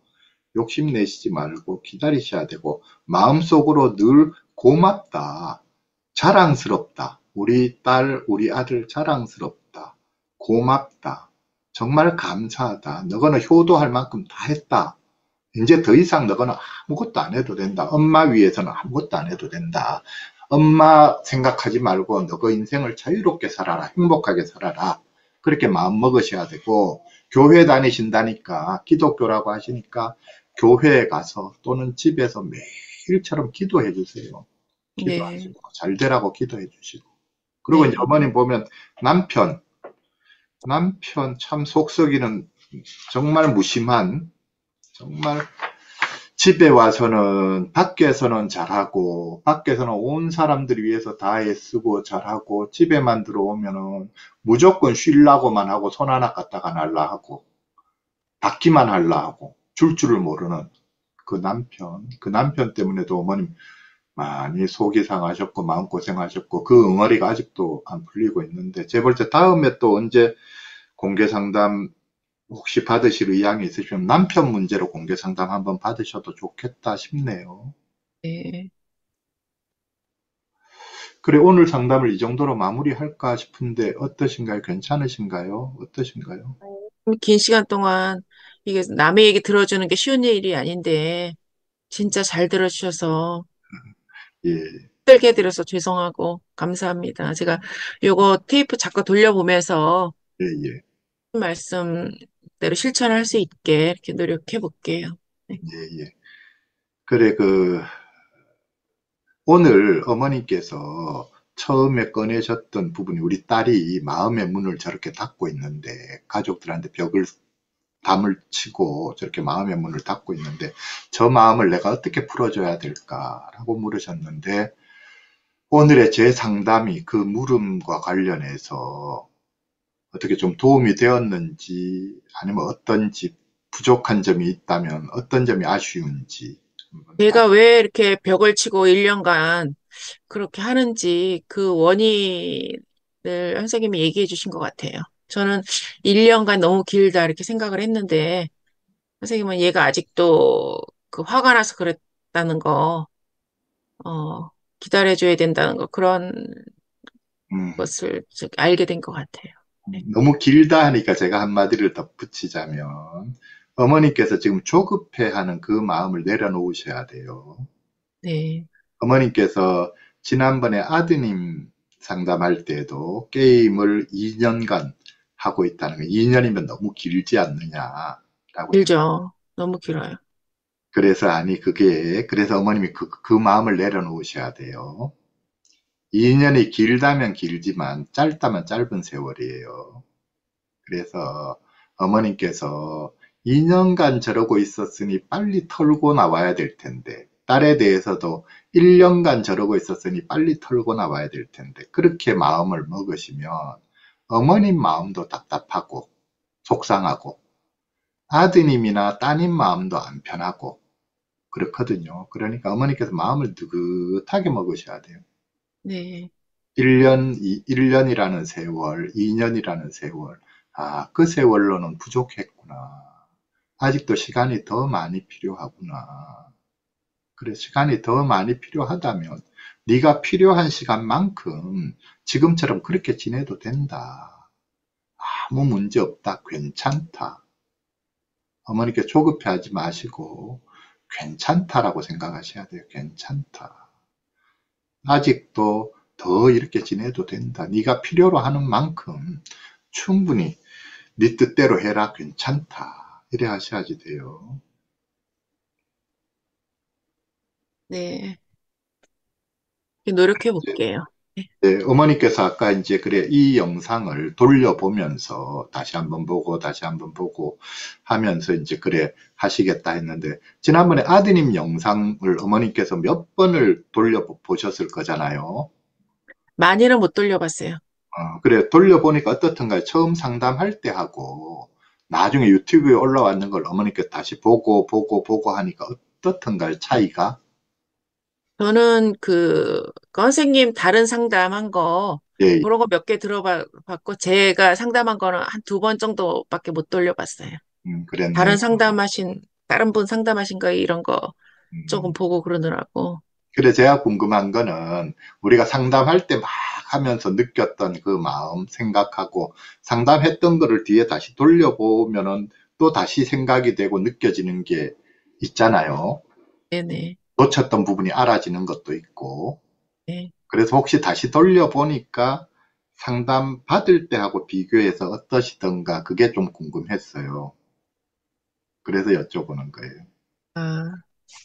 욕심내시지 말고 기다리셔야 되고 마음속으로 늘 고맙다. 자랑스럽다. 우리 딸, 우리 아들 자랑스럽다. 고맙다. 정말 감사하다. 너거는 효도할 만큼 다 했다. 이제 더 이상 너거는 아무것도 안 해도 된다. 엄마 위해서는 아무것도 안 해도 된다. 엄마 생각하지 말고 너거 인생을 자유롭게 살아라. 행복하게 살아라. 그렇게 마음 먹으셔야 되고, 교회 다니신다니까, 기독교라고 하시니까 교회에 가서 또는 집에서 매일처럼 기도해 주세요. 네, 기도하시고 잘 되라고 기도해 주시고. 그리고 이제 네. 어머님 보면 남편 남편 참 속썩이는, 정말 무심한, 정말 집에 와서는 밖에서는 잘하고 밖에서는 온 사람들 위해서 다 애쓰고 잘하고, 집에만 들어오면은 무조건 쉬려고만 하고 손 하나 갖다가 날라 하고 받기만 할라 하고 줄 줄을 모르는 그 남편 그 남편 때문에도 어머님 많이 속이 상하셨고 마음고생하셨고, 그 응어리가 아직도 안 풀리고 있는데, 재벌제 다음에 또 언제 공개 상담 혹시 받으실 의향이 있으시면 남편 문제로 공개 상담 한번 받으셔도 좋겠다 싶네요. 네. 그래, 오늘 상담을 이 정도로 마무리할까 싶은데 어떠신가요? 괜찮으신가요? 어떠신가요? 긴 시간 동안 이게 남의 얘기 들어주는 게 쉬운 일이 아닌데, 진짜 잘 들어주셔서 예, 힘들게 드려서 죄송하고 감사합니다. 제가 요거 테이프 자꾸 돌려보면서 예, 예, 말씀대로 실천할 수 있게 이렇게 노력해 볼게요. 네. 예, 예. 그래, 그, 오늘 어머니께서 처음에 꺼내셨던 부분이, 우리 딸이 마음의 문을 저렇게 닫고 있는데, 가족들한테 벽을 담을 치고 저렇게 마음의 문을 닫고 있는데, 저 마음을 내가 어떻게 풀어줘야 될까라고 물으셨는데, 오늘의 제 상담이 그 물음과 관련해서 어떻게 좀 도움이 되었는지, 아니면 어떤지, 부족한 점이 있다면 어떤 점이 아쉬운지 한번 말- 제가 왜 이렇게 벽을 치고 일 년간 그렇게 하는지 그 원인을 선생님이 얘기해 주신 것 같아요. 저는 일 년간 너무 길다 이렇게 생각을 했는데 선생님은 얘가 아직도 그 화가 나서 그랬다는 거, 어, 기다려줘야 된다는 거 그런 음, 것을 즉 알게 된 것 같아요. 네. 너무 길다 하니까 제가 한마디를 덧붙이자면, 어머니께서 지금 조급해하는 그 마음을 내려놓으셔야 돼요. 네. 어머님께서 지난번에 아드님 상담할 때도 게임을 이 년간 하고 있다는 거, 이 년이면 너무 길지 않느냐라고 생각. 길죠. 너무 길어요. 그래서 아니 그게 그래서 어머님이 그, 그 마음을 내려놓으셔야 돼요. 이 년이 길다면 길지만 짧다면 짧은 세월이에요. 그래서 어머님께서 이 년간 저러고 있었으니 빨리 털고 나와야 될 텐데, 딸에 대해서도 일 년간 저러고 있었으니 빨리 털고 나와야 될 텐데, 그렇게 마음을 먹으시면 어머님 마음도 답답하고 속상하고, 아드님이나 따님 마음도 안 편하고 그렇거든요. 그러니까 어머니께서 마음을 느긋하게 먹으셔야 돼요. 네. 일 년, 일 년이라는 세월, 이 년이라는 세월, 아, 그 세월로는 부족했구나. 아직도 시간이 더 많이 필요하구나. 그래, 시간이 더 많이 필요하다면 네가 필요한 시간만큼 지금처럼 그렇게 지내도 된다. 아무 문제 없다. 괜찮다. 어머니께 조급해하지 마시고 괜찮다라고 생각하셔야 돼요. 괜찮다. 아직도 더 이렇게 지내도 된다. 네가 필요로 하는 만큼 충분히 네 뜻대로 해라. 괜찮다. 이래 하셔야지 돼요. 네. 노력해 볼게요. 네. 네, 어머니께서 아까 이제 그래 이 영상을 돌려보면서 다시 한번 보고 다시 한번 보고 하면서 이제 그래 하시겠다 했는데, 지난번에 아드님 영상을 어머니께서 몇 번을 돌려보셨을 거잖아요. 많이는 못 돌려봤어요. 어, 그래 돌려보니까 어떻던가요? 처음 상담할 때 하고 나중에 유튜브에 올라왔는 걸 어머니께 다시 보고 보고 보고 하니까 어떻던가요? 차이가? 저는 그, 그 선생님 다른 상담한 거, 예, 그런 거 몇 개 들어봤고, 제가 상담한 거는 한 두 번 정도밖에 못 돌려봤어요. 음, 그랬네요. 다른 상담하신, 다른 분 상담하신 거 이런 거 조금 음, 보고 그러더라고. 그래, 제가 궁금한 거는 우리가 상담할 때 막 하면서 느꼈던 그 마음 생각하고 상담했던 거를 뒤에 다시 돌려보면은 또 다시 생각이 되고 느껴지는 게 있잖아요. 네네. 놓쳤던 부분이 알아지는 것도 있고. 네. 그래서 혹시 다시 돌려보니까 상담 받을 때하고 비교해서 어떠시던가 그게 좀 궁금했어요. 그래서 여쭤보는 거예요. 아,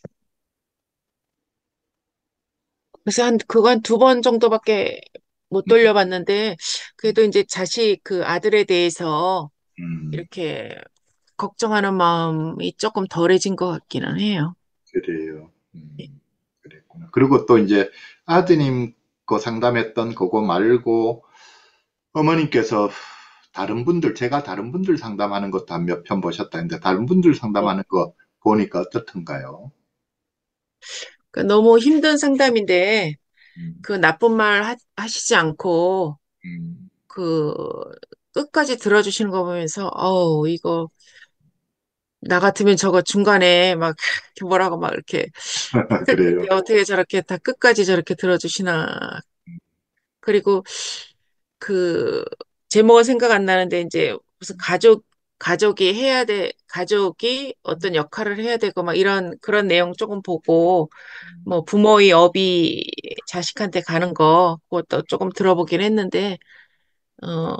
그래서 한, 그건 두 번 정도밖에 못 음, 돌려봤는데, 그래도 이제 자식, 그 아들에 대해서 음, 이렇게 걱정하는 마음이 조금 덜해진 것 같기는 해요. 그래요. 음, 그랬구나. 그리고 또 이제 아드님 거 상담했던 그거 말고 어머님께서 다른 분들, 제가 다른 분들 상담하는 것도 한 몇 편 보셨다는데 다른 분들 네. 상담하는 거 보니까 어떻던가요? 그 너무 힘든 상담인데, 음, 그 나쁜 말 하, 하시지 않고, 음, 그 끝까지 들어주시는 거 보면서, 어우, 이거, 나 같으면 저거 중간에 막, 이렇게 뭐라고 막 이렇게 했을 텐데, 그래요. 어떻게 저렇게 다 끝까지 저렇게 들어주시나. 그리고 그 제목은 생각 안 나는데 이제 무슨 가족 가족이 해야 돼 가족이 어떤 역할을 해야 되고 막 이런 그런 내용 조금 보고 뭐 부모의 업이 자식한테 가는 거 그것도 조금 들어보긴 했는데 어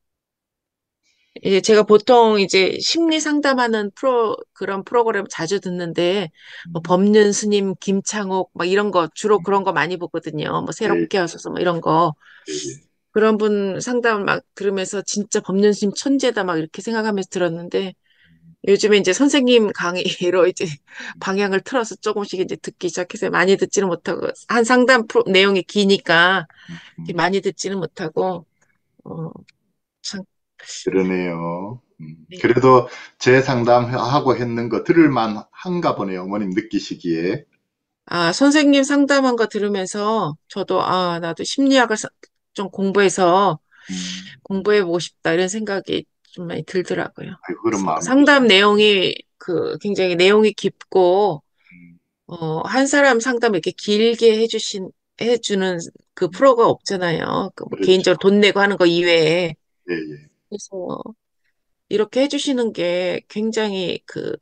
이제 제가 보통 이제 심리 상담하는 프로 그런 프로그램 자주 듣는데 뭐 음, 법륜 스님 김창옥 막 이런 거 주로 그런 거 많이 보거든요. 뭐 예, 새롭게 하셔서 뭐 이런 거 예, 예. 그런 분 상담을 막 들으면서 진짜 법륜스님 천재다 막 이렇게 생각하면서 들었는데 요즘에 이제 선생님 강의로 이제 방향을 틀어서 조금씩 이제 듣기 시작해서 많이 듣지는 못하고 한 상담 프로, 내용이 기니까 이렇게 음, 많이 듣지는 못하고 어, 참, 그러네요. 음, 네. 그래도 제 상담하고 했는 거 들을만 한가 보네요. 어머님 느끼시기에. 아, 선생님 상담한 거 들으면서 저도 아, 나도 심리학을 사- 좀 공부해서 음, 공부해보고 싶다 이런 생각이 좀 많이 들더라고요. 아이고, 그런 그래서 마음이 상담 드시네. 내용이 그 굉장히 내용이 깊고 음, 어, 한 사람 상담을 이렇게 길게 해주신 해주는 그 음, 프로가 없잖아요. 그 뭐 그렇죠. 개인적으로 돈 내고 하는 거 이외에 예, 예. 그래서 이렇게 해주시는 게 굉장히 그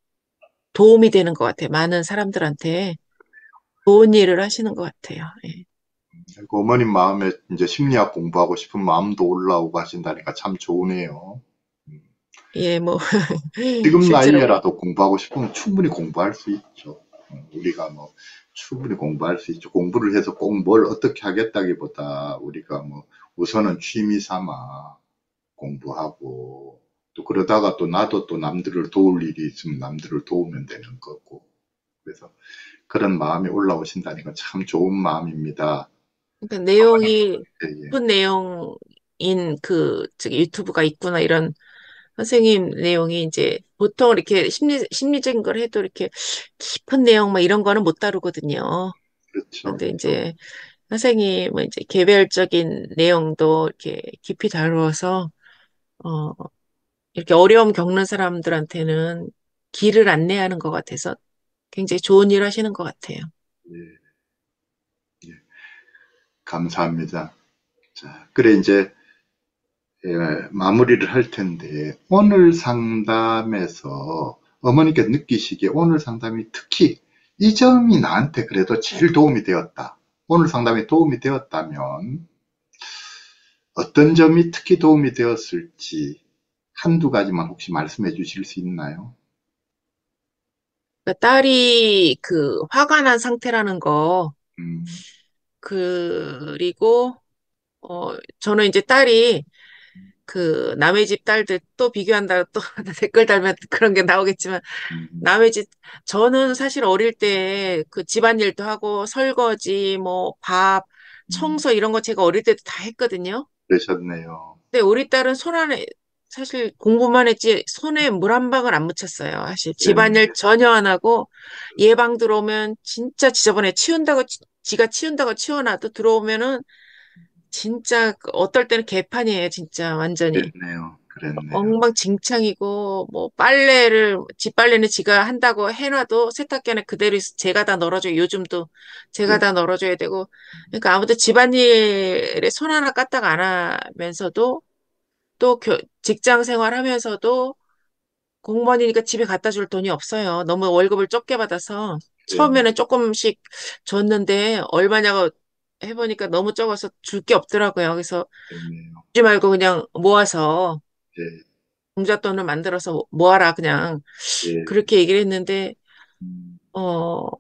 도움이 되는 것 같아요. 많은 사람들한테 좋은 일을 하시는 것 같아요. 예, 그 어머님 마음에 이제 심리학 공부하고 싶은 마음도 올라오고 하신다니까 참 좋으네요. 음, 예, 뭐 지금 실제로 나이에라도 공부하고 싶으면 충분히 공부할 수 있죠. 어, 우리가 뭐 충분히 공부할 수 있죠. 공부를 해서 꼭 뭘 어떻게 하겠다기보다 우리가 뭐 우선은 취미 삼아 공부하고 또 그러다가 또 나도 또 남들을 도울 일이 있으면 남들을 도우면 되는 거고. 그래서 그런 마음이 올라오신다니까 참 좋은 마음입니다. 그러니까 내용이 예, 예. 깊은 내용인 그 저기 유튜브가 있구나 이런 선생님 내용이 이제 보통 이렇게 심리, 심리적인 걸 해도 이렇게 깊은 내용 막 이런 거는 못 다루거든요. 그렇죠. 근데 이제 선생님은 이제 개별적인 내용도 이렇게 깊이 다루어서, 어, 이렇게 어려움 겪는 사람들한테는 길을 안내하는 것 같아서 굉장히 좋은 일 하시는 것 같아요. 예, 예. 감사합니다. 자, 그래 이제 예, 마무리를 할 텐데 오늘 상담에서 어머니께 느끼시기에 오늘 상담이 특히 이 점이 나한테 그래도 제일 도움이 되었다. 오늘 상담이 도움이 되었다면 어떤 점이 특히 도움이 되었을지 한두 가지만 혹시 말씀해 주실 수 있나요? 그러니까 딸이 그 화가 난 상태라는 거, 음, 그리고, 어, 저는 이제 딸이 그 남의 집 딸들 또 비교한다고 또 댓글 달면 그런 게 나오겠지만 음, 남의 집 저는 사실 어릴 때 그 집안일도 하고 설거지 뭐 밥 음, 청소 이런 거 제가 어릴 때도 다 했거든요. 그러셨네요. 근데 우리 딸은 손 안에 사실 공부만 했지 손에 물 한 방울 안 묻혔어요. 사실 그랬네. 집안일 전혀 안 하고 얘 방 들어오면 진짜 지저분해 치운다고 치- 지가 치운다고 치워놔도 들어오면은 진짜 그 어떨 때는 개판이에요. 진짜 완전히. 그랬네요. 그랬네요. 엉망진창이고, 뭐, 빨래를, 집 빨래는 지가 한다고 해놔도 세탁기 안에 그대로 있어 제가 다 널어줘요. 요즘도 제가 예, 다 널어줘야 되고. 그러니까 아무튼 집안일에 손 하나 까딱 안 하면서도 또 교- 직장 생활하면서도 공무원이니까 집에 갖다 줄 돈이 없어요. 너무 월급을 적게 받아서. 그랬네, 처음에는 조금씩 줬는데 얼마냐고 해보니까 너무 적어서 줄 게 없더라고요. 그래서 그랬네요. 주지 말고 그냥 모아서 예, 공잣돈을 만들어서 모아라 그냥 예, 그렇게 얘기를 했는데 음, 어,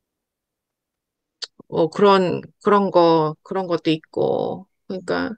어 그런 그런 거 그런 것도 있고 그러니까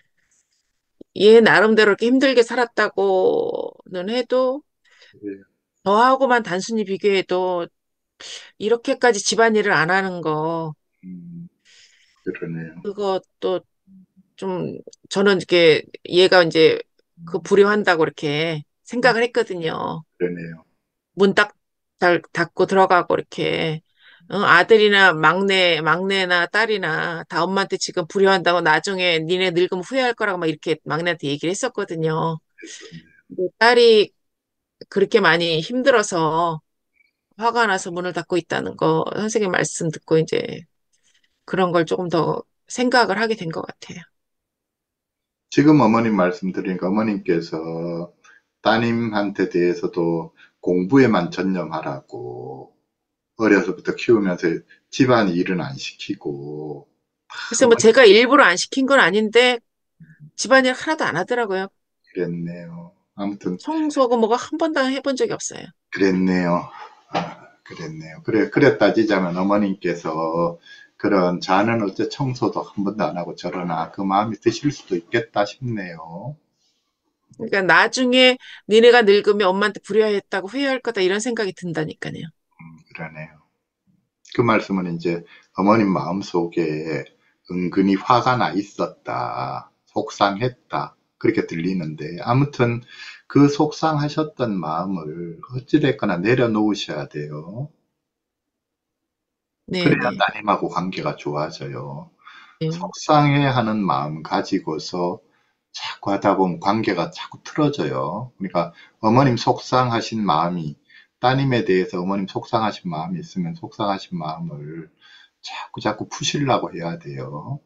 얘 나름대로 이렇게 힘들게 살았다고는 해도 예, 저하고만 단순히 비교해도 이렇게까지 집안일을 안 하는 거 음, 그러네요. 그것도 좀 저는 이렇게 얘가 이제 그 불효한다고 이렇게 음, 생각을 했거든요. 그러네요. 문 딱 잘 닫고 들어가고 이렇게 어, 아들이나 막내 막내나 딸이나 다 엄마한테 지금 불효한다고 나중에 니네 늙으면 후회할 거라고 막 이렇게 막내한테 얘기를 했었거든요. 됐었네요. 근데 딸이 그렇게 많이 힘들어서 화가 나서 문을 닫고 있다는 거 선생님 말씀 듣고 이제 그런 걸 조금 더 생각을 하게 된 것 같아요. 지금 어머님 말씀드리니까 어머님께서 따님한테 대해서도 공부에만 전념하라고 어려서부터 키우면서 집안 일은 안 시키고 그래서 뭐 어머니 제가 일부러 안 시킨 건 아닌데 집안일 하나도 안 하더라고요. 그랬네요. 아무튼 청소고 뭐가 한 번도 해본 적이 없어요. 그랬네요. 아, 그랬네요. 그래, 그래 따지자면 어머님께서 그런 자는 어째 청소도 한 번도 안 하고 저러나 그 마음이 드실 수도 있겠다 싶네요. 그러니까 나중에 니네가 늙으면 엄마한테 불효했다고 후회할 거다 이런 생각이 든다니까요. 그러네요. 그 말씀은 이제 어머님 마음속에 은근히 화가 나 있었다. 속상했다. 그렇게 들리는데 아무튼 그 속상하셨던 마음을 어찌됐거나 내려놓으셔야 돼요. 그래야 네네. 따님하고 관계가 좋아져요. 네. 속상해하는 마음 가지고서 자꾸 하다 보면 관계가 자꾸 틀어져요. 그러니까 어머님 속상하신 마음이 따님에 대해서 어머님 속상하신 마음이 있으면 속상하신 마음을 자꾸 자꾸 푸시려고 해야 돼요.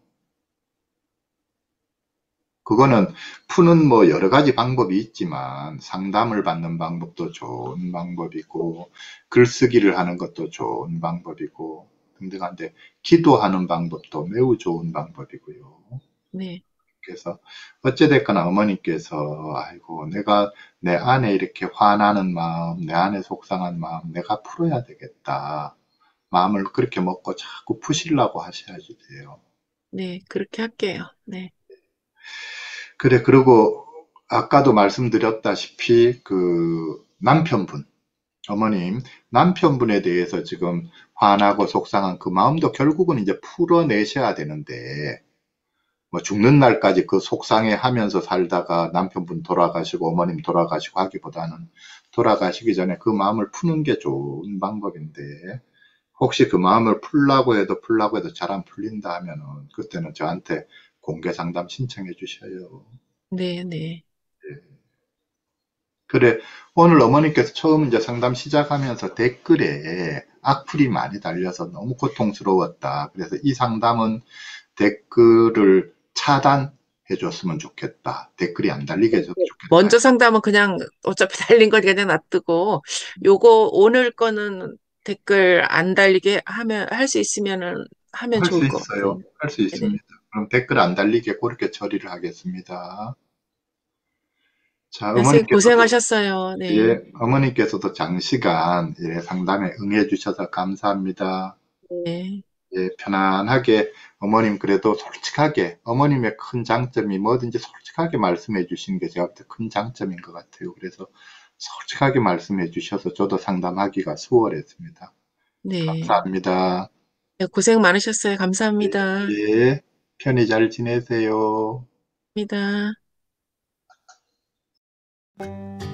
그거는 푸는 뭐 여러 가지 방법이 있지만 상담을 받는 방법도 좋은 방법이고 글쓰기를 하는 것도 좋은 방법이고 등등한데 기도하는 방법도 매우 좋은 방법이고요. 네. 그래서 어찌됐거나 어머니께서 아이고 내가 내 안에 이렇게 화나는 마음, 내 안에 속상한 마음 내가 풀어야 되겠다. 마음을 그렇게 먹고 자꾸 푸시려고 하셔야지 돼요. 네. 그렇게 할게요. 네. 그래, 그리고 아까도 말씀드렸다시피 그 남편분, 어머님, 남편분에 대해서 지금 화나고 속상한 그 마음도 결국은 이제 풀어내셔야 되는데 뭐 죽는 날까지 그 속상해 하면서 살다가 남편분 돌아가시고 어머님 돌아가시고 하기보다는 돌아가시기 전에 그 마음을 푸는 게 좋은 방법인데 혹시 그 마음을 풀라고 해도 풀라고 해도 잘 안 풀린다 하면은 그때는 저한테 공개 상담 신청해 주셔요. 네. 네. 그래, 오늘 어머니께서 처음 이제 상담 시작하면서 댓글에 악플이 많이 달려서 너무 고통스러웠다. 그래서 이 상담은 댓글을 차단해 줬으면 좋겠다. 댓글이 안 달리게 해줬으면 좋겠다. 먼저 상담은 그냥 어차피 달린 거 그냥 놔두고 요거 오늘 거는 댓글 안 달리게 하면 할 수 있으면은 하면 할 좋을 수 것 같아요. 있어요. 할 수 네. 있습니다. 그럼 댓글 안 달리게 그렇게 처리를 하겠습니다. 자, 선생님 어머니께서도, 고생하셨어요. 네. 예, 어머니께서도 장시간 예, 상담에 응해 주셔서 감사합니다. 네. 예, 편안하게 어머님 그래도 솔직하게 어머님의 큰 장점이 뭐든지 솔직하게 말씀해 주시는 게 제가 볼 때 큰 장점인 것 같아요. 그래서 솔직하게 말씀해 주셔서 저도 상담하기가 수월했습니다. 네. 감사합니다. 네, 고생 많으셨어요. 감사합니다. 예, 편히 잘 지내세요. 감사합니다.